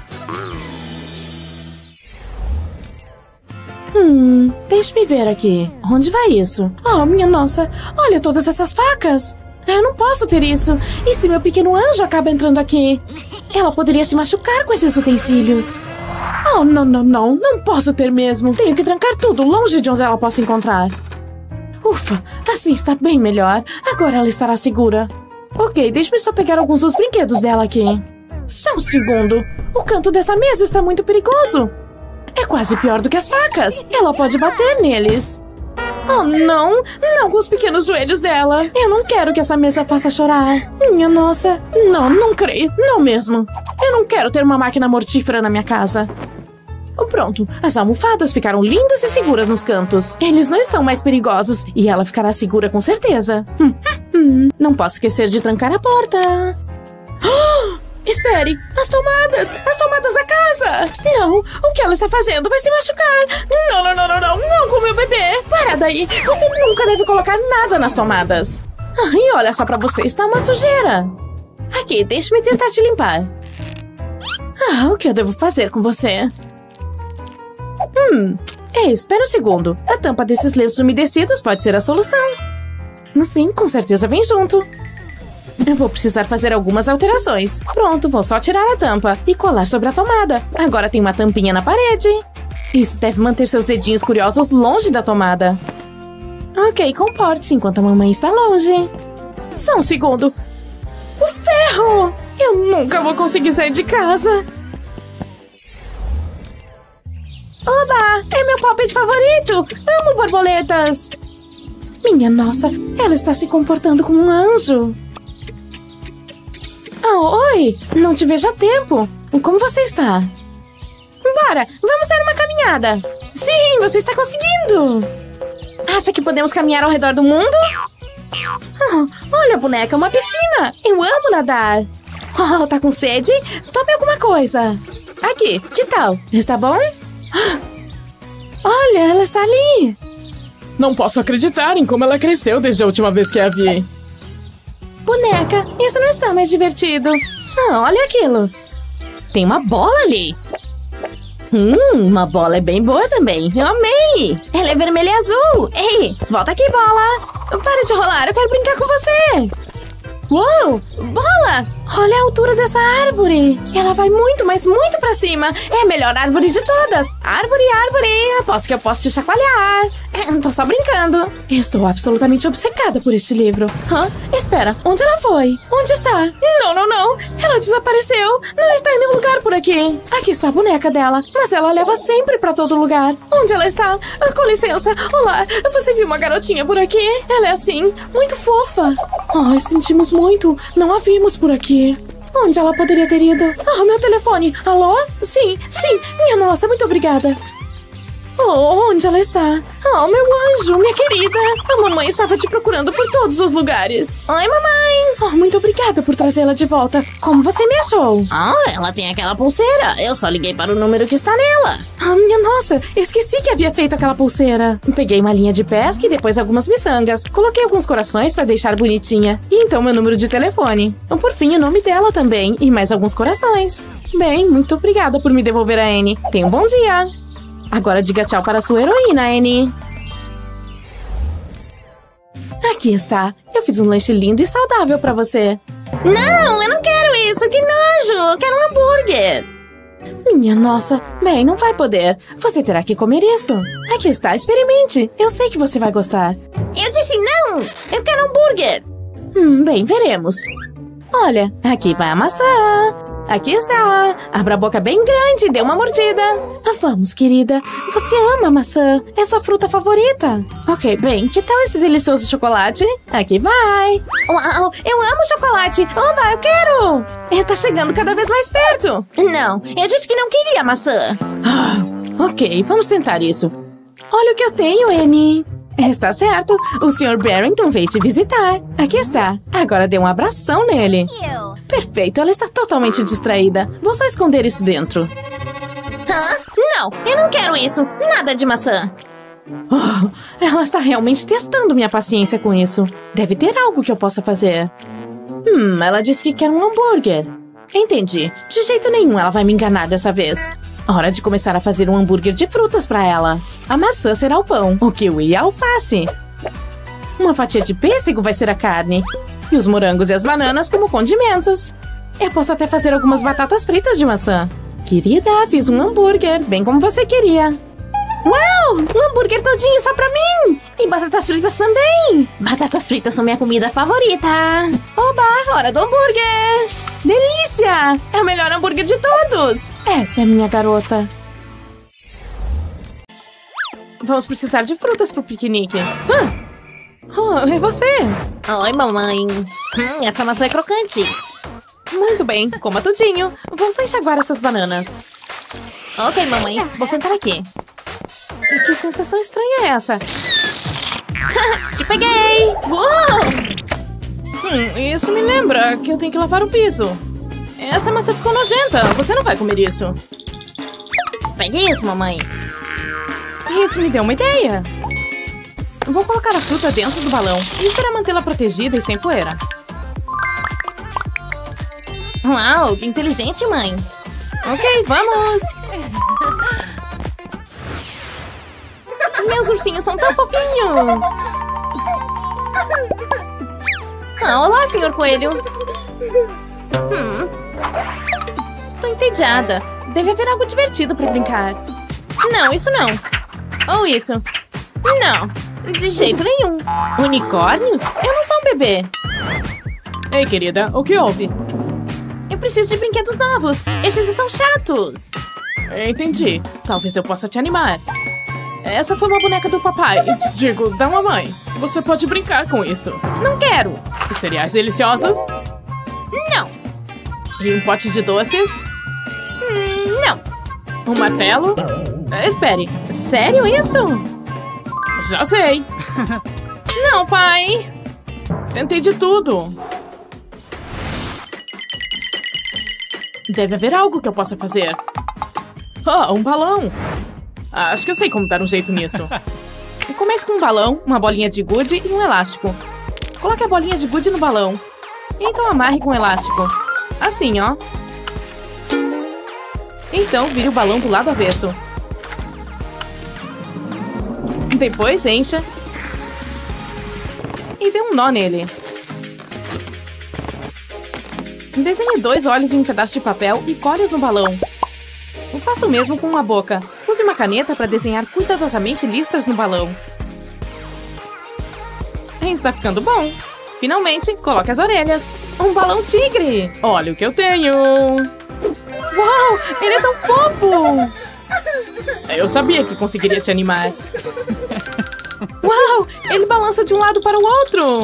Hum, deixe-me ver aqui. Onde vai isso? Oh, minha nossa, olha todas essas facas. Eu não posso ter isso. E se meu pequeno anjo acaba entrando aqui? Ela poderia se machucar com esses utensílios. Oh, não, não, não. Não posso ter mesmo. Tenho que trancar tudo longe de onde ela possa encontrar. Ufa, assim está bem melhor. Agora ela estará segura. Ok, deixe-me só pegar alguns dos brinquedos dela aqui. Só um segundo. O canto dessa mesa está muito perigoso. É quase pior do que as facas. Ela pode bater neles. Oh, não! Não com os pequenos joelhos dela! Eu não quero que essa mesa faça chorar! Minha nossa! Não, não creio! Não mesmo! Eu não quero ter uma máquina mortífera na minha casa! Pronto, as almofadas ficaram lindas e seguras nos cantos. Eles não estão mais perigosos e ela ficará segura com certeza. Hum, hum, hum. Não posso esquecer de trancar a porta. Oh, espere, as tomadas, as tomadas da casa. Não, o que ela está fazendo vai se machucar. Não, não, não, não, não, não com o meu bebê. Para daí, você nunca deve colocar nada nas tomadas. Ah, e olha só pra você, está uma sujeira. Aqui, deixe-me tentar te limpar. Ah, o que eu devo fazer com você? Hum, ei, espera um segundo. A tampa desses lenços umedecidos pode ser a solução. Sim, com certeza vem junto. Eu vou precisar fazer algumas alterações. Pronto, vou só tirar a tampa e colar sobre a tomada. Agora tem uma tampinha na parede. Isso deve manter seus dedinhos curiosos longe da tomada. Ok, comporte-se enquanto a mamãe está longe. Só um segundo. O ferro! Eu nunca vou conseguir sair de casa. Oba! É meu palpite favorito! Amo borboletas! Minha nossa, ela está se comportando como um anjo. Oh, oi! Não te vejo há tempo. Como você está? Bora! Vamos dar uma caminhada! Sim, você está conseguindo! Acha que podemos caminhar ao redor do mundo? Oh, olha, boneca, uma piscina! Eu amo nadar! Oh, tá com sede? Tome alguma coisa! Aqui, que tal? Está bom? Olha, ela está ali! Não posso acreditar em como ela cresceu desde a última vez que a vi. Boneca, isso não está mais divertido. Ah, olha aquilo. Tem uma bola ali. Hum, uma bola é bem boa também. Eu amei! Ela é vermelha e azul. Ei, volta aqui, bola. Para de rolar, eu quero brincar com você. Uou, bola! Olha a altura dessa árvore. Ela vai muito, mas muito pra cima. É a melhor árvore de todas. Árvore, árvore. Aposto que eu posso te chacoalhar. Tô só brincando. Estou absolutamente obcecada por este livro. Hã? Espera, onde ela foi? Onde está? Não, não, não. Ela desapareceu. Não está em nenhum lugar por aqui. Aqui está a boneca dela. Mas ela leva sempre pra todo lugar. Onde ela está? Ah, com licença. Olá, você viu uma garotinha por aqui? Ela é assim, muito fofa. Ai, sentimos muito. Não a vimos por aqui. Onde ela poderia ter ido? Ah, meu telefone. Alô? Sim, sim. Minha nossa, muito obrigada. Oh, onde ela está? Oh, meu anjo, minha querida. A mamãe estava te procurando por todos os lugares. Oi, mamãe. Oh, muito obrigada por trazê-la de volta. Como você me achou? Ah, ela tem aquela pulseira. Eu só liguei para o número que está nela. Ah, minha nossa, eu esqueci que havia feito aquela pulseira. Peguei uma linha de pesca e depois algumas miçangas. Coloquei alguns corações para deixar bonitinha. E então meu número de telefone. Por fim, o nome dela também. E mais alguns corações. Bem, muito obrigada por me devolver a Annie. Tenha um bom dia. Agora diga tchau para a sua heroína, Annie. Aqui está. Eu fiz um lanche lindo e saudável para você. Não, eu não quero isso. Que nojo. Eu quero um hambúrguer. Minha nossa. Bem, não vai poder. Você terá que comer isso. Aqui está, experimente. Eu sei que você vai gostar. Eu disse não. Eu quero hambúrguer. Hum, bem, veremos. Olha, aqui vai a maçã. Aqui está. Abra a boca bem grande e dê uma mordida. Vamos, querida. Você ama maçã. É sua fruta favorita. Ok, bem, que tal esse delicioso chocolate? Aqui vai. Uau, eu amo chocolate. Oba, eu quero. Ele tá chegando cada vez mais perto. Não, eu disse que não queria maçã. Ah, ok, vamos tentar isso. Olha o que eu tenho, Annie. Está certo. O senhor Barrington veio te visitar. Aqui está. Agora dê um abração nele. Perfeito, ela está totalmente distraída. Vou só esconder isso dentro. Hã? Não, eu não quero isso. Nada de maçã. Oh, ela está realmente testando minha paciência com isso. Deve ter algo que eu possa fazer. Hum, ela disse que quer um hambúrguer. Entendi. De jeito nenhum ela vai me enganar dessa vez. Hora de começar a fazer um hambúrguer de frutas para ela. A maçã será o pão, o kiwi e a alface. Uma fatia de pêssego vai ser a carne. E os morangos e as bananas como condimentos. Eu posso até fazer algumas batatas fritas de maçã. Querida, fiz um hambúrguer, bem como você queria. Uau! Um hambúrguer todinho só pra mim! E batatas fritas também! Batatas fritas são minha comida favorita! Oba! Hora do hambúrguer! Delícia! É o melhor hambúrguer de todos! Essa é a minha garota. Vamos precisar de frutas pro piquenique. Ah! Oh, é você! Oi, mamãe. Hum, essa maçã é crocante. Muito bem, coma tudinho. Vou só enxaguar essas bananas. Ok, mamãe. Vou sentar aqui. E que sensação estranha é essa? Te peguei! Uou! Hum, isso me lembra que eu tenho que lavar o piso. Essa maçã ficou nojenta. Você não vai comer isso. Pegue isso, mamãe. Isso me deu uma ideia. Vou colocar a fruta dentro do balão. Isso irá mantê-la protegida e sem poeira. Uau, que inteligente, mãe. Ok, vamos. Meus ursinhos são tão fofinhos. Ah, olá, senhor coelho. Hum. Tô entediada. Deve haver algo divertido pra brincar. Não, isso não. Ou isso. Não, de jeito nenhum. Unicórnios? Eu não sou um bebê. Ei, querida, o que houve? Eu preciso de brinquedos novos. Estes estão chatos. Entendi. Talvez eu possa te animar. Essa foi uma boneca do papai. Digo, da mamãe. Você pode brincar com isso. Não quero. E cereais deliciosos? Não. E um pote de doces? Hum, não. Um martelo? Espere. Sério isso? Já sei. Não, pai. Tentei de tudo. Deve haver algo que eu possa fazer. Ah, um balão. Acho que eu sei como dar um jeito nisso. Comece com um balão, uma bolinha de gude e um elástico. Coloque a bolinha de gude no balão. E então amarre com o elástico. Assim, ó. Então vire o balão do lado avesso. Depois encha. E dê um nó nele. Desenhe dois olhos em um pedaço de papel e cole-os no balão. Faça o mesmo com uma boca. Use uma caneta para desenhar cuidadosamente listras no balão. Está ficando bom. Finalmente, coloque as orelhas. Um balão tigre. Olha o que eu tenho. Uau, ele é tão fofo. Eu sabia que conseguiria te animar. Uau, ele balança de um lado para o outro.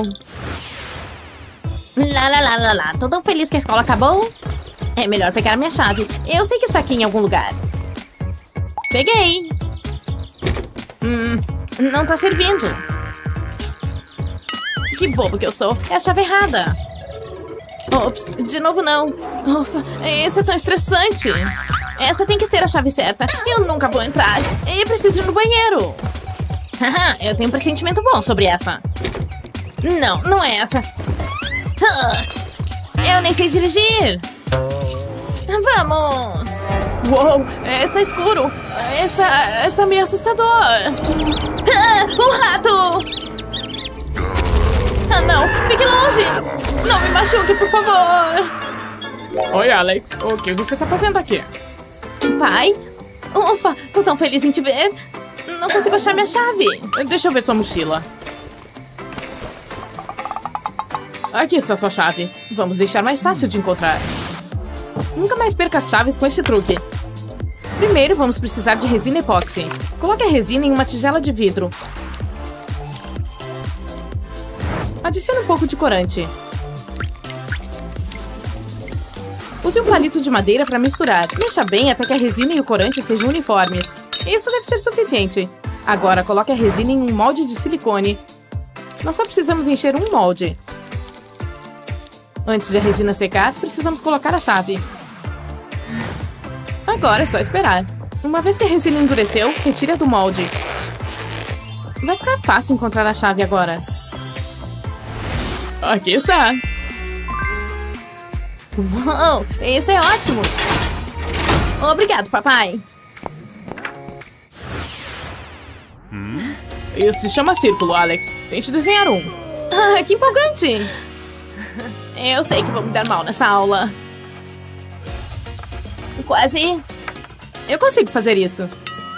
Lá, lá, lá, lá, lá. Tô tão feliz que a escola acabou. É melhor pegar minha chave. Eu sei que está aqui em algum lugar. Peguei. Hum, não tá servindo. Que bobo que eu sou. É a chave errada. Ops, de novo não. Ufa, isso é tão estressante. Essa tem que ser a chave certa. Eu nunca vou entrar. Eu preciso ir no banheiro. Haha, eu tenho um pressentimento bom sobre essa. Não, não é essa. Eu nem sei dirigir. Vamos! Uou, está escuro. Está, está meio assustador. Ah, um rato! Ah, não! Fique longe! Não me machuque, por favor! Oi, Alex. O que você está fazendo aqui? Pai? Opa, tô tão feliz em te ver. Não consigo achar minha chave. Deixa eu ver sua mochila. Aqui está sua chave. Vamos deixar mais fácil de encontrar. Nunca mais perca as chaves com este truque. Primeiro, vamos precisar de resina epóxi. Coloque a resina em uma tigela de vidro. Adicione um pouco de corante. Use um palito de madeira para misturar. Mexa bem até que a resina e o corante estejam uniformes. Isso deve ser suficiente. Agora, coloque a resina em um molde de silicone. Nós só precisamos encher um molde. Antes de a resina secar, precisamos colocar a chave. Agora é só esperar. Uma vez que a resina endureceu, retire-a do molde. Vai ficar fácil encontrar a chave agora. Aqui está. Uou, isso é ótimo. Obrigado, papai. Isso se chama círculo, Alex. Tente desenhar um. Ah, que empolgante. Eu sei que vou me dar mal nessa aula. Quase. Eu consigo fazer isso.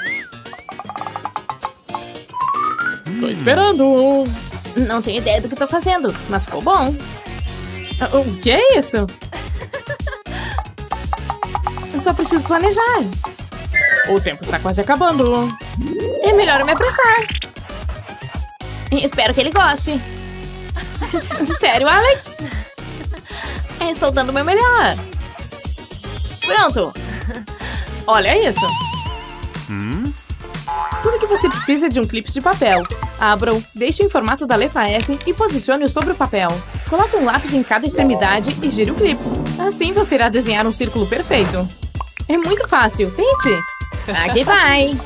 Tô esperando. Não tenho ideia do que tô fazendo, mas ficou bom. O que é isso? Eu só preciso planejar. O tempo está quase acabando. É melhor eu me apressar. Espero que ele goste. Sério, Alex? Estou dando o meu melhor. Pronto. Olha isso. Hum? Tudo que você precisa é de um clipe de papel. Abra-o, deixe em formato da letra S e posicione-o sobre o papel. Coloque um lápis em cada extremidade e gire o clipe. Assim você irá desenhar um círculo perfeito. É muito fácil. Tente. Aqui vai.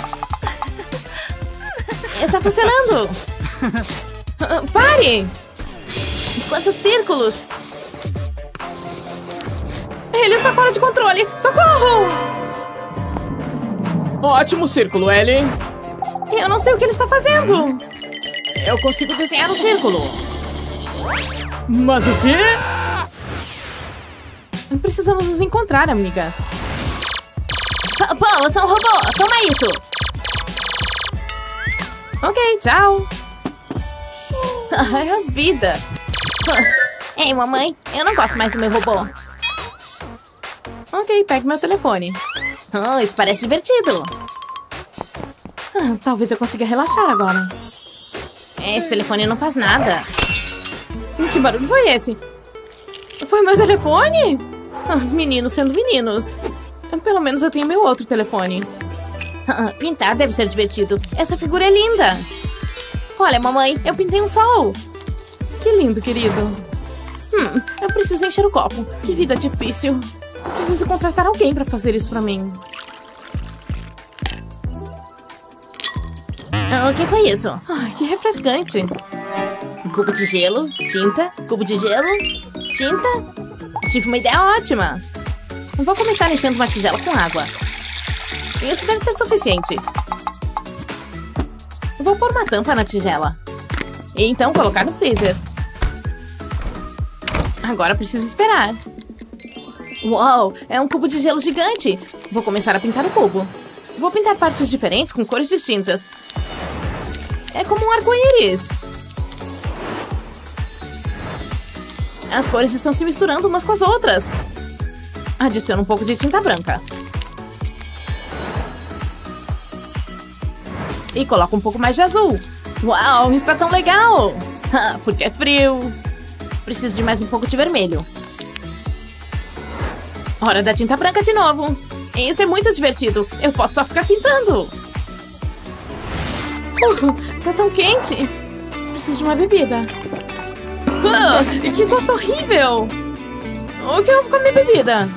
Está funcionando. Uh, pare! Quantos círculos? Ele está fora de controle. Socorro! Ótimo círculo, Ellie. Eu não sei o que ele está fazendo. Eu consigo desenhar um círculo. Mas o quê? Precisamos nos encontrar, amiga. Pô, você é um robô. Toma isso. Ok, tchau. Ai, a vida. Ei, mamãe, eu não gosto mais do meu robô. Ok, pegue meu telefone. Oh, isso parece divertido. Ah, talvez eu consiga relaxar agora. Esse telefone não faz nada. Que barulho foi esse? Foi meu telefone? Ah, meninos sendo meninos. Pelo menos eu tenho meu outro telefone. Pintar deve ser divertido. Essa figura é linda. Olha, mamãe, eu pintei um sol. Que lindo, querido. Hum, eu preciso encher o copo. Que vida difícil. Preciso contratar alguém pra fazer isso pra mim. O que foi isso? Ai, que refrescante. Cubo de gelo, tinta, cubo de gelo, tinta. Tive uma ideia ótima. Vou começar enchendo uma tigela com água. Isso deve ser suficiente. Vou pôr uma tampa na tigela. E então colocar no freezer. Agora preciso esperar. Uau, é um cubo de gelo gigante. Vou começar a pintar o cubo. Vou pintar partes diferentes com cores distintas. É como um arco-íris. As cores estão se misturando umas com as outras. Adiciono um pouco de tinta branca. E coloco um pouco mais de azul. Uau, está tão legal! Porque é frio. Preciso de mais um pouco de vermelho. Hora da tinta branca de novo. Isso é muito divertido. Eu posso só ficar pintando. Uh, tá tão quente. Preciso de uma bebida. Uh, que gosto horrível. O que houve com a minha bebida?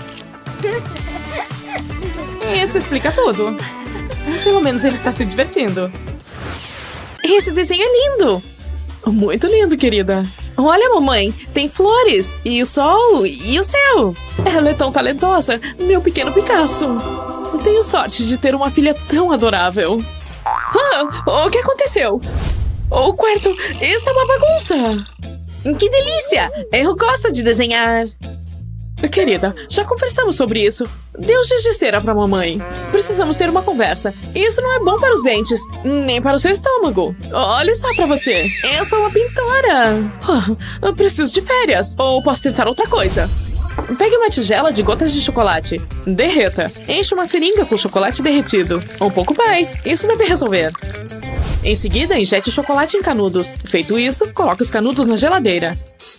Isso explica tudo. Pelo menos ele está se divertindo. Esse desenho é lindo. Muito lindo, querida. Olha, mamãe, tem flores, e o sol, e o céu. Ela é tão talentosa, meu pequeno Picasso. Tenho sorte de ter uma filha tão adorável. Ah, o que aconteceu? O quarto está uma bagunça. Que delícia! Eu gosto de desenhar. Querida, já conversamos sobre isso. Dê os giz de cera pra mamãe. Precisamos ter uma conversa. Isso não é bom para os dentes, nem para o seu estômago. Olha só pra você. Eu sou uma pintora. Ah, eu preciso de férias. Ou posso tentar outra coisa. Pegue uma tigela de gotas de chocolate. Derreta. Enche uma seringa com chocolate derretido. Um pouco mais. Isso deve resolver. Em seguida, injete chocolate em canudos. Feito isso, coloque os canudos na geladeira.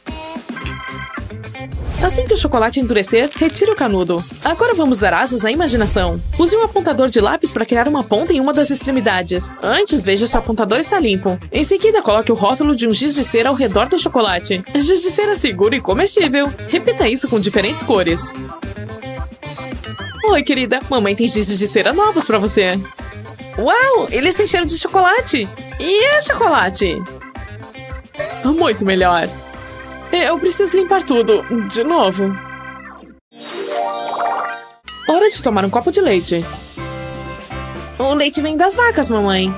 Assim que o chocolate endurecer, retire o canudo. Agora vamos dar asas à imaginação. Use um apontador de lápis para criar uma ponta em uma das extremidades. Antes, veja se o apontador está limpo. Em seguida, coloque o rótulo de um giz de cera ao redor do chocolate. Giz de cera seguro e comestível. Repita isso com diferentes cores. Oi, querida. Mamãe tem giz de cera novos para você. Uau, eles têm cheiro de chocolate. E é chocolate. Muito melhor. Eu preciso limpar tudo, de novo. Hora de tomar um copo de leite. O leite vem das vacas, mamãe.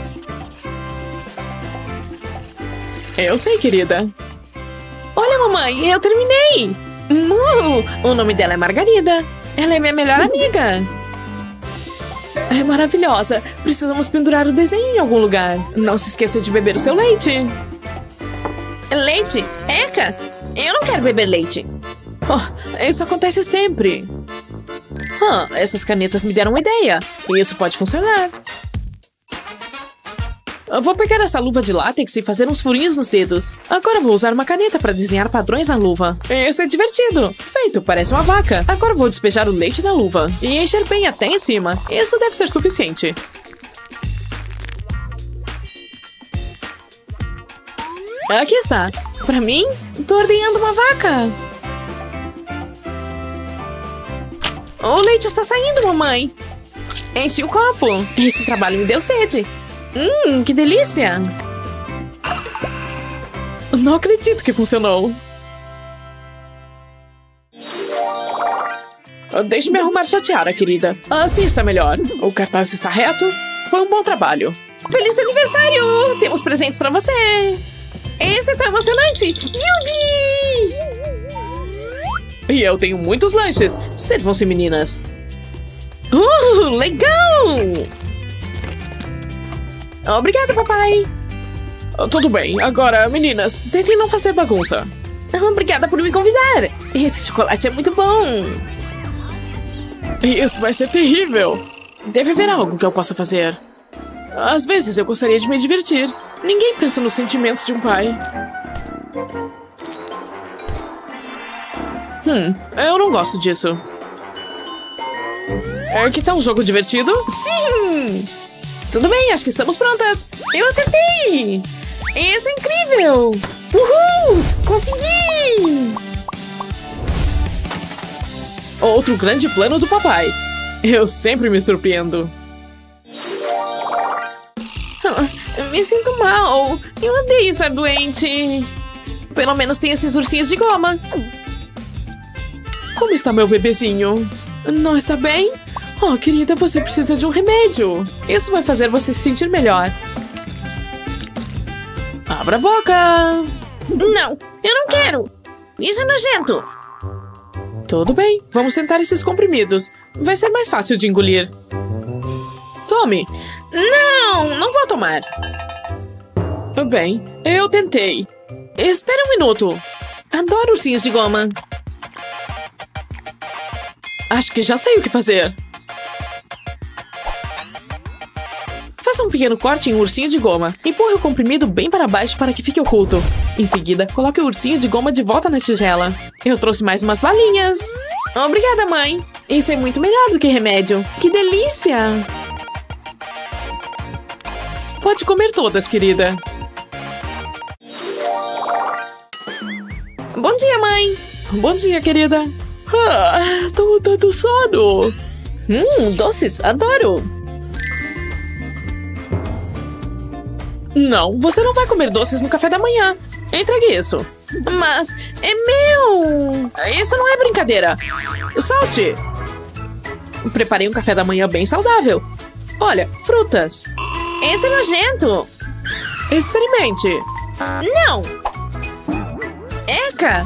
Eu sei, querida. Olha, mamãe, eu terminei. Uh, o nome dela é Margarida. Ela é minha melhor amiga. É maravilhosa. Precisamos pendurar o desenho em algum lugar. Não se esqueça de beber o seu leite. Leite? Eca! Eu não quero beber leite. Oh, isso acontece sempre. Ah, essas canetas me deram uma ideia. Isso pode funcionar. Eu vou pegar essa luva de látex e fazer uns furinhos nos dedos. Agora vou usar uma caneta para desenhar padrões na luva. Isso é divertido. Feito, parece uma vaca. Agora vou despejar o leite na luva e encher bem até em cima. Isso deve ser suficiente. Aqui está. Para mim, tô ordenhando uma vaca. O leite está saindo, mamãe. Enchi o copo. Esse trabalho me deu sede. Hum, que delícia! Não acredito que funcionou. Deixe-me arrumar sua tiara, querida. Assim está melhor. O cartaz está reto. Foi um bom trabalho. Feliz aniversário! Temos presentes pra você! Esse é tão emocionante! Yubi! E eu tenho muitos lanches. Servam-se, meninas. Uh, legal! Obrigada, papai. Tudo bem. Agora, meninas, tentem não fazer bagunça. Obrigada por me convidar. Esse chocolate é muito bom. Isso vai ser terrível. Deve haver algo que eu possa fazer. Às vezes eu gostaria de me divertir. Ninguém pensa nos sentimentos de um pai. Hum, eu não gosto disso. É que tá um jogo divertido? Sim! Tudo bem, acho que estamos prontas. Eu acertei! Isso é incrível! Uhul! Consegui! Outro grande plano do papai. Eu sempre me surpreendo. Me sinto mal. Eu odeio estar doente. Pelo menos tem esses ursinhos de goma. Como está meu bebezinho? Não está bem? Oh, querida, você precisa de um remédio. Isso vai fazer você se sentir melhor. Abra a boca. Não, eu não quero. Isso é nojento. Tudo bem, vamos tentar esses comprimidos. Vai ser mais fácil de engolir. Tome. Não, não vou tomar. Bem, eu tentei. Espere um minuto. Adoro ursinhos de goma. Acho que já sei o que fazer. Faça um pequeno corte em um ursinho de goma. Empurre o comprimido bem para baixo para que fique oculto. Em seguida, coloque o ursinho de goma de volta na tigela. Eu trouxe mais umas balinhas. Obrigada, mãe. Isso é muito melhor do que remédio. Que delícia! Pode comer todas, querida. Bom dia, mãe. Bom dia, querida. Ah, estou com tanto sono. Hum, doces, adoro. Não, você não vai comer doces no café da manhã. Entregue isso. Mas é meu. Isso não é brincadeira. Solte. Preparei um café da manhã bem saudável. Olha, frutas. Esse é nojento. Experimente. Não. Eca.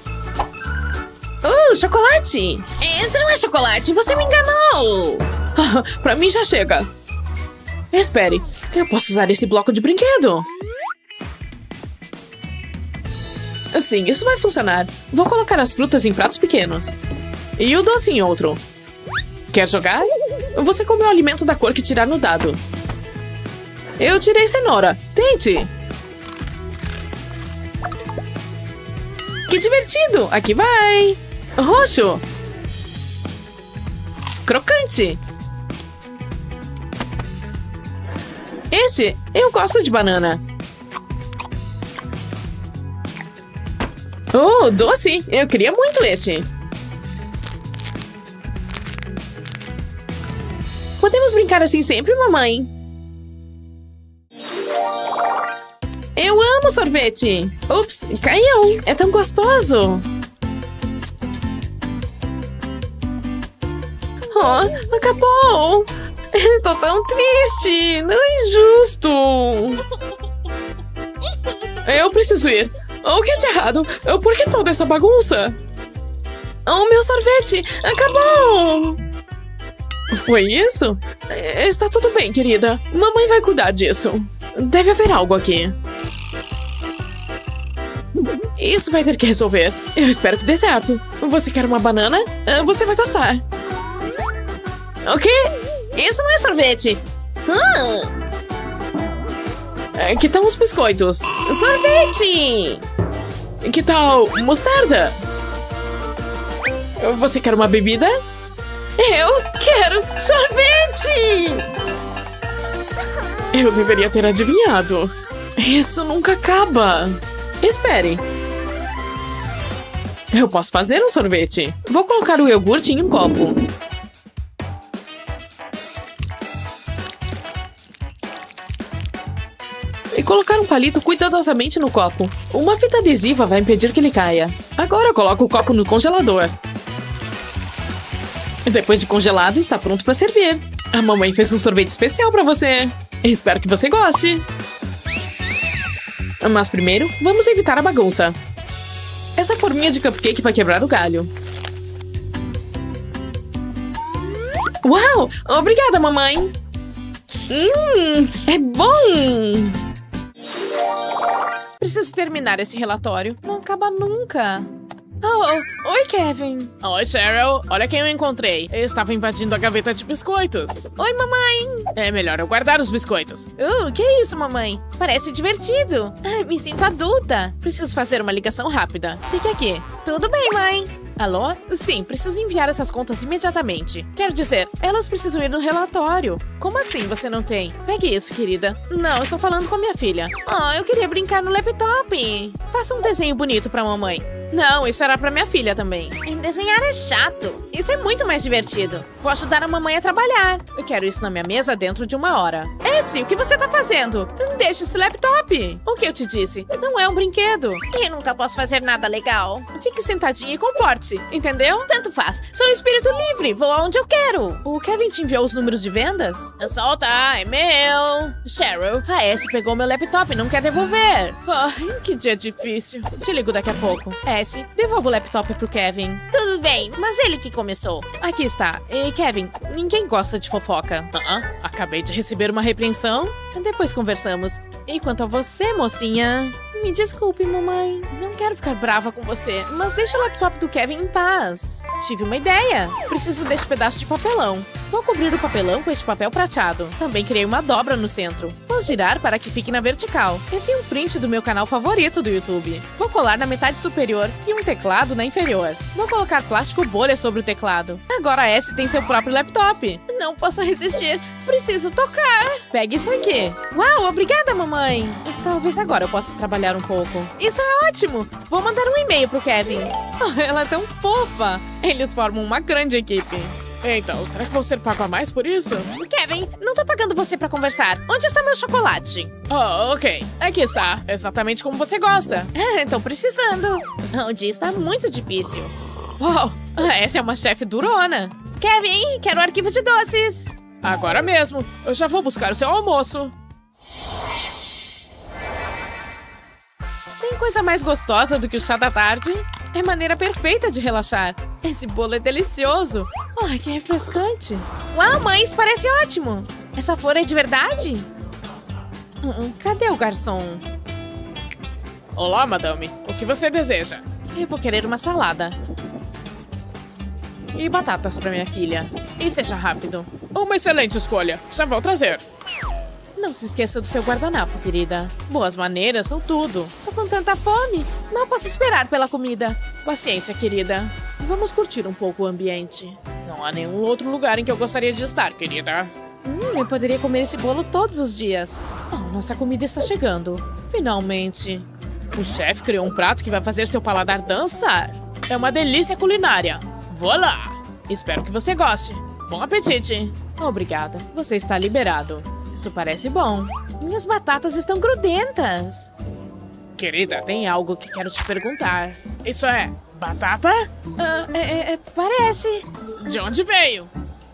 Uh, chocolate. Esse não é chocolate, você me enganou. Pra mim já chega. Espere, eu posso usar esse bloco de brinquedo. Sim, isso vai funcionar. Vou colocar as frutas em pratos pequenos. E o doce em outro. Quer jogar? Você comeu o alimento da cor que tirar no dado. Eu tirei cenoura. Tente. Que divertido. Aqui vai. Roxo. Crocante. Este, eu gosto de banana. Oh, doce. Eu queria muito este. Podemos brincar assim sempre, mamãe? Eu amo sorvete. Ups, caiu. É tão gostoso. Oh, acabou. Tô tão triste. Não é justo. Eu preciso ir. O que é de errado? Por que toda essa bagunça? O meu sorvete acabou. Foi isso? Está tudo bem, querida. Mamãe vai cuidar disso. Deve haver algo aqui. Isso vai ter que resolver. Eu espero que dê certo. Você quer uma banana? Você vai gostar. O quê? Isso não é sorvete. Hum, É, que tal uns biscoitos? sorvete! Que tal mostarda? Você quer uma bebida? Eu quero sorvete! Eu deveria ter adivinhado. Isso nunca acaba. Espere. Eu posso fazer um sorvete. Vou colocar o iogurte em um copo. E colocar um palito cuidadosamente no copo. Uma fita adesiva vai impedir que ele caia. Agora coloco o copo no congelador. Depois de congelado, está pronto para servir. A mamãe fez um sorvete especial para você. Espero que você goste. Mas primeiro, vamos evitar a bagunça. Essa forminha de cupcake vai quebrar o galho. Uau! Obrigada, mamãe! Hum, é bom! Preciso terminar esse relatório. Não acaba nunca. Oh, oi, Kevin. Oi, Cheryl. Olha quem eu encontrei. Eu estava invadindo a gaveta de biscoitos. Oi, mamãe! É melhor eu guardar os biscoitos. Uh, que isso, mamãe? Parece divertido. Ai, me sinto adulta. Preciso fazer uma ligação rápida. Fique aqui. Tudo bem, mãe? Alô? Sim, preciso enviar essas contas imediatamente. Quero dizer, elas precisam ir no relatório. Como assim você não tem? Pegue isso, querida. Não, eu estou falando com a minha filha. Oh, eu queria brincar no laptop. Faça um desenho bonito pra mamãe. Não, isso era pra minha filha também. Desenhar é chato. Isso é muito mais divertido. Vou ajudar a mamãe a trabalhar. Eu quero isso na minha mesa dentro de uma hora. Essie, o que você tá fazendo? Deixa esse laptop. O que eu te disse? Não é um brinquedo. Eu nunca posso fazer nada legal. Fique sentadinha e comporte-se, entendeu? Tanto faz. Sou um espírito livre. Vou aonde eu quero. O Kevin te enviou os números de vendas? Solta, é meu. Cheryl, a Essie pegou meu laptop e não quer devolver. Ai, que dia difícil. Te ligo daqui a pouco. Essie, devolva o laptop pro Kevin. Tudo bem, mas ele que começou. Aqui está. E Kevin, ninguém gosta de fofoca. Ah, acabei de receber uma repreensão. Depois conversamos. E quanto a você, mocinha... Me desculpe, mamãe. Não quero ficar brava com você, mas deixa o laptop do Kevin em paz. Tive uma ideia. Preciso deste pedaço de papelão. Vou cobrir o papelão com este papel prateado. Também criei uma dobra no centro. Vou girar para que fique na vertical. Eu tenho um print do meu canal favorito do YouTube. Vou colar na metade superior e um teclado na inferior. Vou colocar plástico bolha sobre o teclado. Agora a Essie tem seu próprio laptop. Não posso resistir. Preciso tocar. Pegue isso aqui. Uau, obrigada, mamãe. Talvez agora eu possa trabalhar um pouco. Isso é ótimo. Vou mandar um e-mail pro Kevin. Oh, ela é tão fofa. Eles formam uma grande equipe. Então, será que vou ser pago a mais por isso? Kevin, não tô pagando você pra conversar. Onde está meu chocolate? Oh, ok. Aqui está. Exatamente como você gosta. Ah, tô precisando. O dia está muito difícil. Uau, essa é uma chefe durona. Kevin, quero o arquivo de doces. Agora mesmo. Eu já vou buscar o seu almoço. Tem coisa mais gostosa do que o chá da tarde? É maneira perfeita de relaxar. Esse bolo é delicioso. Ai, que refrescante. Uau, mãe, isso parece ótimo. Essa flor é de verdade? Uh-uh, cadê o garçom? Olá, madame. O que você deseja? Eu vou querer uma salada. E batatas para minha filha. E seja rápido. Uma excelente escolha. Já vou trazer. Não se esqueça do seu guardanapo, querida. Boas maneiras são tudo. Tô com tanta fome. Mal posso esperar pela comida. Paciência, querida. Vamos curtir um pouco o ambiente. Não há nenhum outro lugar em que eu gostaria de estar, querida. Hum, eu poderia comer esse bolo todos os dias. Oh, nossa comida está chegando. Finalmente. O chefe criou um prato que vai fazer seu paladar dançar. É uma delícia culinária. Vou lá. Espero que você goste. Bom apetite. Obrigada. Você está liberado. Isso parece bom. Minhas batatas estão grudentas. Querida, tem algo que quero te perguntar. Isso é batata? Ah, é, é, parece. De onde veio?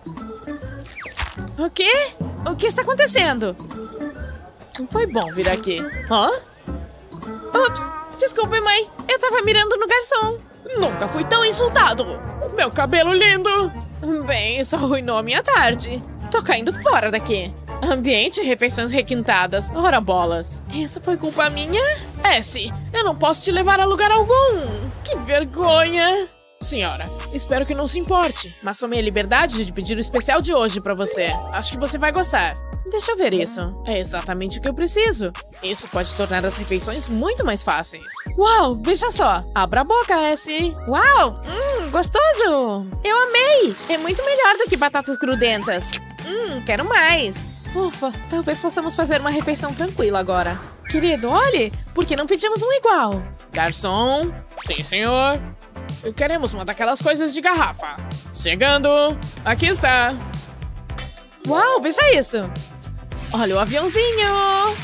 O quê? O que está acontecendo? Foi bom vir aqui. Hã? Ups, desculpe, mãe. Eu tava mirando no garçom. Nunca fui tão insultado. Meu cabelo lindo. Bem, isso arruinou a minha tarde. Tô caindo fora daqui. Ambiente e refeições requintadas. Ora bolas. Isso foi culpa minha? Essie, eu não posso te levar a lugar algum. Que vergonha. Senhora, espero que não se importe, mas tomei a liberdade de pedir o especial de hoje pra você. Acho que você vai gostar. Deixa eu ver isso. É exatamente o que eu preciso. Isso pode tornar as refeições muito mais fáceis. Uau, veja só. Abra a boca, S. Uau, hum, gostoso. Eu amei. É muito melhor do que batatas grudentas. Hum, quero mais. Ufa, talvez possamos fazer uma refeição tranquila agora. Querido, olhe, por que não pedimos um igual? Garçom. Sim, senhor. Queremos uma daquelas coisas de garrafa. Chegando. Aqui está. Uau, veja isso. Olha o aviãozinho.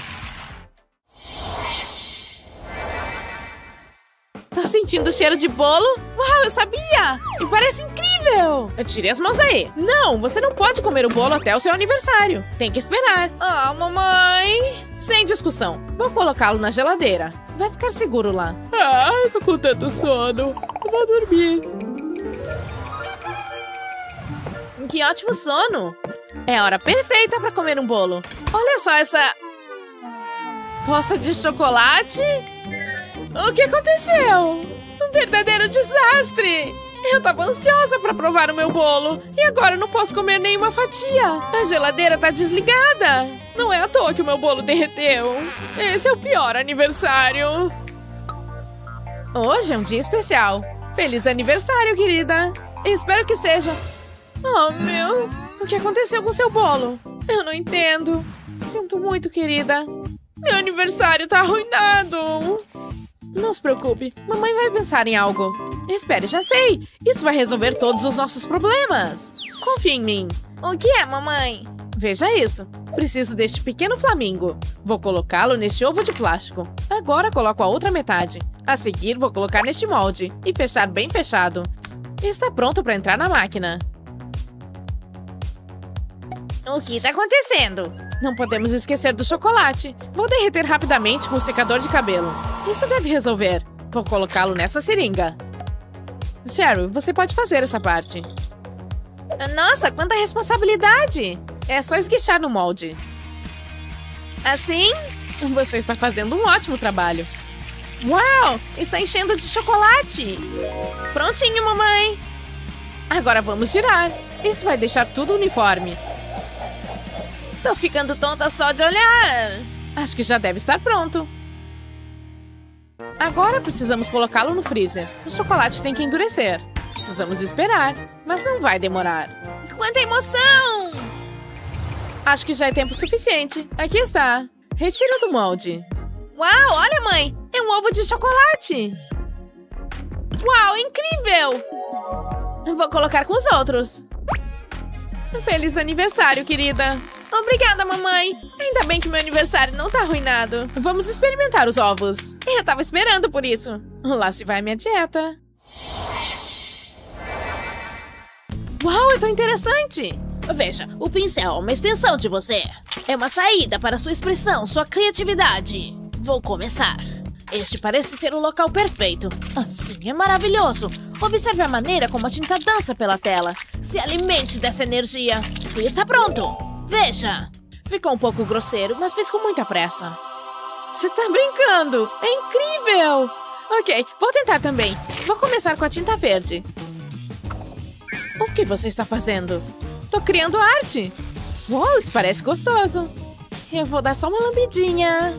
Tô sentindo o cheiro de bolo. Uau, eu sabia. E parece incrível. Tire as mãos aí. Não, você não pode comer o bolo até o seu aniversário. Tem que esperar. Ah, mamãe. Sem discussão. Vou colocá-lo na geladeira. Vai ficar seguro lá. Ai, tô com tanto sono. Eu vou dormir. Que ótimo sono. É a hora perfeita para comer um bolo. Olha só essa... poça de chocolate. O que aconteceu? Um verdadeiro desastre. Eu tava ansiosa para provar o meu bolo. E agora eu não posso comer nenhuma fatia. A geladeira tá desligada. Não é à toa que o meu bolo derreteu. Esse é o pior aniversário. Hoje é um dia especial. Feliz aniversário, querida. Espero que seja. Oh, meu... O que aconteceu com seu bolo? Eu não entendo. Sinto muito, querida. Meu aniversário tá arruinado. Não se preocupe. Mamãe vai pensar em algo. Espere, já sei. Isso vai resolver todos os nossos problemas. Confie em mim. O que é, mamãe? Veja isso. Preciso deste pequeno flamingo. Vou colocá-lo neste ovo de plástico. Agora coloco a outra metade. A seguir, vou colocar neste molde e fechar bem fechado. Está pronto para entrar na máquina. O que tá acontecendo? Não podemos esquecer do chocolate. Vou derreter rapidamente com o secador de cabelo. Isso deve resolver. Vou colocá-lo nessa seringa. Cheryl, você pode fazer essa parte. Nossa, quanta responsabilidade! É só esguichar no molde. Assim? Você está fazendo um ótimo trabalho. Uau! Está enchendo de chocolate! Prontinho, mamãe! Agora vamos girar. Isso vai deixar tudo uniforme. Tô ficando tonta só de olhar. Acho que já deve estar pronto. Agora precisamos colocá-lo no freezer. O chocolate tem que endurecer. Precisamos esperar, mas não vai demorar. Quanta emoção! Acho que já é tempo suficiente. Aqui está. Retiro do molde. Uau, olha, mãe! É um ovo de chocolate! Uau, incrível! Vou colocar com os outros. Feliz aniversário, querida! Obrigada, mamãe! Ainda bem que meu aniversário não tá arruinado. Vamos experimentar os ovos. Eu tava esperando por isso. Lá se vai minha dieta. Uau, é tão interessante! Veja, o pincel é uma extensão de você. É uma saída para sua expressão, sua criatividade. Vou começar. Este parece ser o local perfeito. Assim é maravilhoso. Observe a maneira como a tinta dança pela tela. Se alimente dessa energia. E está pronto. Veja. Ficou um pouco grosseiro, mas fiz com muita pressa. Você tá brincando? É incrível! Ok, vou tentar também. Vou começar com a tinta verde. O que você está fazendo? Tô criando arte. Uau, isso parece gostoso. Eu vou dar só uma lambidinha.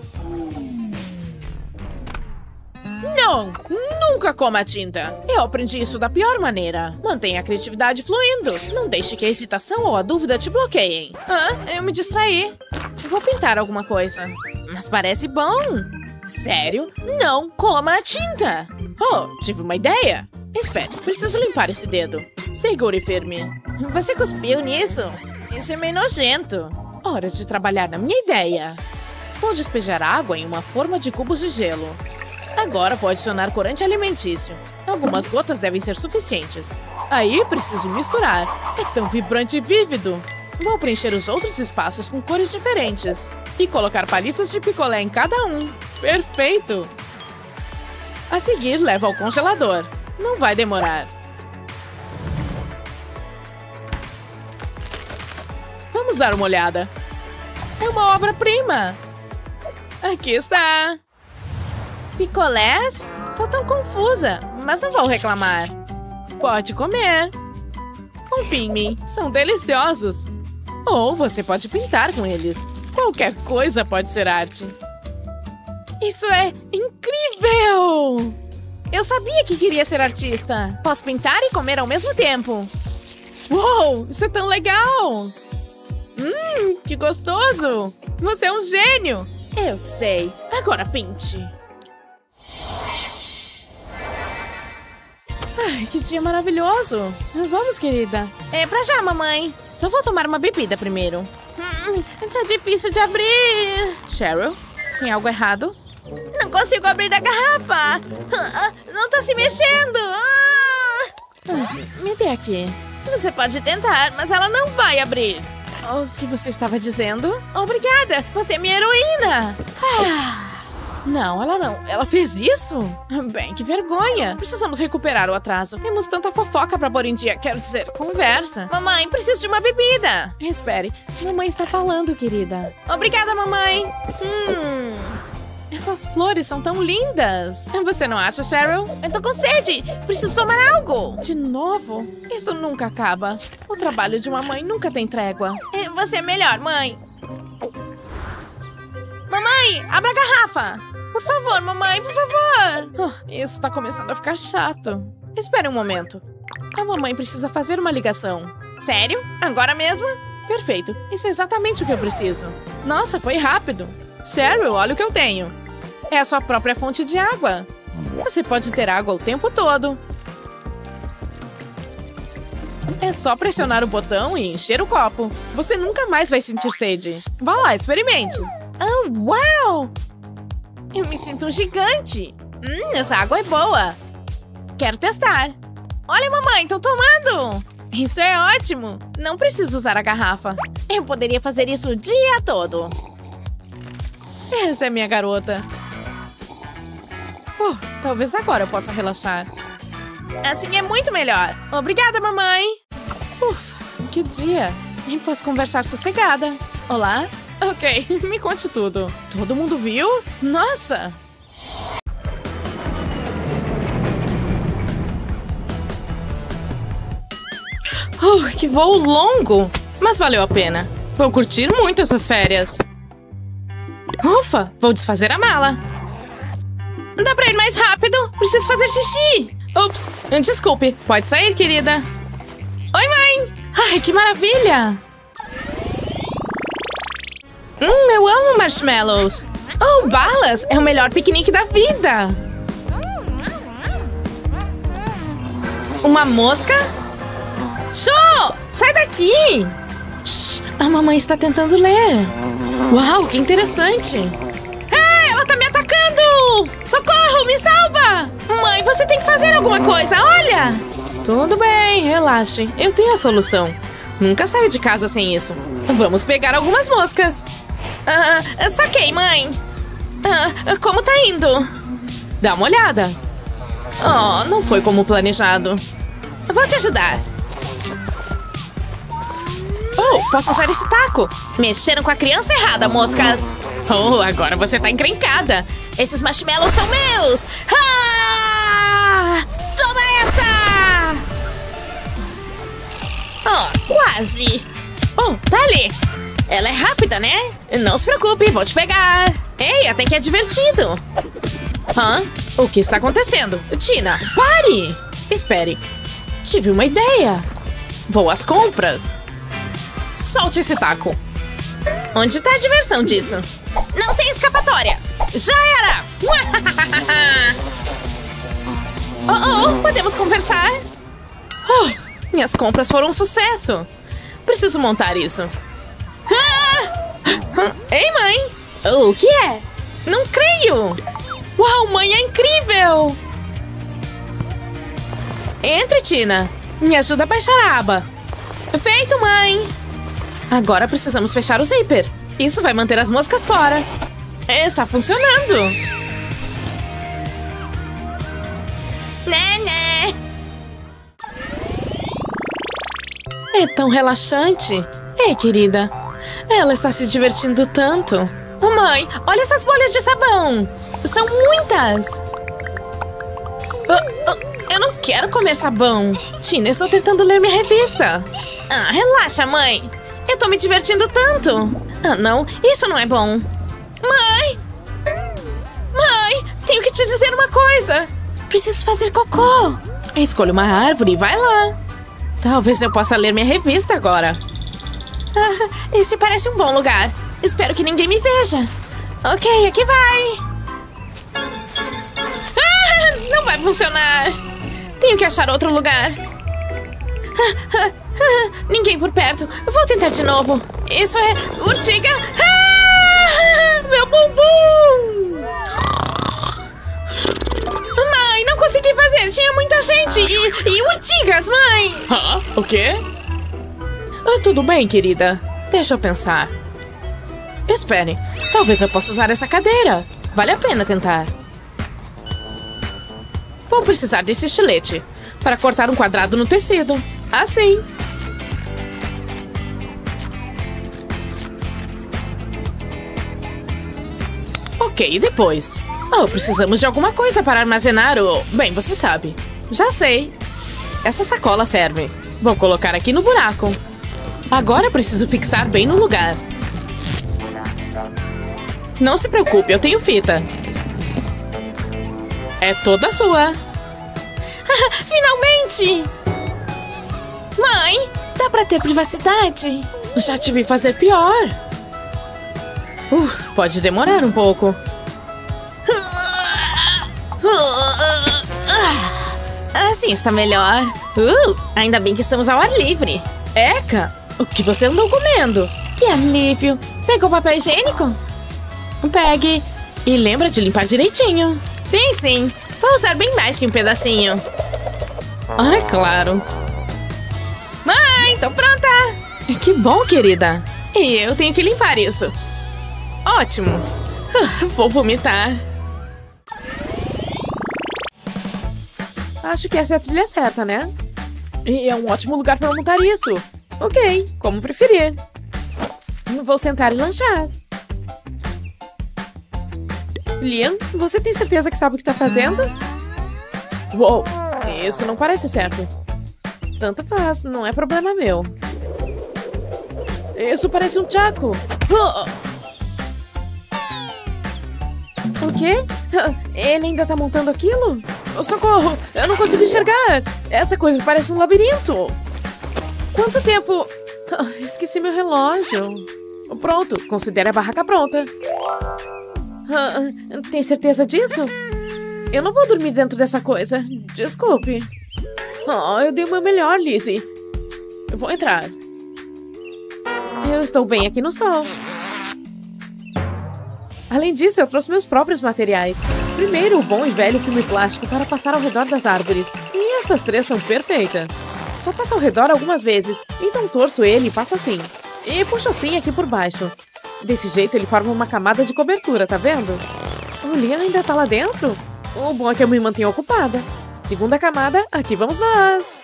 Não! Nunca coma tinta! Eu aprendi isso da pior maneira. Mantenha a criatividade fluindo. Não deixe que a excitação ou a dúvida te bloqueiem. Ah, eu me distraí. Vou pintar alguma coisa. Mas parece bom. Sério? Não coma a tinta! Oh, tive uma ideia. Espere, preciso limpar esse dedo. Segure firme. Você cuspiu nisso? Isso é meio nojento. Hora de trabalhar na minha ideia. Vou despejar água em uma forma de cubos de gelo. Agora vou adicionar corante alimentício. Algumas gotas devem ser suficientes. Aí preciso misturar. É tão vibrante e vívido. Vou preencher os outros espaços com cores diferentes. E colocar palitos de picolé em cada um. Perfeito! A seguir, levo ao congelador. Não vai demorar. Vamos dar uma olhada. É uma obra-prima. Aqui está. Picolés? Tô tão confusa, mas não vou reclamar. Pode comer. Confie em mim, são deliciosos. Ou você pode pintar com eles. Qualquer coisa pode ser arte. Isso é incrível! Eu sabia que queria ser artista. Posso pintar e comer ao mesmo tempo. Uou, isso é tão legal! Hum, que gostoso! Você é um gênio! Eu sei. Agora pinte. Ai, que dia maravilhoso! Vamos, querida. É pra já, mamãe. Só vou tomar uma bebida primeiro. Hum, tá difícil de abrir. Cheryl, tem algo errado? Não consigo abrir a garrafa. Não tá se mexendo. Ah, me dê aqui. Você pode tentar, mas ela não vai abrir. O que você estava dizendo? Obrigada, você é minha heroína. Ah. Não, ela não. Ela fez isso? Bem, que vergonha. Precisamos recuperar o atraso. Temos tanta fofoca pra pôr em dia. Quero dizer, conversa. Mamãe, preciso de uma bebida. Espere. Mamãe está falando, querida. Obrigada, mamãe. Hum... Essas flores são tão lindas. Você não acha, Cheryl? Eu tô com sede. Preciso tomar algo. De novo? Isso nunca acaba. O trabalho de uma mãe nunca tem trégua. Você é melhor, mãe. Mamãe, abra a garrafa. Por favor, mamãe, por favor. Oh, isso tá começando a ficar chato. Espere um momento. A mamãe precisa fazer uma ligação. Sério? Agora mesmo? Perfeito. Isso é exatamente o que eu preciso. Nossa, foi rápido. Cheryl, olha o que eu tenho. É a sua própria fonte de água. Você pode ter água o tempo todo. É só pressionar o botão e encher o copo. Você nunca mais vai sentir sede. Vá lá, experimente. Oh, uau! Eu me sinto um gigante. Hum, essa água é boa. Quero testar. Olha, mamãe, tô tomando. Isso é ótimo. Não preciso usar a garrafa. Eu poderia fazer isso o dia todo. Essa é minha garota. Uh, talvez agora eu possa relaxar. Assim é muito melhor. Obrigada, mamãe. Ufa, que dia. Nem posso conversar sossegada. Olá? Ok, me conte tudo. Todo mundo viu? Nossa! Uh, que voo longo! Mas valeu a pena. Vou curtir muito essas férias. Ufa, vou desfazer a mala. Dá pra ir mais rápido? Preciso fazer xixi. Ups, desculpe. Pode sair, querida. Oi, mãe. Ai, que maravilha. Hum, eu amo marshmallows. Oh, balas. É o melhor piquenique da vida. Uma mosca? Show! Sai daqui. Shhh, a mamãe está tentando ler. Uau, que interessante. Ah, ela tá me atacando. Socorro, me salva. Mãe, você tem que fazer alguma coisa, olha. Tudo bem, relaxe. Eu tenho a solução. Nunca saio de casa sem isso. Vamos pegar algumas moscas. Ah, saquei, mãe. Ah, como tá indo? Dá uma olhada. Oh, não foi como planejado. Vou te ajudar. Oh, posso usar esse taco? Mexeram com a criança errada, moscas. Oh, agora você tá encrencada. Esses marshmallows são meus. Ah! Toma essa! Oh, quase. Oh, tá ali. Ela é rápida, né? Não se preocupe, vou te pegar. Ei, até que é divertido. Hã? O que está acontecendo? Tina, pare! Espere. Tive uma ideia. Vou às compras. Solte esse taco. Onde está a diversão disso? Não tem escapatória. Já era! Oh, oh, oh, podemos conversar? Oh, minhas compras foram um sucesso. Preciso montar isso. Ah! Ei, mãe! Oh, o que é? Não creio! Uau, mãe, é incrível! Entre, Tina. Me ajuda a baixar a aba. Feito, mãe! Agora precisamos fechar o zíper. Isso vai manter as moscas fora. Está funcionando! Né, né. É tão relaxante. Ei, querida. Ela está se divertindo tanto. Oh, mãe, olha essas bolhas de sabão. São muitas. Oh, oh, Eu não quero comer sabão. Tina, estou tentando ler minha revista. Ah, relaxa, mãe. Eu tô me divertindo tanto. Ah, não. Isso não é bom. Mãe! Mãe! Tenho que te dizer uma coisa. Preciso fazer cocô. Escolha uma árvore e vai lá. Talvez eu possa ler minha revista agora. Ah, esse parece um bom lugar. Espero que ninguém me veja. Ok, aqui vai. Ah, não vai funcionar. Tenho que achar outro lugar. Ah, ah, ah, ninguém por perto. Vou tentar de novo. Isso é urtiga. Ah, meu bumbum. Mãe, não consegui fazer. Tinha muita gente. E, e urtigas, mãe. Ah, o quê? Ah, tudo bem, querida. Deixa eu pensar. Espere. Talvez eu possa usar essa cadeira. Vale a pena tentar. Vou precisar desse estilete para cortar um quadrado no tecido. Assim. Ok, e depois? Oh, precisamos de alguma coisa para armazenar o... Bem, você sabe. Já sei. Essa sacola serve. Vou colocar aqui no buraco. Agora preciso fixar bem no lugar. Não se preocupe, eu tenho fita. É toda sua. Finalmente! Mãe, dá pra ter privacidade? Já te vi fazer pior. Uh, pode demorar um pouco. Assim está melhor. Uh, ainda bem que estamos ao ar livre. Eca, o que você andou comendo? Que alívio. Pegou papel higiênico? Pegue. E lembra de limpar direitinho. Sim, sim. Vou usar bem mais que um pedacinho. Ai, claro. Mãe, tô pronta. Que bom, querida. E eu tenho que limpar isso. Ótimo. Uh, vou vomitar. Acho que essa é a trilha certa, né? E é um ótimo lugar para montar isso. Ok, como preferir. Vou sentar e lanchar. Liam, você tem certeza que sabe o que tá fazendo? Uou, isso não parece certo. Tanto faz, não é problema meu. Isso parece um tchaco. O quê? Ele ainda tá montando aquilo? Oh, socorro! Eu não consigo enxergar! Essa coisa parece um labirinto! Quanto tempo... Oh, esqueci meu relógio. Pronto, considere a barraca pronta. Uh, tem certeza disso? Eu não vou dormir dentro dessa coisa. Desculpe. Oh, eu dei o meu melhor, Lizzie. Eu vou entrar. Eu estou bem aqui no sol. Além disso, eu trouxe meus próprios materiais. Primeiro, o bom e velho filme plástico para passar ao redor das árvores. E essas três são perfeitas. Só passo ao redor algumas vezes, então torço ele e passo assim. E puxo assim aqui por baixo. Desse jeito ele forma uma camada de cobertura, tá vendo? O Liam ainda tá lá dentro? O bom é que eu me mantenho ocupada. Segunda camada, aqui vamos nós.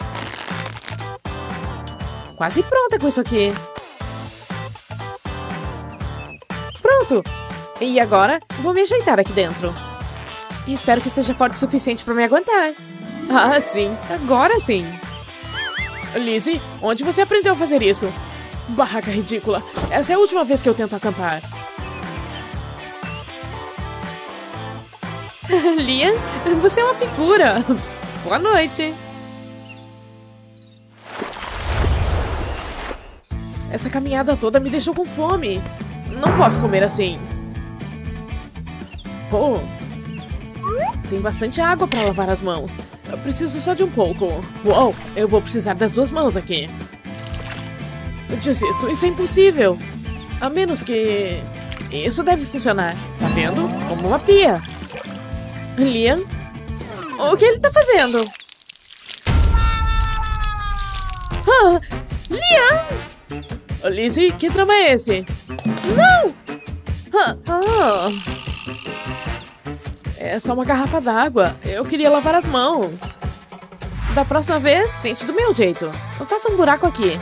Quase pronta com isso aqui. Pronto! E agora, vou me ajeitar aqui dentro. E espero que esteja forte o suficiente para me aguentar. Ah, sim. Agora sim. Lizzie, onde você aprendeu a fazer isso? Barraca ridícula. Essa é a última vez que eu tento acampar. Liam, você é uma figura. Boa noite. Essa caminhada toda me deixou com fome. Não posso comer assim. Oh, tem bastante água para lavar as mãos. Eu preciso só de um pouco. Uou, eu vou precisar das duas mãos aqui. Eu desisto, isso é impossível. A menos que... Isso deve funcionar. Tá vendo? Como uma pia. Liam? O que ele tá fazendo? Ah, Liam! Lizzie, que trama é esse? Não! Ah, ah. É só uma garrafa d'água. Eu queria lavar as mãos. Da próxima vez, tente do meu jeito. Eu faço um buraco aqui.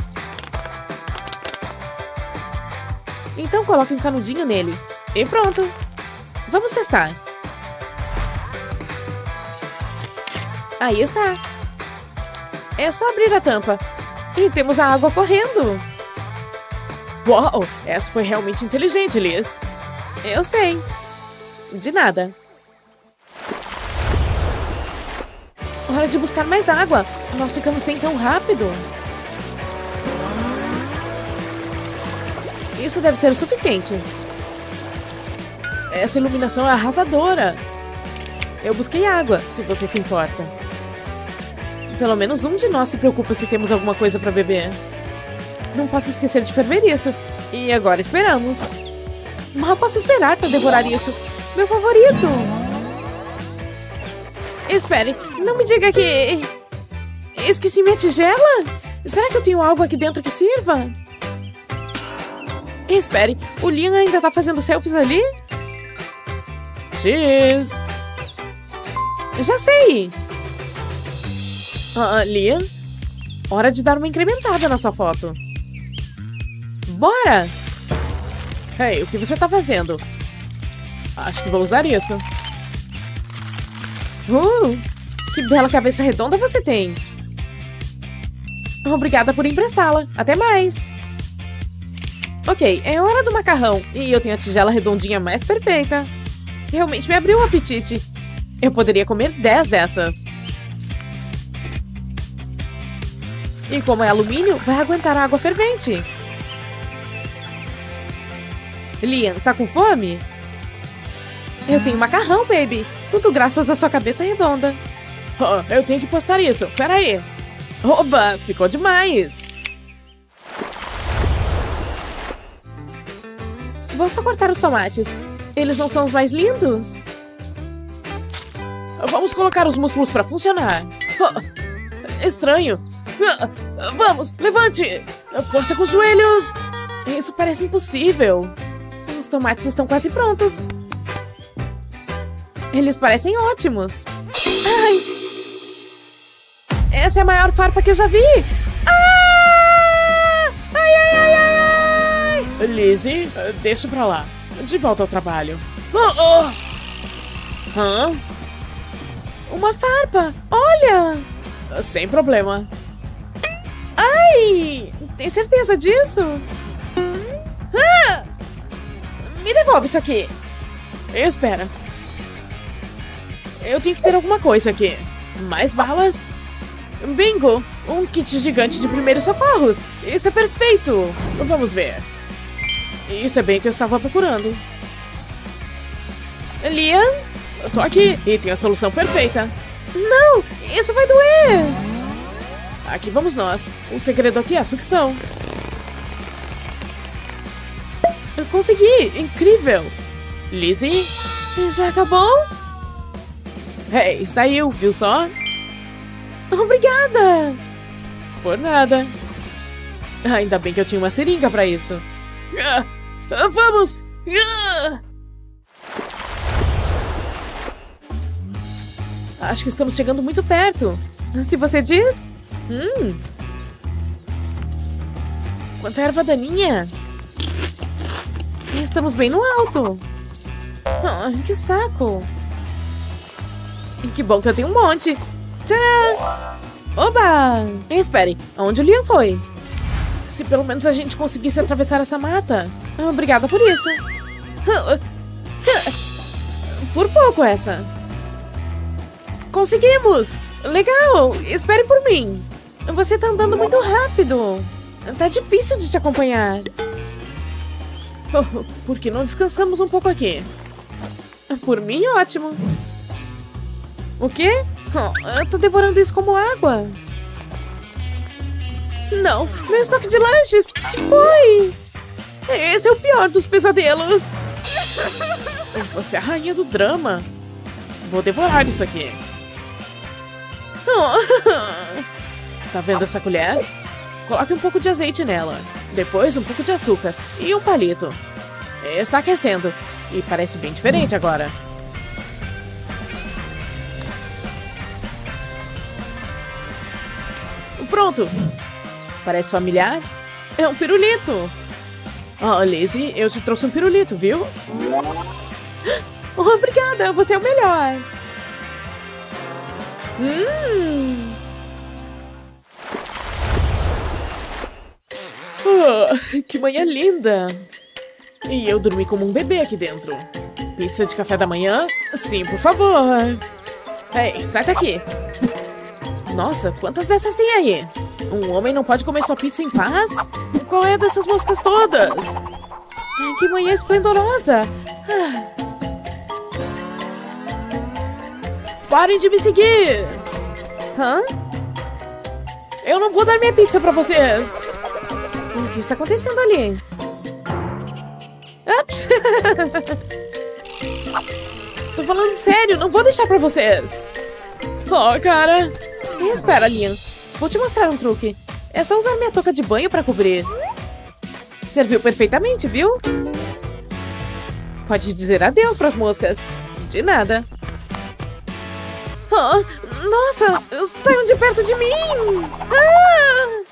Então coloque um canudinho nele. E pronto. Vamos testar. Aí está. É só abrir a tampa. E temos a água correndo. Uau, essa foi realmente inteligente, Liz. Eu sei. De nada. Hora de buscar mais água. Nós ficamos sem tão rápido. Isso deve ser o suficiente. Essa iluminação é arrasadora. Eu busquei água, se você se importa. Pelo menos um de nós se preocupa se temos alguma coisa para beber. Não posso esquecer de ferver isso. E agora esperamos. Mal posso esperar para devorar isso. Meu favorito. Espere, não me diga que... Esqueci minha tigela? Será que eu tenho algo aqui dentro que sirva? Espere, o Liam ainda tá fazendo selfies ali? Cheers! Já sei! Ah, Liam, hora de dar uma incrementada na sua foto. Bora! Ei, o que você tá fazendo? Acho que vou usar isso. Uh, que bela cabeça redonda você tem. Obrigada por emprestá-la. Até mais. Ok, é hora do macarrão. E eu tenho a tigela redondinha mais perfeita. Realmente me abriu um apetite. Eu poderia comer dez dessas. E como é alumínio, vai aguentar a água fervente. Liam, tá com fome? Eu tenho macarrão, baby. Tudo graças à sua cabeça redonda. Oh, eu tenho que postar isso. Pera aí. Oba, ficou demais. Vou só cortar os tomates. Eles não são os mais lindos? Vamos colocar os músculos para funcionar. Oh, estranho. Vamos, levante. Força com os joelhos. Isso parece impossível. Os tomates estão quase prontos. Eles parecem ótimos. Ai! Essa é a maior farpa que eu já vi! Ah! Ai, ai, ai, ai, ai! Lizzie, deixa pra lá. De volta ao trabalho. Oh, oh. Hã? Uma farpa! Olha! Sem problema. Ai! Tem certeza disso? Ah! Me devolve isso aqui. Espera. Eu tenho que ter alguma coisa aqui. Mais balas? Bingo! Um kit gigante de primeiros socorros! Isso é perfeito! Vamos ver. Isso é bem o que eu estava procurando. Liam? Eu tô aqui e tenho a solução perfeita. Não! Isso vai doer! Aqui vamos nós. O segredo aqui é a sucção. Eu consegui! Incrível! Lizzie? Já acabou? Hey, saiu, viu só? Obrigada! Por nada. Ainda bem que eu tinha uma seringa pra isso. Ah, vamos! Ah! Acho que estamos chegando muito perto. Se você diz... Hum. Quanta erva daninha! Estamos bem no alto. Ah, que saco! Que bom que eu tenho um monte. Tcharam! Oba! Espere, onde o Liam foi? Se pelo menos a gente conseguisse atravessar essa mata. Obrigada por isso. Por pouco essa. Conseguimos! Legal! Espere por mim. Você tá andando muito rápido. Tá difícil de te acompanhar. Oh, por que não descansamos um pouco aqui? Por mim, ótimo. O quê? Oh, eu tô devorando isso como água. Não, meu estoque de lanches se foi. Esse é o pior dos pesadelos. Você é a rainha do drama. Vou devorar isso aqui. Oh. Tá vendo essa colher? Coloque um pouco de azeite nela. Depois um pouco de açúcar e um palito. Está aquecendo. E parece bem diferente agora. Pronto. Parece familiar? É um pirulito. Oh, Lizzie, eu te trouxe um pirulito, viu? Oh, obrigada, você é o melhor. Hum. Oh, que manhã linda! E eu dormi como um bebê aqui dentro. Pizza de café da manhã? Sim, por favor. Ei, sai daqui. Nossa, quantas dessas tem aí? Um homem não pode comer sua pizza em paz? Qual é dessas moscas todas? Ai, que manhã esplendorosa! Ah. Parem de me seguir! Hã? Eu não vou dar minha pizza pra vocês! O que está acontecendo ali? Ups. Tô falando sério, não vou deixar pra vocês! Oh, cara! Espera, Liam. Vou te mostrar um truque. É só usar minha touca de banho pra cobrir. Serviu perfeitamente, viu? Pode dizer adeus pras moscas. De nada. Oh, nossa! Saiam de perto de mim! Ah!